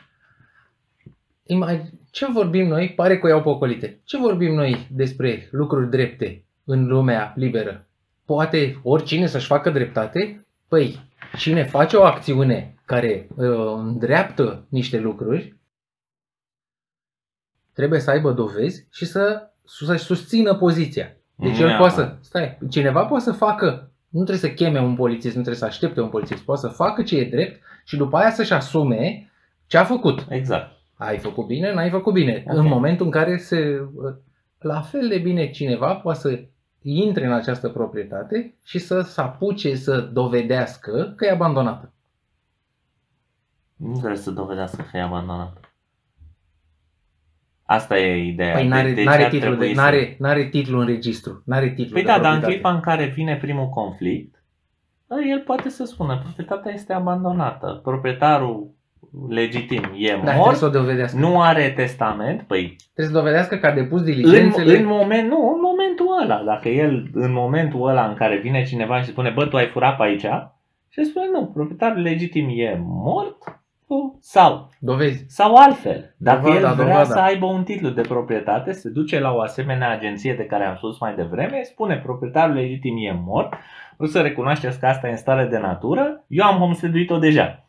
Ce vorbim noi? Pare că o iau pe ocolite. Ce vorbim noi despre lucruri drepte în lumea liberă? Poate oricine să-și facă dreptate? Păi, cine face o acțiune care îndreaptă niște lucruri, trebuie să aibă dovezi și să-și susțină poziția. Deci el poate cineva poate să facă, nu trebuie să cheme un polițist, nu trebuie să aștepte un polițist, poate să facă ce e drept și după aia să-și asume ce a făcut. Exact. Ai făcut bine, n-ai făcut bine. Ok. În momentul în care la fel de bine cineva poate să intre în această proprietate și să se apuce să dovedească că e abandonată. Nu trebuie să dovedească că e abandonat. Asta e ideea. Păi De ce n-are ar titlu, trebui n-are titlu în registru. N-are titlu Păi de da, dar în proprietate. clipa în care vine primul conflict, el poate să spună, proprietatea este abandonată, proprietarul legitim e Da, trebuie mort, să o dovedească. nu are testament, păi Trebuie să dovedească că a depus diligențele. în momentul ăla, dacă el în momentul ăla în care vine cineva și spune, bă, tu ai furat pe aici, și spune, nu, proprietarul legitim e mort, Dovezi. sau altfel, dacă Dovada, el vrea dovada. să aibă un titlu de proprietate, se duce la o asemenea agenție de care am spus mai devreme, spune proprietarul legitim e mort, nu să recunoașteți că asta e în stare de natură, eu am homesteaduit-o deja.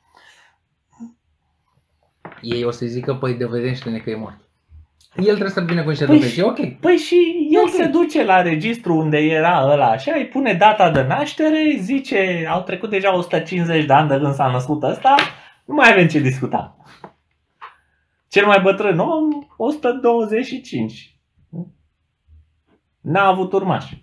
Ei o să zică, păi dovedește-ne că e mort. El trebuie să vină cu niște Păi dovezi. și- E ok. Păi și el Ok. se duce la registru unde era ăla așa, îi pune data de naștere, zice, au trecut deja 150 de ani de când s-a născut ăsta, nu mai avem ce discuta. Cel mai bătrân om, 125. N-a avut urmași.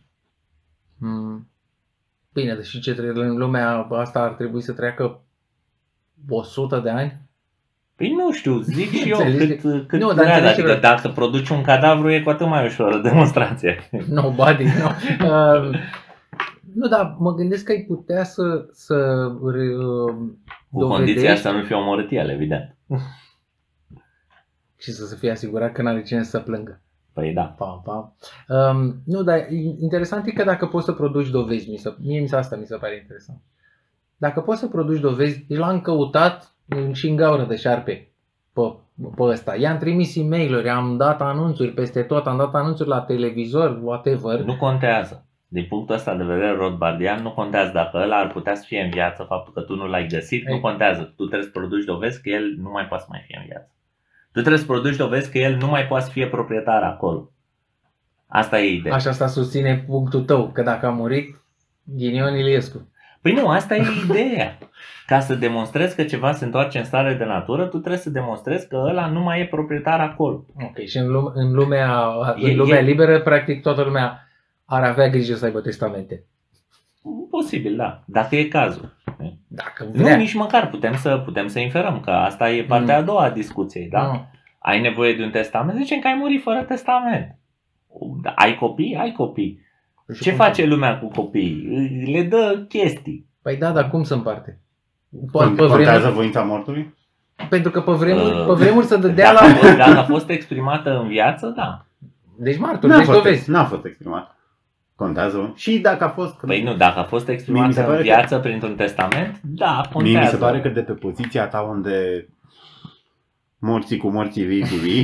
Bine, deși ce trebuie în lumea asta ar trebui să treacă 100 de ani? Păi nu știu, zic și eu Înțelegi? cât Nu, dar durează. înțelegi Adică că- dacă produci un cadavru e cu atât mai ușor demonstrație. Nobody, nu. Nu, dar mă gândesc că ai putea să Cu condiția să nu fie omorât el, evident. și să se fie asigurat că n-are cine să plângă. Păi da. Pa. Nu, dar interesant e că dacă poți să produci dovezi, asta mi se pare interesant. Dacă poți să produci dovezi, l-am căutat și în gaură de șarpe pe ăsta. I-am trimis e-mail-uri, am dat anunțuri peste tot, am dat anunțuri la televizor, whatever. Nu contează. Din punctul ăsta de vedere rothbardian, nu contează dacă ăla ar putea să fie în viață, faptul că tu nu l-ai găsit, nu contează. Tu trebuie să produci dovezi că el nu mai poate să mai fie în viață. Tu trebuie să produci dovezi că el nu mai poate să fie proprietar acolo. Asta e ideea. Așa asta susține punctul tău, că dacă a murit Ghinion Iliescu. Păi nu, asta e ideea. Ca să demonstrezi că ceva se întoarce în stare de natură, tu trebuie să demonstrezi că ăla nu mai e proprietar acolo. Ok, și în lumea liberă, practic toată lumea ar avea grijă să aibă testamente. Posibil, da, dacă e cazul. Dacă Nu, vrea. nici măcar putem să inferăm, că asta e partea a doua a discuției, da? Nu. Ai nevoie de un testament? Zicem că ai murit fără testament. Ai copii? Ai copii. Ce face lumea cu copiii? Le dă chestii. Păi da, dar cum se împarte? Contează voința mortului? Pentru că pe vremuri se dădea la... Dacă a fost exprimată în viață, da. Deci martori, deci dovezi. N-a fost exprimat. Contează. Și dacă a fost... Păi nu, dacă a fost exprimată în viață printr-un testament, da, contează. Mie mi se pare că de pe poziția ta unde morții cu morții, vii cu vii,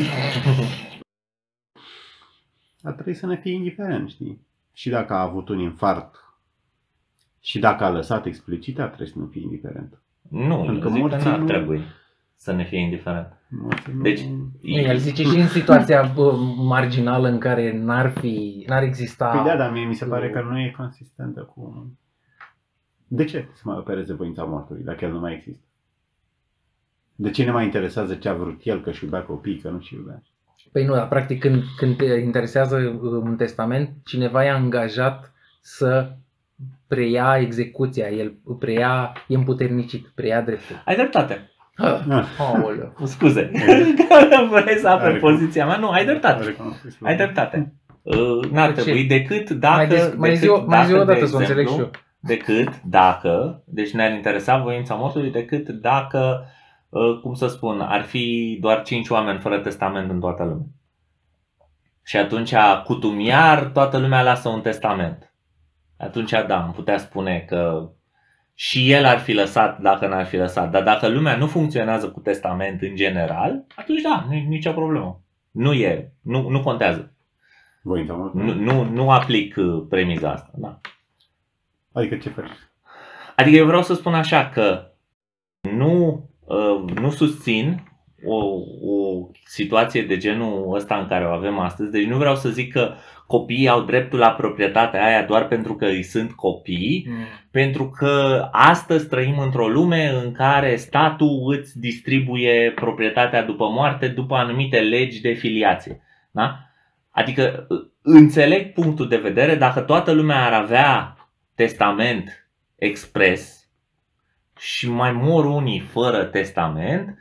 ar trebui să ne fie indiferent, știi? Și dacă a avut un infart și dacă a lăsat explicit, ar trebui să ne fie indiferent. Nu, eu zic că n-ar trebui să ne fie indiferent. Deci, el zice și în situația marginală în care n-ar exista... Păi da, dar mie mi se pare că nu e consistentă cu... De ce să mai opereze voința mortului, dacă el nu mai există? De ce ne mai interesează ce a vrut el, că își iubea copiii, că nu și iubea? Păi nu, dar practic când te interesează un testament, cineva e angajat să preia execuția, el e împuternicit, preia dreptul. Ai dreptate. Aoleu. Scuze, că vrei să apăr poziția mea. Nu, ai dreptate. Ai dreptate. N-ar trebui decât dacă... Mai zi o dată să o înțeleg și eu. Decât dacă, deci ne-ar interesa voința mortului, decât dacă, cum să spun, ar fi doar 5 oameni fără testament în toată lumea. Și atunci, cutumiar, toată lumea lasă un testament. Atunci, da, am putea spune că și el ar fi lăsat dacă n-ar fi lăsat. Dar dacă lumea nu funcționează cu testament în general, atunci da, nu e nicio problemă. Nu contează. Nu aplic premiza asta. Da. Adică ce faci? Adică eu vreau să spun așa că nu susțin o situație de genul ăsta în care o avem astăzi. Deci nu vreau să zic că copiii au dreptul la proprietatea aia doar pentru că îi sunt copii, pentru că astăzi trăim într-o lume în care statul îți distribuie proprietatea după moarte după anumite legi de filiație. Da? Adică înțeleg punctul de vedere, dacă toată lumea ar avea testament expres și mai mor unii fără testament,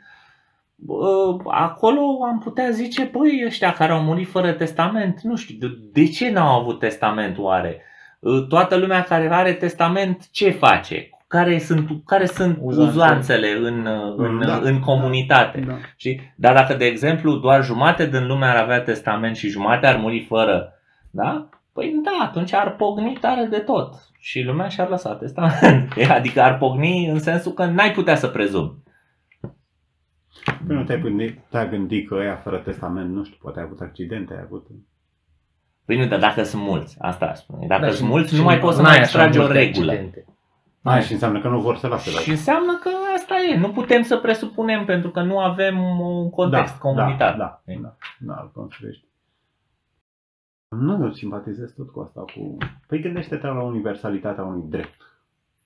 acolo am putea zice, păi ăștia care au murit fără testament, nu știu, de ce n-au avut testament oare? Toată lumea care are testament ce face? Care sunt uzanțele în comunitate? Da. Dar dacă, de exemplu, doar jumate din lume ar avea testament și jumate ar muri fără, da? Păi da, atunci ar pogni tare de tot și lumea și-ar lăsa testament. Adică ar pogni în sensul că n-ai putea să prezumi. Păi nu te-ai gândit că ăia fără testament, nu știu, poate ai avut accidente, ai avut... Păi nu, dar dacă sunt mulți, asta spune. Dacă sunt mulți, nu mai poți să mai extragi o regulă. Și înseamnă că nu vor să lase. Și înseamnă că asta e. Nu putem să presupunem pentru că nu avem un context comunitar. Da, îl construiești. Nu, eu simpatizez tot cu asta. Păi gândește-te la universalitatea unui drept.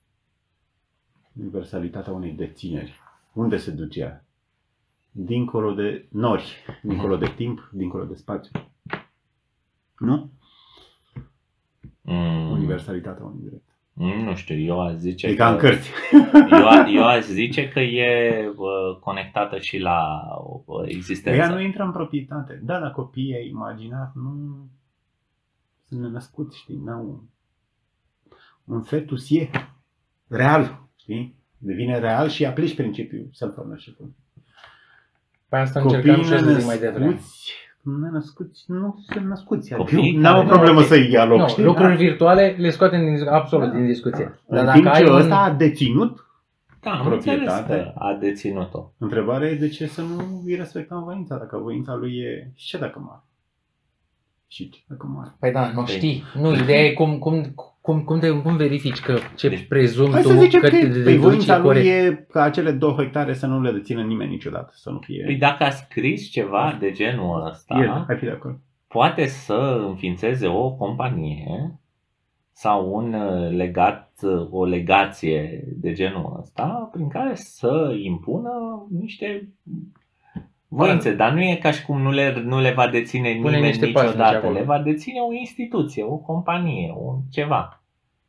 Universalitatea unei dețineri. Unde se duce ea? Dincolo de nori, dincolo de timp, dincolo de spațiu. Nu? Universalitatea unui drept. Nu știu, eu aș zice e ca în cărți. Eu aș zice că e conectată și la existența. Ea nu intră în proprietate. Da, dar copiii ai imaginat, nu sunt nenăscuți, știi, n-au... Un fetus e real, știi? Devine real și aplici principiul self-ownership-ului. Pe asta încercam și să zic mai devreme. Nenăscuți nu sunt născuți. N-au o problemă să ia loc, știi? Lucruri virtuale le scoatem absolut din discuție. Dar în timp ce ăsta a deținut proprietatea, a deținut-o. Întrebarea e de ce să nu îi respectăm voința, dacă voința lui e... Și ce dacă moare? Și ce dacă moare? Păi da, nu știi. Nu, ideea e cum cum verifici că ce prezumi Hai tu să zicem că că te pe deduci voința e lui corect? e ca acele 2 hectare să nu le dețină nimeni niciodată, să nu fie... Păi dacă a scris ceva de genul ăsta, El, hai fi de acord. poate să înființeze o companie sau o legație de genul ăsta prin care să impună niște voințe, dar nu e ca și cum nu le va deține Pune nimeni niște pașnici niciodată, acolo. le va deține o instituție, o companie, ceva.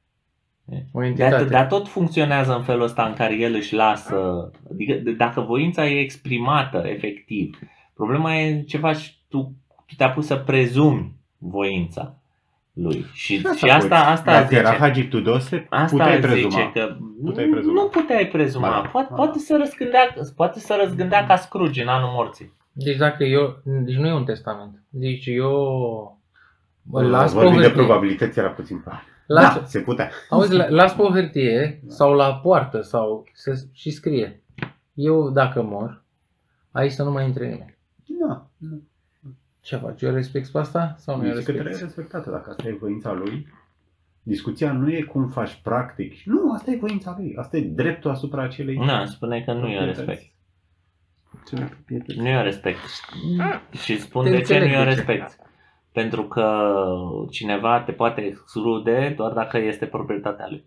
O entitate. Dar tot funcționează în felul ăsta în care el își lasă, adică dacă voința e exprimată efectiv, problema e ce faci tu te-a pus să prezumi voința lui. Și asta Dacă zice. era Hagi Tudose, Asta puteai zice prezuma. că Puteai prezuma. nu puteai prezuma. Ba, Poate să răzgândea ca Scrooge în anul morții. Deci nu e un testament. Deci eu îl las pe o Vorbim de hârtie. probabilități, era puțin prea. Las- Da, se putea. Auzi, las pe o hârtie sau la poartă și scrie: eu dacă mor, aici să nu mai intre nimeni. Da. Ce faci? Eu respect pe asta sau nu eu Zice că trebuie respect? respectată dacă asta e voința lui. Discuția nu e cum faci practic. Nu, asta e voința lui. Asta e dreptul asupra acelei... Nu, spune că nu e respect. Nu e respect. Și spun Te de ce nu înțeleg e de ce. respect. Pentru că cineva te poate exclude doar dacă este proprietatea lui.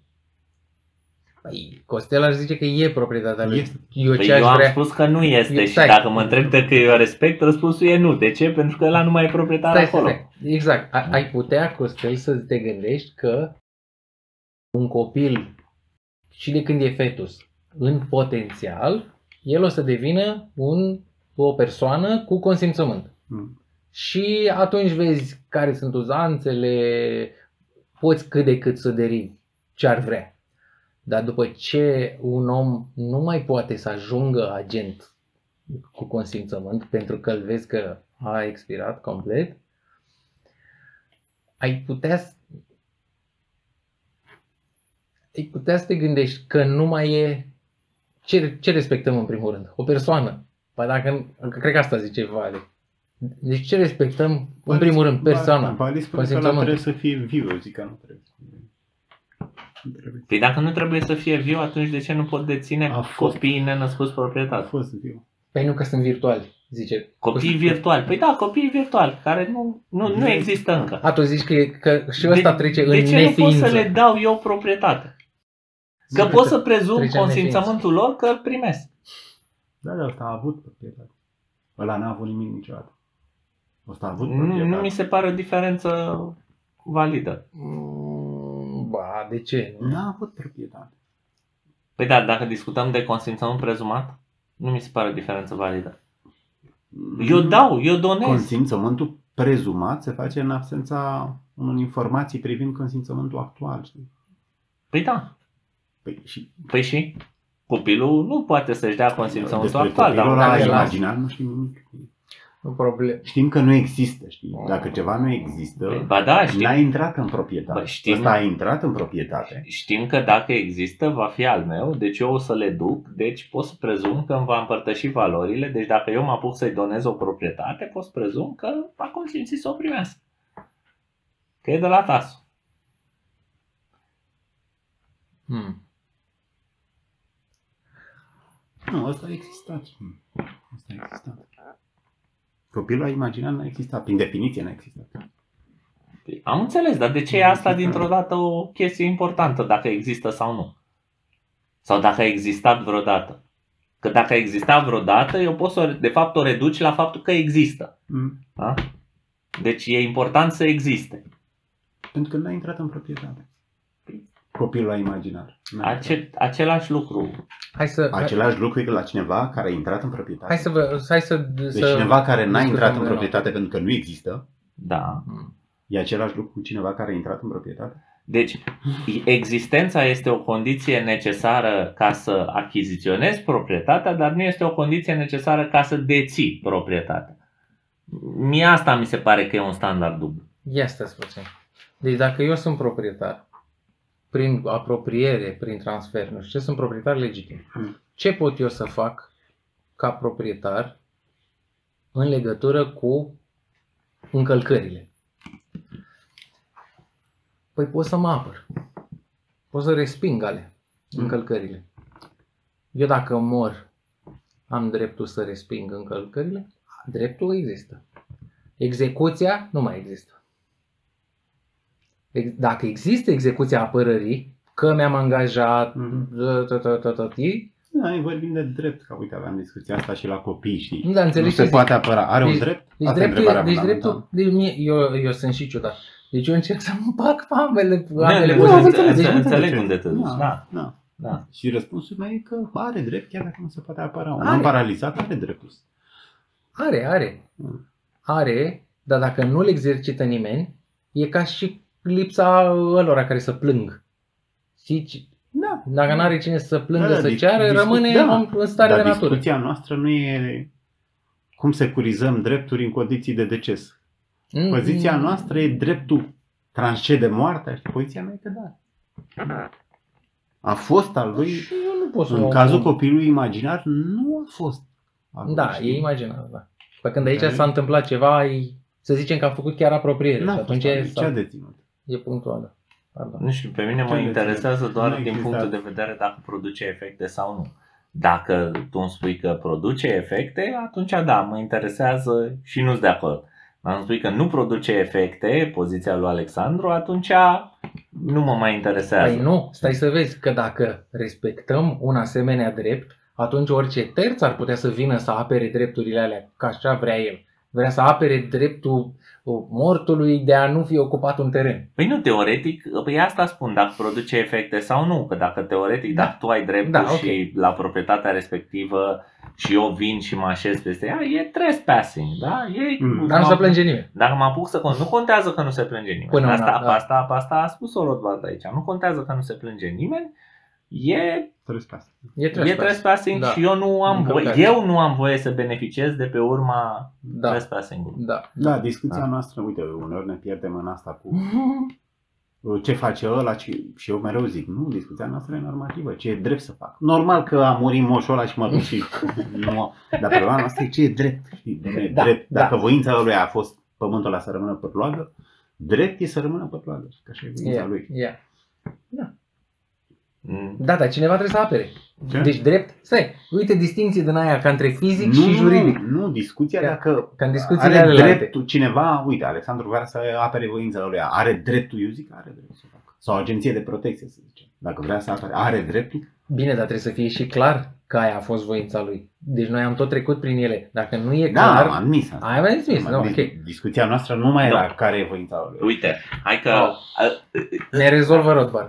Păi, Costel ar zice că e proprietatea lui. Este. Eu Păi ce aș eu am vrea... spus că nu este și Stai. dacă mă întreb dacă eu respect, răspunsul e nu. De ce? Pentru că ăla nu mai e proprietar acolo. Stai. Exact. Ai putea, Costel, să te gândești că un copil, și de când e fetus, în potențial, el o să devină o persoană cu consimțământ. Și atunci vezi care sunt uzanțele, poți cât de cât să derivi ce ar vrea. Dar după ce un om nu mai poate să ajungă agent cu consimțământ, pentru că îl vezi că a expirat complet, ai putea să te gândești că nu mai e... Ce respectăm în primul rând? O persoană. Păi dacă, cred că asta zice Vale. Deci ce respectăm în primul rând? Persoana. Vali spune că ăla trebuie să fie viu, eu zic că nu trebuie. Nu trebuie. Păi dacă nu trebuie să fie viu, atunci de ce nu pot deține copiii nenăscuți A proprietate? fost viu. Păi nu că sunt virtuali, zice. Copii virtuali. Păi da, copii virtuali, care nu există încă. A, tu zici că și ăsta trece în De ce neființă. nu pot să le dau eu proprietate? Că pot să prezum trece în consimțământul lor că îl primesc. Da, ăsta a avut proprietate. Ăla n-a avut nimic niciodată. Ăsta a avut Nu proprietate. mi se pare o diferență validă. Ba, de ce? N-a avut proprietate. Păi da, dacă discutăm de consimțământ prezumat, nu mi se pare o diferență validă. Eu donez. Consimțământul prezumat se face în absența unor informații privind consimțământul actual. Știi? Păi da. Păi și Și? Copilul nu poate să-și dea consimțământul despre actual. copilul Dar ăla dacă imaginar nu știm nimic. Nu problem. Știm că nu există, știi? Dacă ceva nu există, Ba da, știm. n-a intrat în proprietate. Bă, știm. Ăsta a intrat în proprietate. Știm că dacă există, va fi al meu, deci eu o să le duc, deci pot să prezum că îmi va împărtăși valorile, deci dacă eu mă apuc să-i donez o proprietate, pot să prezum că a consimțit să o primească. Că e de la tasul. Nu, ăsta a existat. Ăsta a existat. Copilul imaginat n-a existat. Prin definiție n-a existat. Am înțeles, dar de ce e asta dintr-o dată o chestie importantă, dacă există sau nu? Sau dacă a existat vreodată? Că dacă a existat vreodată, eu pot să, de fapt, o reduci la faptul că există. Da? Deci e important să existe. Pentru că n-a intrat în proprietate. Copilul imaginar. Același lucru. Același lucru e la cineva care a intrat în proprietate. Deci cineva care n-a intrat în discutăm proprietate pentru că nu există. Da. E același lucru cu cineva care a intrat în proprietate. Deci, existența este o condiție necesară ca să achiziționezi proprietatea, dar nu este o condiție necesară ca să deții proprietatea. Mie asta mi se pare că e un standard dublu. Ia stai puțin. Deci dacă eu sunt proprietar, prin apropiere, prin transfer, nu știu ce, sunt proprietar legitim. Ce pot eu să fac ca proprietar în legătură cu încălcările? Păi pot să mă apăr. pot să resping încălcările. Eu dacă mor, am dreptul să resping încălcările? Dreptul există. Execuția nu mai există. Dacă există execuția apărării, că mi-am angajat, Da, noi vorbim de drept, că uite, aveam discuția asta și la copii și Da, nu se poate apăra. Are un drept? Deci Asta e întrebarea fundamentală. eu sunt și ciudat. Deci eu încerc să împac ambele Înțeleg unde te duci. Da. Și răspunsul meu e că are drept, chiar dacă nu se poate apăra. Un om paralizat are dreptul. Are, dar dacă nu-l exercită nimeni, e ca și lipsa ălora care să plâng. Știi? Da. Dacă n-are cine să plângă, să ceară, rămâne în stare de natură. Discuția noastră nu e cum securizăm drepturi în condiții de deces. Poziția noastră e dreptul transcede moartea și poziția mea e că da. A fost al lui, Eu nu pot să în cazul copilului imaginar, nu a fost. Da, e imaginar, da. Păi când aici s-a întâmplat ceva, să zicem că a făcut chiar apropiere. N-a și atunci ce a deținut. e punctuală. Nu știu, pe mine mă interesează doar din punctul de vedere dacă produce efecte sau nu. Dacă tu îmi spui că produce efecte, atunci da, mă interesează și nu-s de acord. Dacă îmi spui că nu produce efecte, poziția lui Alexandru, atunci nu mă mai interesează. Păi nu, stai să vezi că dacă respectăm un asemenea drept, atunci orice terț ar putea să vină să apere drepturile alea, ca așa vrea el. Vrea să apere dreptul mortului de a nu fi ocupat un teren. Păi nu, teoretic, păi asta spun, dacă produce efecte sau nu, că dacă teoretic, dacă tu ai dreptul și la proprietatea respectivă și eu vin și mă așez peste ea, e trespassing, da? Dar nu se plânge nimeni. Dacă mă apuc nu contează că nu se plânge nimeni. Până asta a spus-o Rothbard aici. Nu contează că nu se plânge nimeni. E trespassing și eu nu am voie să beneficiez de pe urma trespassing-ului. Da, discuția noastră, uite, uneori ne pierdem în asta cu ce face ăla și eu mereu zic, nu, discuția noastră e normativă, ce e drept să fac. Normal că a murit moșul ăla și mă duc și nu, dar problema noastră e ce e drept, știi? Drept. Dacă voința lui a fost pământul ăla să rămână pătloagă, drept e să rămână pătloagă, că așa e voința lui. Da, dar cineva trebuie să apere. Ce? Deci drept, uite distinție din aia ca între fizic și juridic. Nu, discuția dacă în are dreptul cineva, uite, Alexandru vrea să apere voința lui, are dreptul, eu zic că are dreptul să facă. Sau agenție de protecție, să zicem. Dacă vrea să apere, are dreptul. Bine, dar trebuie să fie și clar că aia a fost voința lui. Deci noi am tot trecut prin ele. Dacă nu e clar... Da, am admis asta. Ai admis, ok. Discuția noastră nu mai era care e voința lui. Uite, hai că... Ne rezolvă Rothbard.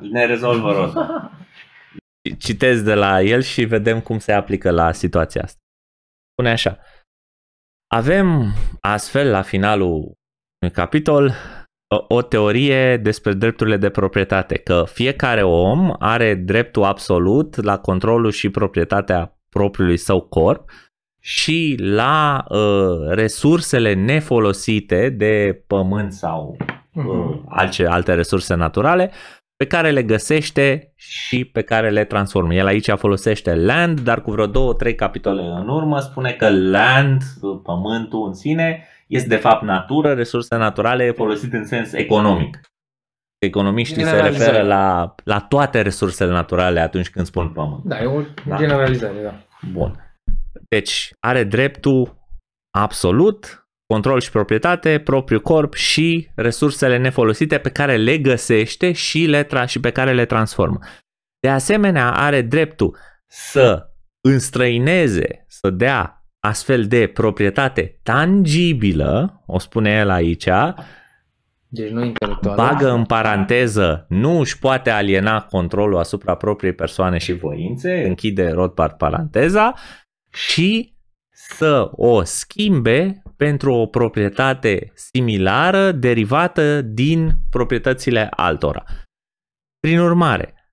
Citez de la el și vedem cum se aplică la situația asta. Spune așa: avem astfel la finalul unui capitol o teorie despre drepturile de proprietate, că fiecare om are dreptul absolut la controlul și proprietatea propriului său corp și la resursele nefolosite de pământ sau alte resurse naturale pe care le găsește și pe care le transformă. El aici folosește land, dar cu vreo 2-3 capitole în urmă spune că land, pământul în sine, este de fapt natură, resurse naturale folosite în sens economic. Economiștii se referă la toate resursele naturale atunci când spun pământ. Da, e o generalizare, da. Bun. Deci are dreptul absolut, control și proprietate, propriul corp și resursele nefolosite pe care le găsește și pe care le transformă. De asemenea, are dreptul să înstrăineze, să dea astfel de proprietate tangibilă, o spune el aici, deci nu intelectuală. Bagă în paranteză, nu își poate aliena controlul asupra propriei persoane și voințe, închide Rothbard paranteza, și să o schimbe pentru o proprietate similară derivată din proprietățile altora. Prin urmare,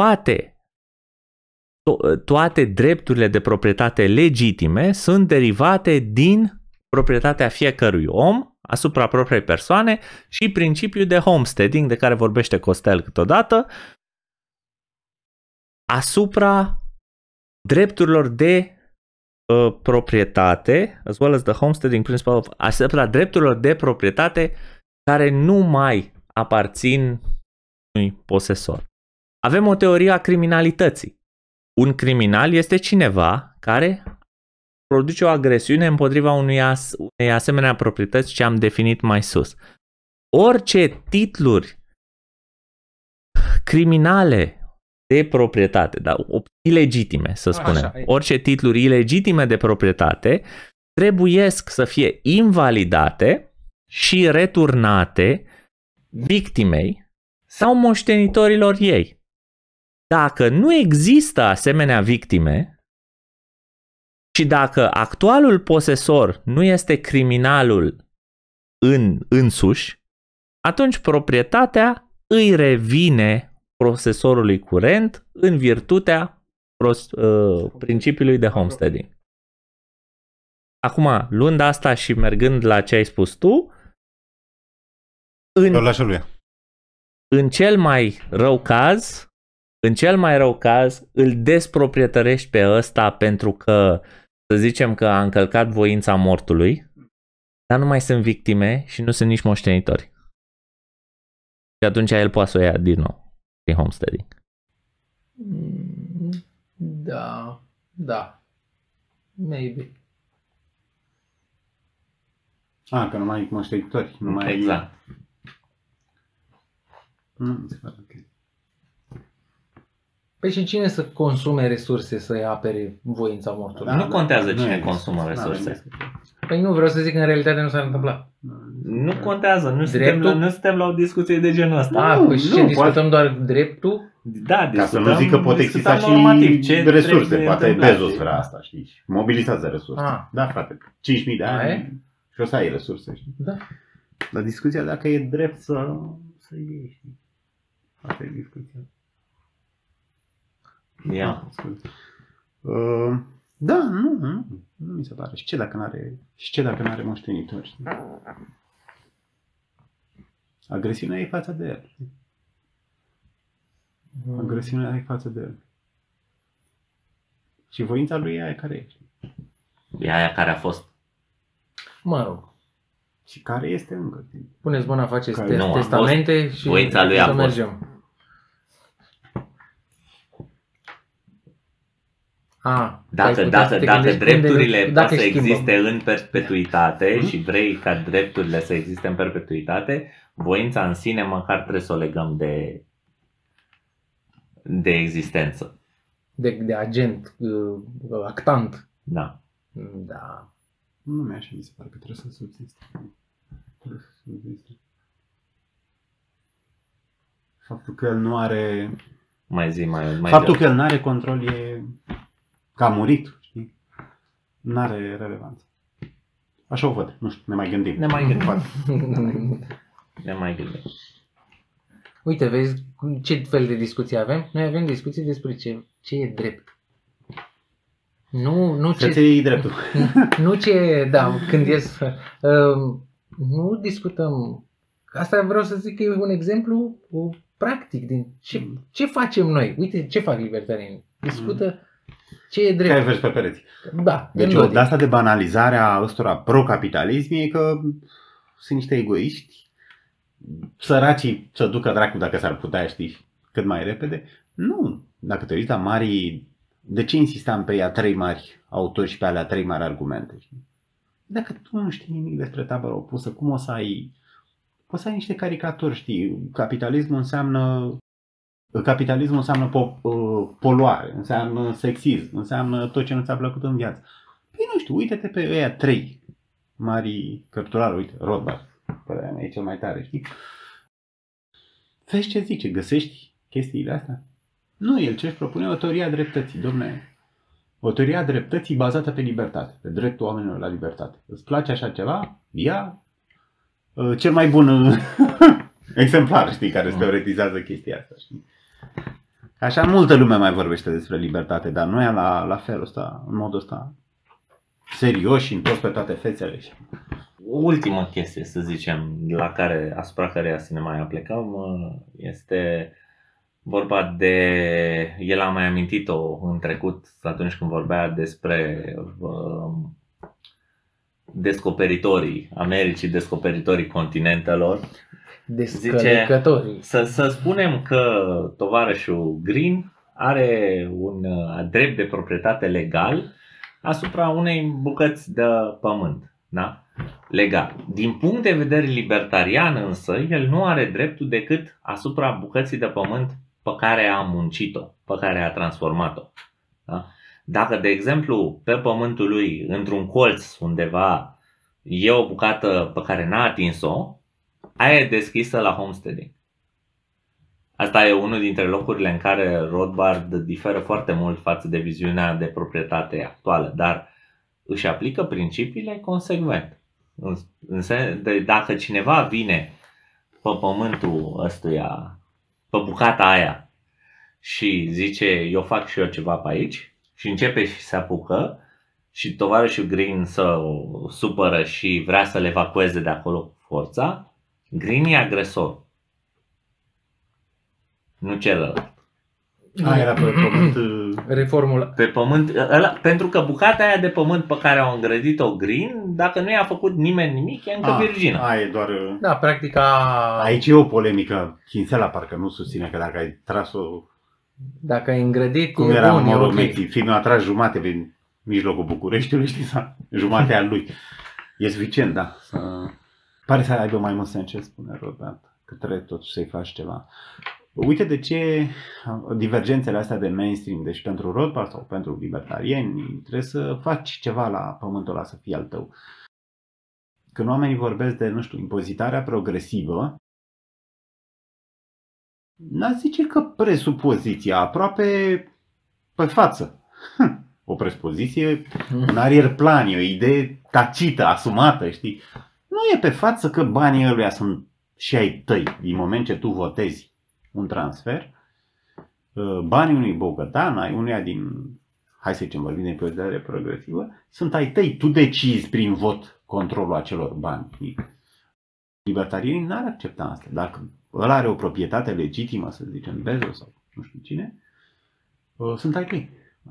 toate drepturile de proprietate legitime sunt derivate din proprietatea fiecărui om asupra propriei persoane și principiul de homesteading de care vorbește Costel câteodată asupra drepturilor de proprietate, as well as the homesteading principle asupra drepturilor de proprietate care nu mai aparțin unui posesor. Avem o teorie a criminalității. Un criminal este cineva care produce o agresiune împotriva unei asemenea proprietăți ce am definit mai sus. Orice titluri criminale de proprietate, dar ilegitime, să spunem, Așa, orice titluri ilegitime de proprietate trebuiesc să fie invalidate și returnate victimei sau moștenitorilor ei. Dacă nu există asemenea victime și dacă actualul posesor nu este criminalul însuși, atunci proprietatea îi revine posesorului curent în virtutea principiului de homesteading. Acum, luând asta și mergând la ce ai spus tu, în cel mai rău caz, îl desproprietărești pe ăsta pentru că, să zicem că a încălcat voința mortului, dar nu mai sunt victime și nu sunt nici moștenitori. Și atunci el poate să o ia din nou prin homesteading. Da. Maybe. Că nu mai ai moștenitori. Nu mai exact. Nu se pare ok. Păi și cine să consume resurse să-i apere voința mortului? Nu contează cine consumă resurse. Păi nu, vreau să zic că în realitate nu s-ar întâmpla. Nu contează, nu suntem la o discuție de genul ăsta. Păi și ce, discutăm doar dreptul? Da, ca să nu zic că pot exista și resurse, poate Bezos vrea asta, știi? Mobilizează resurse. Da, frate, 5.000 de ani și o să ai resurse, știi? Da. Dar discuția dacă e drept să iei, știi? Asta e discuția. Da, nu mi se pare. Și ce dacă n-are moștenitori? Știi? Agresiunea e față de el. Agresiunea e față de el. Și voința lui e aia care e. E aia care a fost. Mă rog. Și care este încă. Puneți mâna, faceți testamente și voința lui a fost. Dacă drepturile pot să existe în perpetuitate și vrei ca drepturile să existe în perpetuitate, voința în sine măcar trebuie să o legăm de existență. De agent, actant. Da. Nu mi-așa mi se pare că trebuie să subziste. Faptul că el nu are... Faptul că el nu are control e... Că a murit, știi? N-are relevanță. Așa o văd, nu știu, ne mai gândim. Ne mai gândim. Uite, vezi ce fel de discuții avem? Noi avem discuții despre ce e drept. Nu ce... Să-ți iei dreptul. Nu ce... când ies... nu discutăm... Asta vreau să zic că e un exemplu practic din ce facem noi. Uite ce fac libertarieni. Discută ce e drept. Care vezi pe pereți. Da. Deci de asta de banalizare a ăstora pro-capitalism e că sunt niște egoiști. Săracii să ducă dracu dacă s-ar putea, știi, cât mai repede. Nu. Dacă te uiți la mari... De ce insistam pe ea 3 mari autori și pe alea 3 mari argumente? Știi? Dacă tu nu știi nimic despre tabăra opusă, cum o să ai... Poți să ai niște caricaturi, știi? Capitalismul înseamnă poluare, înseamnă sexism, înseamnă tot ce nu ți-a plăcut în viață. Păi nu știu, uite-te pe ăia 3 mari cărturari, uite, Rothbard, părerea mea e cel mai tare, știi? Vezi ce zice, găsești chestiile astea? Nu, el ce își propune o teorie a dreptății, dom'le. O teorie a dreptății bazată pe libertate, pe dreptul oamenilor la libertate. Îți place așa ceva? Ia cel mai bun exemplar, știi, care îți teoretizează chestia asta, știi? Așa multă lume mai vorbește despre libertate, dar noi la felul ăsta, în modul ăsta, serios și întors pe toate fețele. O ultimă chestie, să zicem, asupra care să ne mai aplicăm, este vorba de, el a mai amintit-o în trecut atunci când vorbea despre descoperitorii Americii, descoperitorii continentelor. Descălecătorii. Să spunem că tovarășul Green are un drept de proprietate legal asupra unei bucăți de pământ. Da? Legal. Din punct de vedere libertarian însă, el nu are dreptul decât asupra bucății de pământ pe care a muncit-o, pe care a transformat-o. Da? Dacă, de exemplu, pe pământul lui, într-un colț undeva, e o bucată pe care n-a atins-o, aia e deschisă la homesteading. Asta e unul dintre locurile în care Rothbard diferă foarte mult față de viziunea de proprietate actuală, dar își aplică principiile consecvent. Dacă cineva vine pe pământul ăstuia, pe bucata aia și zice eu fac și eu ceva pe aici și începe și se apucă și tovarășul Green să supără și vrea să le evacueze de acolo cu forța, Green e agresor. Nu celălalt. Era pe pământ. Reformula. Pe pământ, pentru că bucata aia de pământ pe care au îngrădit-o Green, dacă nu i-a făcut nimeni nimic, e încă virgină. Aia e doar... Da, practic Aici e o polemică. Chinsela parcă nu susține că dacă ai tras-o... Dacă ai îngrădit, cum e era bun, Moro ok. Meții, filmul a tras jumate prin mijlocul Bucureștiului, știi, jumatea lui. E suficient, da. Pare să aibă mai mult sens ce spune Rothbard, că trebuie totuși să-i faci ceva. Uite de ce divergențele astea de mainstream, deci pentru Rothbard sau pentru libertarieni, trebuie să faci ceva la pământul ăla să fie al tău. Când oamenii vorbesc de, nu știu, impozitarea progresivă, n-a zice că presupoziția aproape pe față. O prespoziție, un arier plan, e o idee tacită, asumată, știi? Nu e pe față că banii ăluia sunt și ai tăi, din moment ce tu votezi un transfer. Banii unui bogătan, ai unuia din, hai să zicem, vorbim de impozitare progresivă, sunt ai tăi, tu decizi prin vot controlul acelor bani. Libertarienii n-ar accepta asta. Dacă ăla are o proprietate legitimă, să zicem, Bezos sau nu știu cine, sunt ai tăi.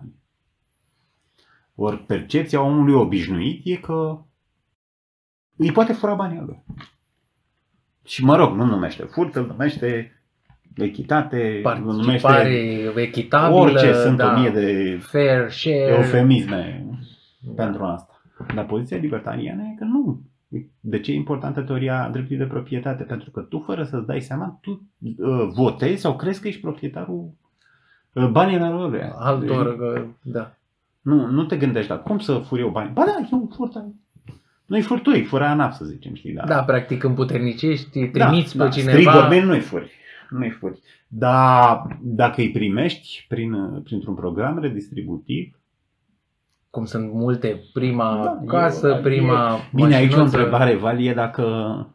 Ori percepția omului obișnuit e că îi poate fura banii lui. Și mă rog, nu numește furt, îl numește echitate, îl numește echitabilă, orice, sunt da, 1000 de fair share, eufemisme pentru asta. Dar poziția libertariană e că nu. De ce e importantă teoria dreptului de proprietate? Pentru că tu, fără să-ți dai seama, tu votezi sau crezi că ești proprietarul banilor lor. altor, da. Nu te gândești la cum să fur eu bani. Ba da, eu fur. Nu-i fur tu, îi fură ANAF, să zicem, știi? Da, practic împuternicești, trimiți pe cineva. Strict vorbind, nu-i furi. Dar dacă îi primești printr-un program redistributiv, cum sunt multe, prima casă, prima bine, aici o mașinuță. întrebare, Valie, dacă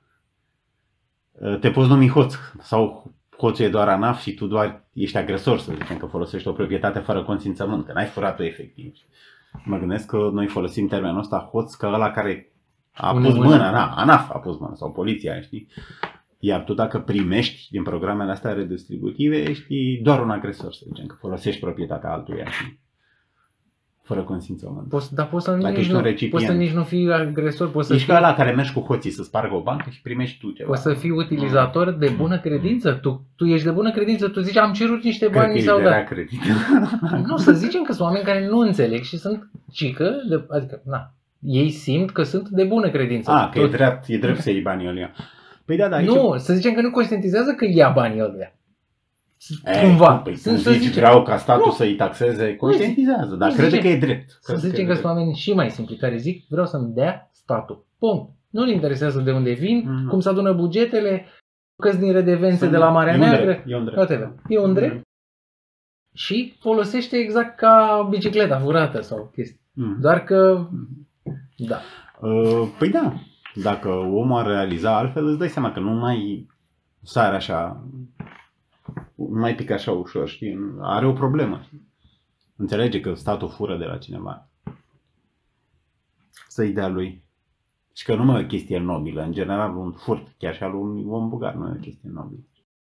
te poți numi hoț sau hoțul e doar ANAF și tu doar ești agresor, să zicem, că folosești o proprietate fără consimțământ, că n-ai furat-o efectiv. Mă gândesc că noi folosim termenul ăsta hoț ca ăla care a pus mâna, ANAF a pus mâna sau poliția, știi? Iar tu dacă primești din programele astea redistributive, ești doar un agresor, să zicem, că folosești proprietatea altuia, fără consimțământ. Poți să nici nu fii agresor, poți să ești fii... ca ăla care mergi cu hoții să spargă o bancă și primești tu ceva. Poți să fii utilizator de bună credință. Tu ești de bună credință, tu zici am cerut niște bani, mi s-au dat. Nu, să zicem că sunt oameni care nu înțeleg și sunt cică, adică, ei simt că sunt de bună credință. Că e drept să iei banii ălea. Păi da, aici... Nu, să zicem că nu conștientizează că ia banii ălea. Cumva. Păi să zici, vreau ca statul să-i taxeze, conștientizează, dar crede că e drept. Să zicem că sunt oameni și mai simpli care zic, vreau să-mi dea statul. Punct. Nu-l interesează de unde vin, cum se adună bugetele, căți din redevențe de la Marea Neagră. E un drept. Și folosește exact ca bicicleta furată sau chestii. Doar că, da. Păi da, dacă omul ar realiza altfel, îți dai seama că nu mai sare așa, nu mai pică așa ușor, știi? Are o problemă. Înțelege că statul fură de la cineva. Să-i dea lui. Și că nu e o chestie nobilă. În general, un furt, chiar și al unui om bogat, nu e o chestie nobilă.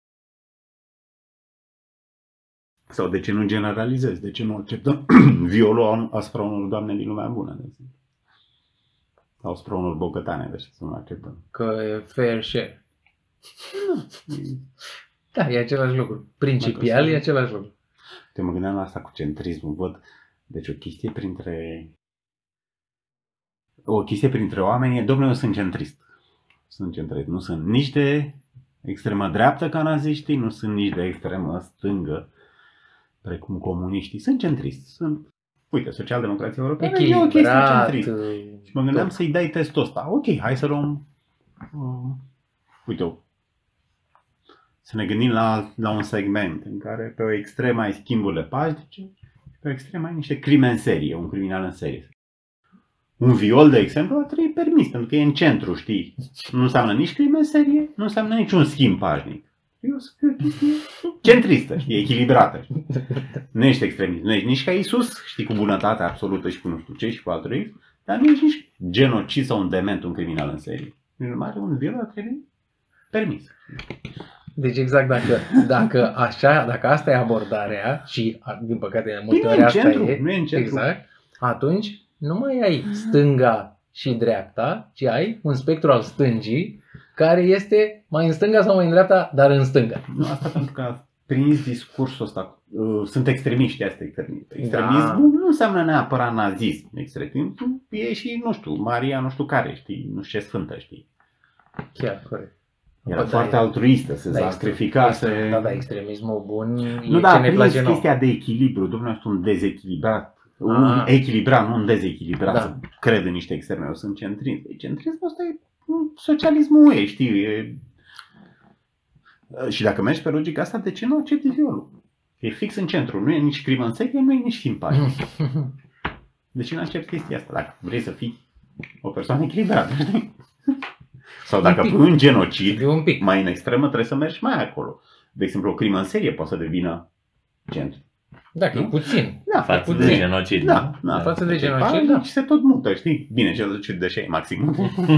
Sau de ce nu generalizezi? De ce nu acceptăm violul asupra unor doamne din lumea bună, de exemplu? Sau asupra unor bogătane, de ce să nu acceptăm? Că e fair share. Da, e același lucru. Principial e același lucru. Mă gândeam la asta cu centrismul. Văd, deci o chestie printre oameni e, domnule, eu sunt centrist. Sunt centrist. Nu sunt nici de extremă dreaptă ca naziștii, nu sunt nici de extremă stângă precum comuniștii. Sunt centrist. Sunt, uite, Social-Democrația Europeană e o chestie centrist. Și mă gândeam să-i dai testul ăsta. Ok, hai să luăm uite, să ne gândim la un segment în care pe o extremă ai schimburile pașnice, pe o extremă ai niște crime în serie, un criminal în serie. Un viol, de exemplu, ar trebui permis, pentru că e în centru, știi? Nu înseamnă nici crime în serie, nu înseamnă niciun schimb pașnic. E o chestie centristă, știi, echilibrată. Știi? Nu ești extremist, nu ești nici ca Iisus, știi, cu bunătate absolută și cu nu știu ce și cu altruism, dar nu ești nici genocid sau un dement, un criminal în serie. În urmare, un viol ar trebui permis. Deci exact dacă asta e abordarea și din păcate în multe ori asta e, nu e în centru. exact, atunci nu mai ai stânga și dreapta, ci ai un spectru al stângii care este mai în stânga sau mai în dreapta, dar în stânga. Nu, asta pentru că a prins discursul ăsta. Sunt extremiști astea extremiști. Extremismul nu înseamnă neapărat nazism. Extremismul e și, nu știu, Maria nu știu care, știi, nu știu ce sfântă, știi. Chiar, corect. Era foarte altruistă, se sacrifica. Da, extremismul bun nu, e da, ce ne place nouă. chestia de echilibru, domnule, un dezechilibrat. Un echilibrat, nu un dezechilibrat, să cred în niște extreme. Eu sunt centrist. Centrismul ăsta e socialismul UE, știi? Și dacă mergi pe logica asta, de ce nu accepti violul? E fix în centru, nu e nici crimă în serie, nu e nici simpatic. De ce nu accepti chestia asta? Dacă vrei să fii o persoană echilibrată, știi? Sau dacă pui un genocid mai în extremă, trebuie să mergi mai acolo. De exemplu, o crimă în serie poate să devină centru. Dacă e puțin. Da, față de genocid. Da, față de genocid, da. Și se tot mută, știi? Bine, genocid de ce e maxim.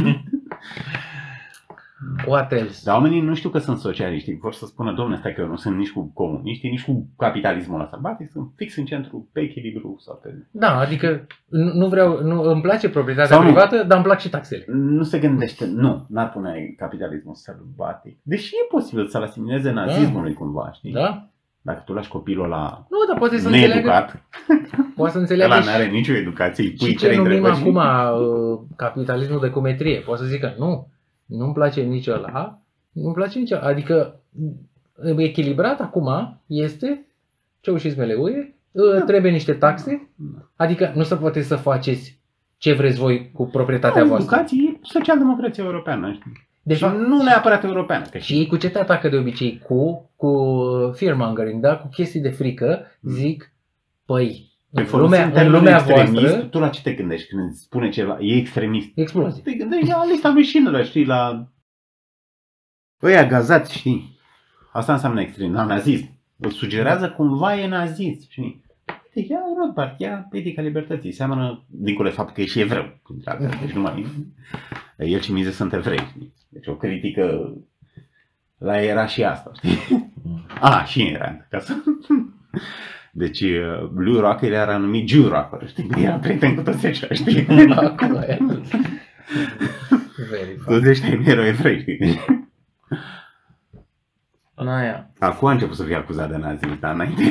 What else? Dar oamenii nu știu că sunt socialiști. Vor să spună, domnule, stai că eu nu sunt nici cu comuniștii, nici cu capitalismul ăsta. Bate, sunt fix în centru, pe echilibru sau pe... Da, adică îmi place proprietatea privată, dar îmi plac și taxele. Nu se gândește, n-ar pune capitalismul sălbatic. Deși e posibil să-l asimileze nazismului cumva, știi? Da. Dacă tu lași copilul ăla poate să needucat, poate să înțeleagă ăla n-are nicio educație, îi pui și ce numim acum capitalismul de cumetrie. Poate să zică, nu-mi place nici ăla, nu-mi place nici ăla. Adică echilibrat acum este ceaușismele UE, trebuie niște taxe, adică nu se poate să faceți ce vreți voi cu proprietatea voastră. Educație e Social-Democrația Europeană, știi? Deci nu neapărat europeană. Și ei cu ce te atacă de obicei? Cu fear-mongering, da? Cu chestii de frică, zic, păi, în lumea voastră... Tu la ce te gândești când îți spune ceva? E extremist. Explozie. Te gândești la lista lui Schindler, știi? La ăia gazați, știi? Asta înseamnă extrem, la nazism. Îl sugerează cumva e nazist, știi? Ia Rothbard, ia Etica Libertății. Seamănă, dincolo de faptul că e și evreu. Deci numai el și Mises sunt evrei. Deci o critică la era și asta, știi? Și era. Deci Blue Rocker era numit Jew Rocker, știi? Era prieten cu toți ăștia, știi? Toți ăștia erau evrei, știi? Acum a început să fie acuzat de nazism, dar înainte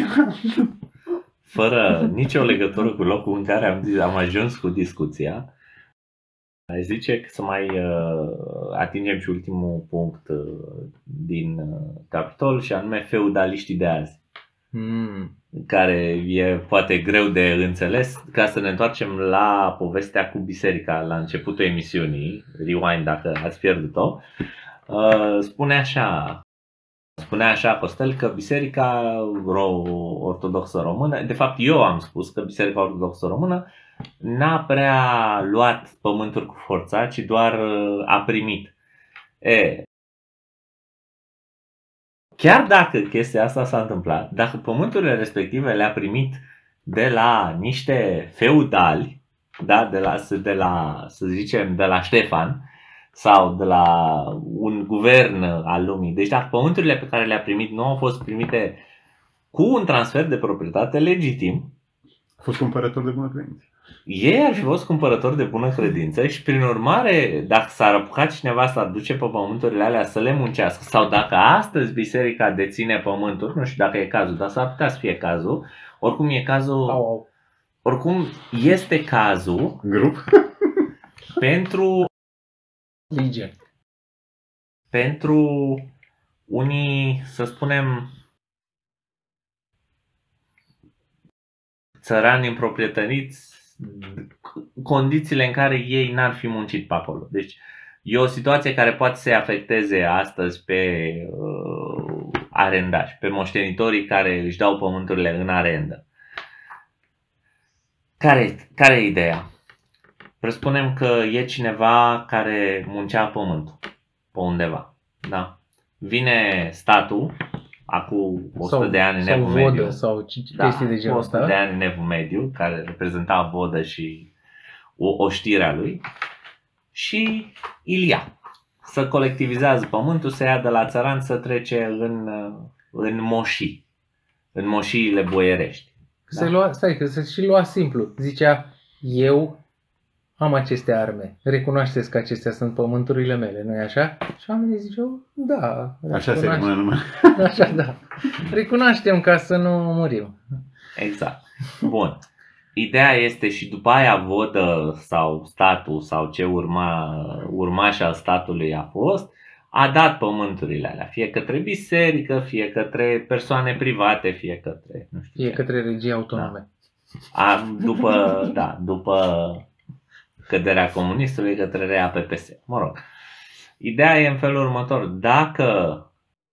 fără nicio legătură cu locul în care am ajuns cu discuția, aș zice că să mai atingem și ultimul punct din capitol, și anume feudaliștii de azi, care e poate greu de înțeles. Ca să ne întoarcem la povestea cu biserica la începutul emisiunii, rewind dacă ați pierdut-o, spunea așa Costel că Biserica Ortodoxă Română, de fapt eu am spus că Biserica Ortodoxă Română n-a prea luat pământuri cu forța, ci doar a primit. Chiar dacă chestia asta s-a întâmplat, dacă pământurile respective le-a primit de la niște feudali, da, de la să zicem de la Ștefan, sau de la un guvern al lumii. Deci dacă pământurile pe care le-a primit nu au fost primite cu un transfer de proprietate legitim, a fost cumpărător de bună credință. Ei ar fi fost cumpărători de bună credință și prin urmare, dacă s-ar apuca cineva să aduce pe pământurile alea să le muncească, sau dacă astăzi biserica deține pământuri, nu știu dacă e cazul, dar s-ar putea să fie cazul, oricum e cazul, oricum este cazul Grup? pentru Legion. pentru unii, să spunem, țărani împroprietăriți, condițiile în care ei n-ar fi muncit pe acolo. Deci e o situație care poate să-i afecteze astăzi pe arendași, pe moștenitorii care își dau pământurile în arendă. Care e ideea? Presupunem că e cineva care muncea pământul pe undeva. Da? Vine statul, acum 100 de ani în Evul Mediu. Sau chestii de genul 100 de ani în Evul Mediu, care reprezenta vodă și oștirea lui. Și Ilia să colectivizează pământul, să ia de la țăran să trece în moșii, în moșiile boierești. Stai, că se și lua simplu. Zicea, eu am aceste arme. Recunoașteți că acestea sunt pământurile mele, nu-i așa? Și oamenii ziceau, da. Așa se rămâne numai. Așa, da. Recunoaștem ca să nu murim. Exact. Bun. Ideea este și după aia vodă sau statul sau ce urmaș al statului a fost, a dat pământurile alea, fie către biserică, fie către persoane private, fie către, nu știu, fie către regii autonome. După căderea comunistului către rea PPS. Mă rog. Ideea e în felul următor. Dacă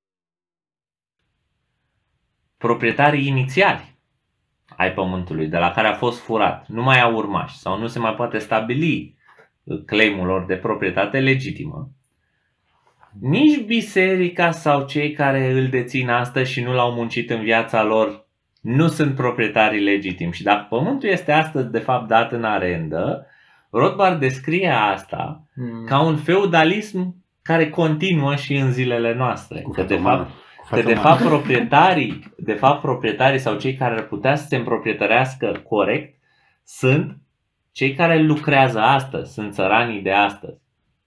proprietarii inițiali ai pământului de la care a fost furat nu mai au urmași sau nu se mai poate stabili claimul lor de proprietate legitimă, nici biserica sau cei care îl dețin astăzi și nu l-au muncit în viața lor nu sunt proprietarii legitimi. Și dacă pământul este astăzi de fapt dat în arendă, Rothbard descrie asta ca un feudalism care continuă și în zilele noastre. Că de fapt proprietarii sau cei care ar putea să se împroprietărească corect sunt cei care lucrează astăzi, sunt țăranii de astăzi.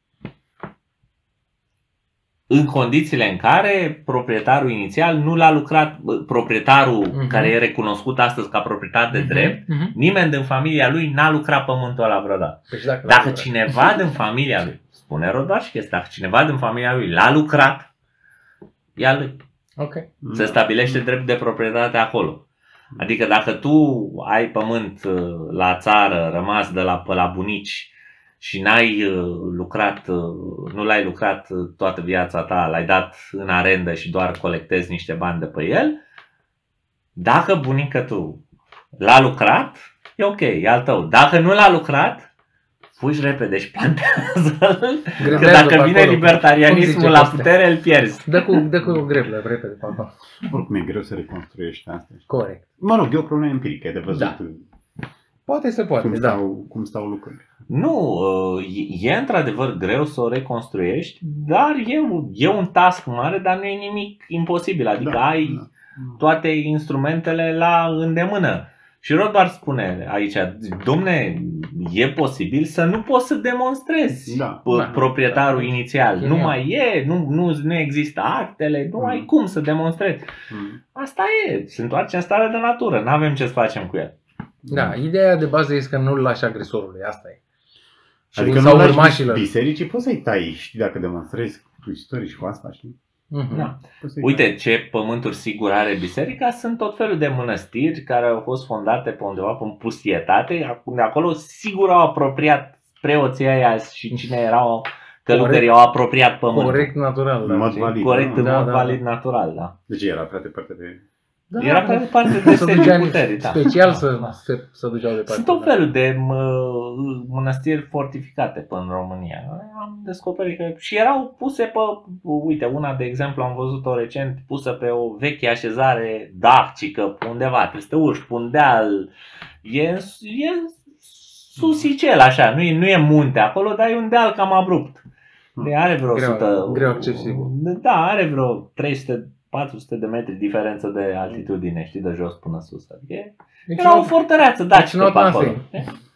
În condițiile în care proprietarul inițial nu l-a lucrat, proprietarul care e recunoscut astăzi ca proprietar de drept, nimeni din familia lui n-a lucrat pământul ăla vreodată. Deci dacă cineva din familia lui, spune Rothbard și chestia, dacă cineva din familia lui l-a lucrat, ea lui. Okay. Se stabilește drept de proprietate acolo. Adică dacă tu ai pământ la țară rămas de la bunici și nu l-ai lucrat toată viața ta, l-ai dat în arendă și doar colectezi niște bani de pe el, dacă bunica tu l-a lucrat, e ok, e al tău. Dacă nu l-a lucrat, fugi repede și plantează-l, că dacă vine libertarianismul la putere, îl pierzi. Dă cu o greblă repede pe acolo. Oricum e greu să reconstruiești asta. Corect. Mă rog, e o problemă empirică, e de văzut. Da. Poate să poate, cum stau lucrurile. Nu, e într-adevăr greu să o reconstruiești, dar e un task mare, dar nu e nimic imposibil. Adică ai toate instrumentele la îndemână. Și Rothbard spune aici, domne, e posibil să nu poți să demonstrezi proprietarul inițial. Nu mai e, nu există actele, nu ai cum să demonstrezi. Asta e, se întoarce în stare de natură, nu avem ce să facem cu el. Da, ideea de bază este că nu-l lași agresorului, asta e. Adică nu lași bisericii, poți să-i tai, știi, dacă demonstrezi cu istorici cu asta, știi? Da. Uite ce pământuri sigur are biserica, sunt tot felul de mănăstiri care au fost fondate pe undeva în pustietate, de acolo sigur au apropiat preoții aia și cine erau călugării au apropiat pământul. Corect, natural. Da. În mod valid. Corect, în mod valid, natural, da. Deci era prea departe de... Era prea departe de serii puterii, da. Special să duceau departe. Sunt tot felul de mănăstiri fortificate până în România. Am descoperit că și erau puse pe, uite, una de exemplu am văzut-o recent, pusă pe o veche așezare dacică undeva, trebuie să te urci pe un deal. E susicel așa, nu e munte acolo, dar e un deal cam abrupt. Are vreo 100. Greu accesibil. Da, are vreo 300-400 de metri diferență de altitudine, știi, de jos până sus. Adică era o fortăreață dacică pe acolo.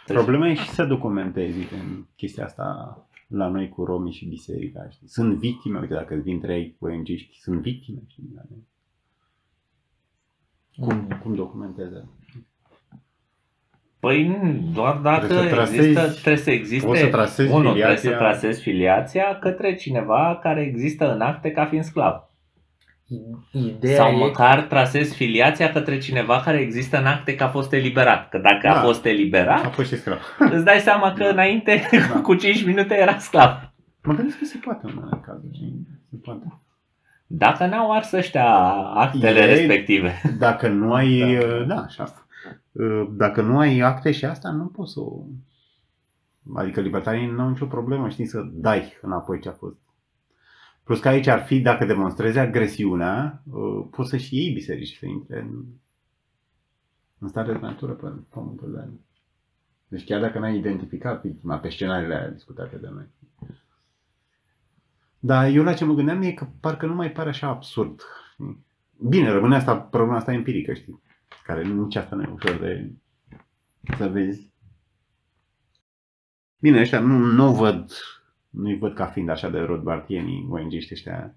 Problema e și să documentezi în chestia asta la noi cu romii și biserica, știi? Sunt victime, uite, dacă vin 3 ONG-ști, sunt victime, știi? Cum documenteze? Păi nu, doar dacă trebuie să existe, poți să trasezi trebuie să trasezi filiația către cineva care există în acte ca fiind sclav. Ideea sau măcar trasezi filiația către cineva care există în acte că a fost eliberat. Că dacă a fost eliberat, a fost și sclav. Îți dai seama că înainte cu 5 minute era sclav. Mă gândesc că se poate în unele cazuri. Se poate. Dacă n-au ars ăștia actele respective. Dacă nu ai... da, așa. Dacă nu ai acte și asta, nu poți să... Adică libertarii nu au nicio problemă, știi, să dai înapoi ce a fost. Plus că aici ar fi, dacă demonstrezi agresiunea, poți să și iei biserici, să intre în stare de natură pe pământul de ani. Deci chiar dacă n-ai identificat victima pe scenariile alea discutate de noi. Dar eu la ce mă gândeam e că parcă nu mai pare așa absurd. Bine, rămâne asta, problema asta empirică, știi? Care nici asta nu e ușor de să vezi. Bine, ăștia nu văd, nu-i văd ca fiind așa de rodbartienii, ONG-ști ăștia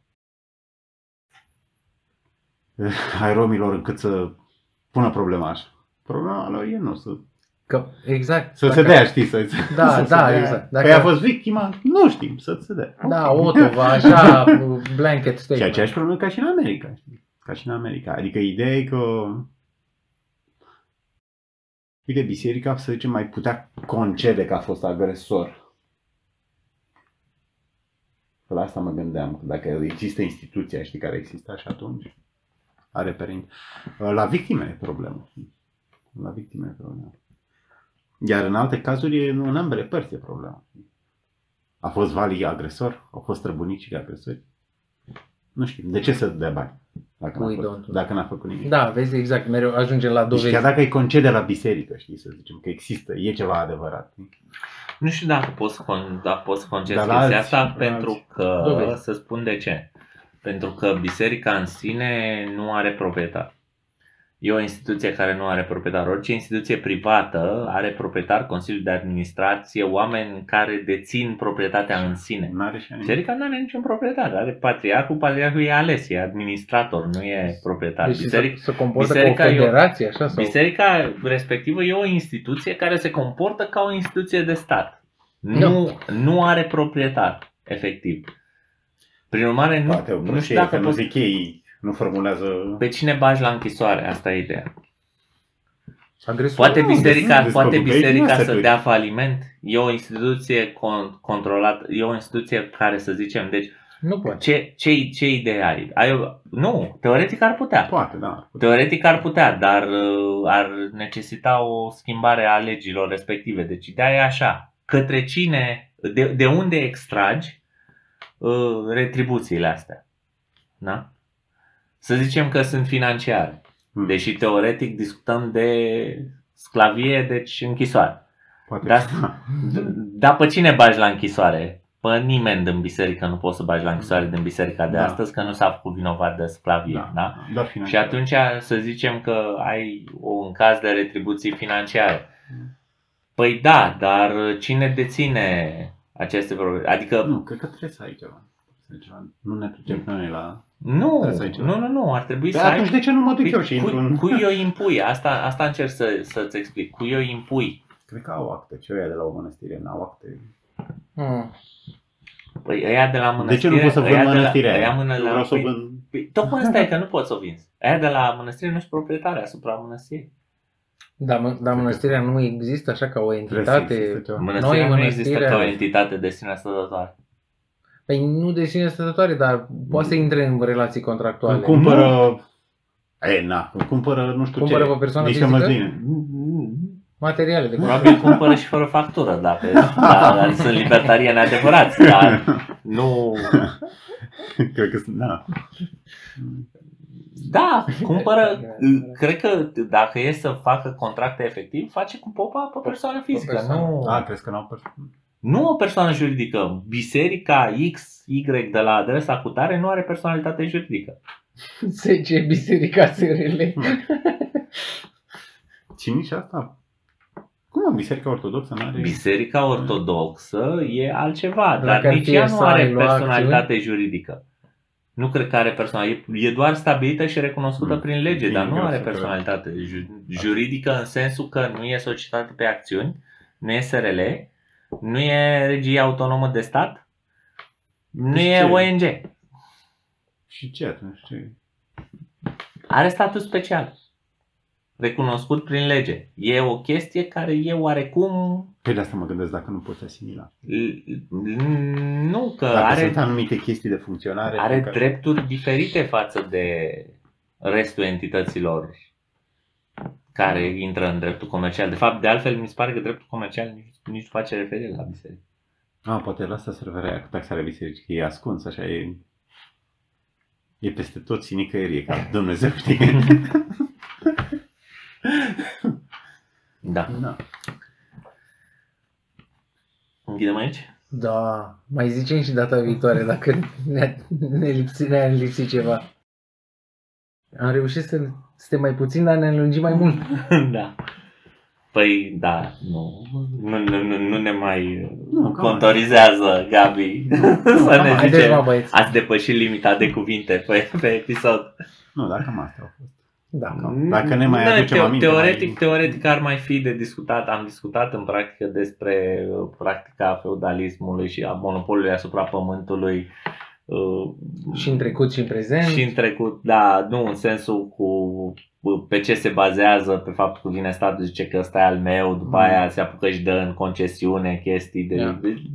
ai romilor, încât să pună problema așa. Problema lor e nu să... Că, exact. Să se dea, știi, să da, dea. exact. Dacă a fost victima, nu știm, să se dea. Da, Otova, așa, blanket statement. Și aceeași problemă ca și în America, știi? Ca și în America. Adică ideea e că uite, biserica, să zicem, mai putea concede că a fost agresor. La asta mă gândeam, că dacă există instituția, știi, care exista și atunci, are părinte. La victime e problemă. La victime e problemă. Iar în alte cazuri, în ambele părți e problema. A fost valii agresor? Au fost străbunicii agresori? Nu știu. De ce să dea bani? Dacă n-a făcut nimic. Da, vezi, exact. Mereu ajungem la dovezi. Deci chiar dacă îi concede la biserică, știi, să zicem, că există, e ceva adevărat. Nu știu dacă poți să concezi chestia asta, pentru că, dovezi. să spun de ce. Pentru că biserica în sine nu are proprietar. E o instituție care nu are proprietar. Orice instituție privată are proprietar, Consiliul de Administrație, oameni care dețin proprietatea în sine. Biserica nu are niciun proprietar. Are patriarhul e ales, e administrator, nu e proprietar. Deci se comportă ca o federație, așa? Sau? Biserica respectivă e o instituție care se comportă ca o instituție de stat. Nu are proprietar, efectiv. Prin urmare, nu știu dacă nu zic ei. Nu formulează... Pe cine bagi la închisoare? Asta e ideea. Agresor? Poate biserica să dea faliment? E o instituție controlată, e o instituție care, să zicem, deci nu poate. Ce idee ai? Nu, teoretic ar putea. Poate, da. Teoretic ar putea, dar ar necesita o schimbare a legilor respective. Deci ideea e așa, către cine, de unde extragi retribuțiile astea? Da? Să zicem că sunt financiare, deși teoretic discutăm de sclavie, deci închisoare. Dar pe cine bagi la închisoare? Pe nimeni din biserică nu poți să bagi la închisoare din biserica de astăzi, că nu s-a făcut vinovat de sclavie. Da? Și atunci să zicem că ai un caz de retribuții financiare. Păi da, dar cine deține aceste probleme? Adică... Nu, cred că trebuie să ai ceva. Nu ne ducem noi la... Nu, ar trebui să atunci de ce nu mă duc eu și cui o impui? Asta încerc să-ți explic. Cui o impui? Cred că au acte. Ce ăia de la o mănăstire n-au acte. Păi ăia de la mănăstire... De ce nu poți să vând mănăstirea aia? Vreau să o vând. Tocmai asta e că nu poți să o vinzi. Aia de la mănăstire nu sunt proprietare asupra mănăstirii. Dar mănăstirea nu există așa ca o entitate. Mănăstirea nu există ca o entitate de sine stătătoare. Păi nu de sine stătătoare, dar poate să intre în relații contractuale. Cumpără... cumpără nu știu cumpără ce. Pe persoană fizică? Materiale de probabil cumpără și fără factură, dacă sunt libertarieni adevărați, dar nu... Cred că da. Da, cumpără, cred că dacă e să facă contracte efectiv, face cu popa pe persoană fizică. Crezi că n-au persoană? Nu o persoană juridică. Biserica XY de la adresa cutare nu are personalitate juridică. Ce biserica SRL? Și nici asta. Cum, Biserica Ortodoxă nu are... Biserica Ortodoxă e altceva, La dar care nici ea fie nu să are ai lua personalitate juridică. Nu cred că are personalitate. E doar stabilită și recunoscută prin lege, dar nu are personalitate juridică în sensul că nu e societate pe acțiuni, nu e SRL, nu e regie autonomă de stat, nu e ONG. Și ce atunci? Are statut special, recunoscut prin lege. E o chestie care e oarecum... Păi de asta mă gândesc dacă nu poți asimila. Nu, că Dacă are... sunt anumite chestii de funcționare... Are drepturi diferite față de restul entităților care intră în dreptul comercial. De fapt, de altfel, mi se pare că dreptul comercial nici nu face referire la biserică. Poate la asta se referea cu taxarea bisericii, că e ascuns, așa e... E peste tot și nicăieri, e ca Dumnezeu, știi? Da. Închidem aici? Da, mai zicem și data viitoare dacă ne-a lipsit ceva. Am reușit să suntem mai puțin, dar ne lungim mai mult. Da. Păi, da, nu ne mai contorizează, Gabi. Să ne zicem, ați depășit limita de cuvinte pe episod. Nu, dacă cam asta a fost. Da. Dacă ne mai aducem aminte... Teoretic ar mai fi de discutat. Am discutat în practică despre practica feudalismului și a monopolului asupra pământului. Și în trecut și în prezent. Și în trecut, da, nu în sensul pe ce se bazează, pe faptul că vine statul, zice că ăsta e al meu, după aia se apucă și dă în concesiune chestii de...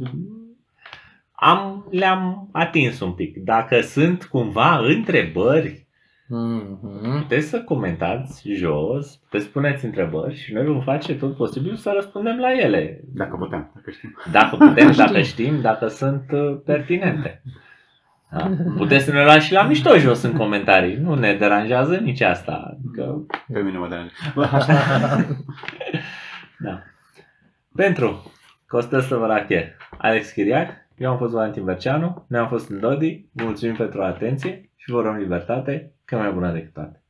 Le-am atins un pic. Dacă sunt cumva întrebări, puteți să comentați jos, puteți puneți întrebări și noi vom face tot posibil să răspundem la ele. Dacă putem, dacă știm. Dacă putem, dacă știm, dacă sunt pertinente. Da? Puteți să ne luați și la mișto jos în comentarii. Nu ne deranjează nici asta. Adică... Pe mine mă deranjează. Da. Pentru Costel Săvărache, Alex Chiriac, eu am fost Valentin Verceanu, noi am fost în Dodi, mulțumim pentru atenție și vă urăm libertate, că mai bună decât toate.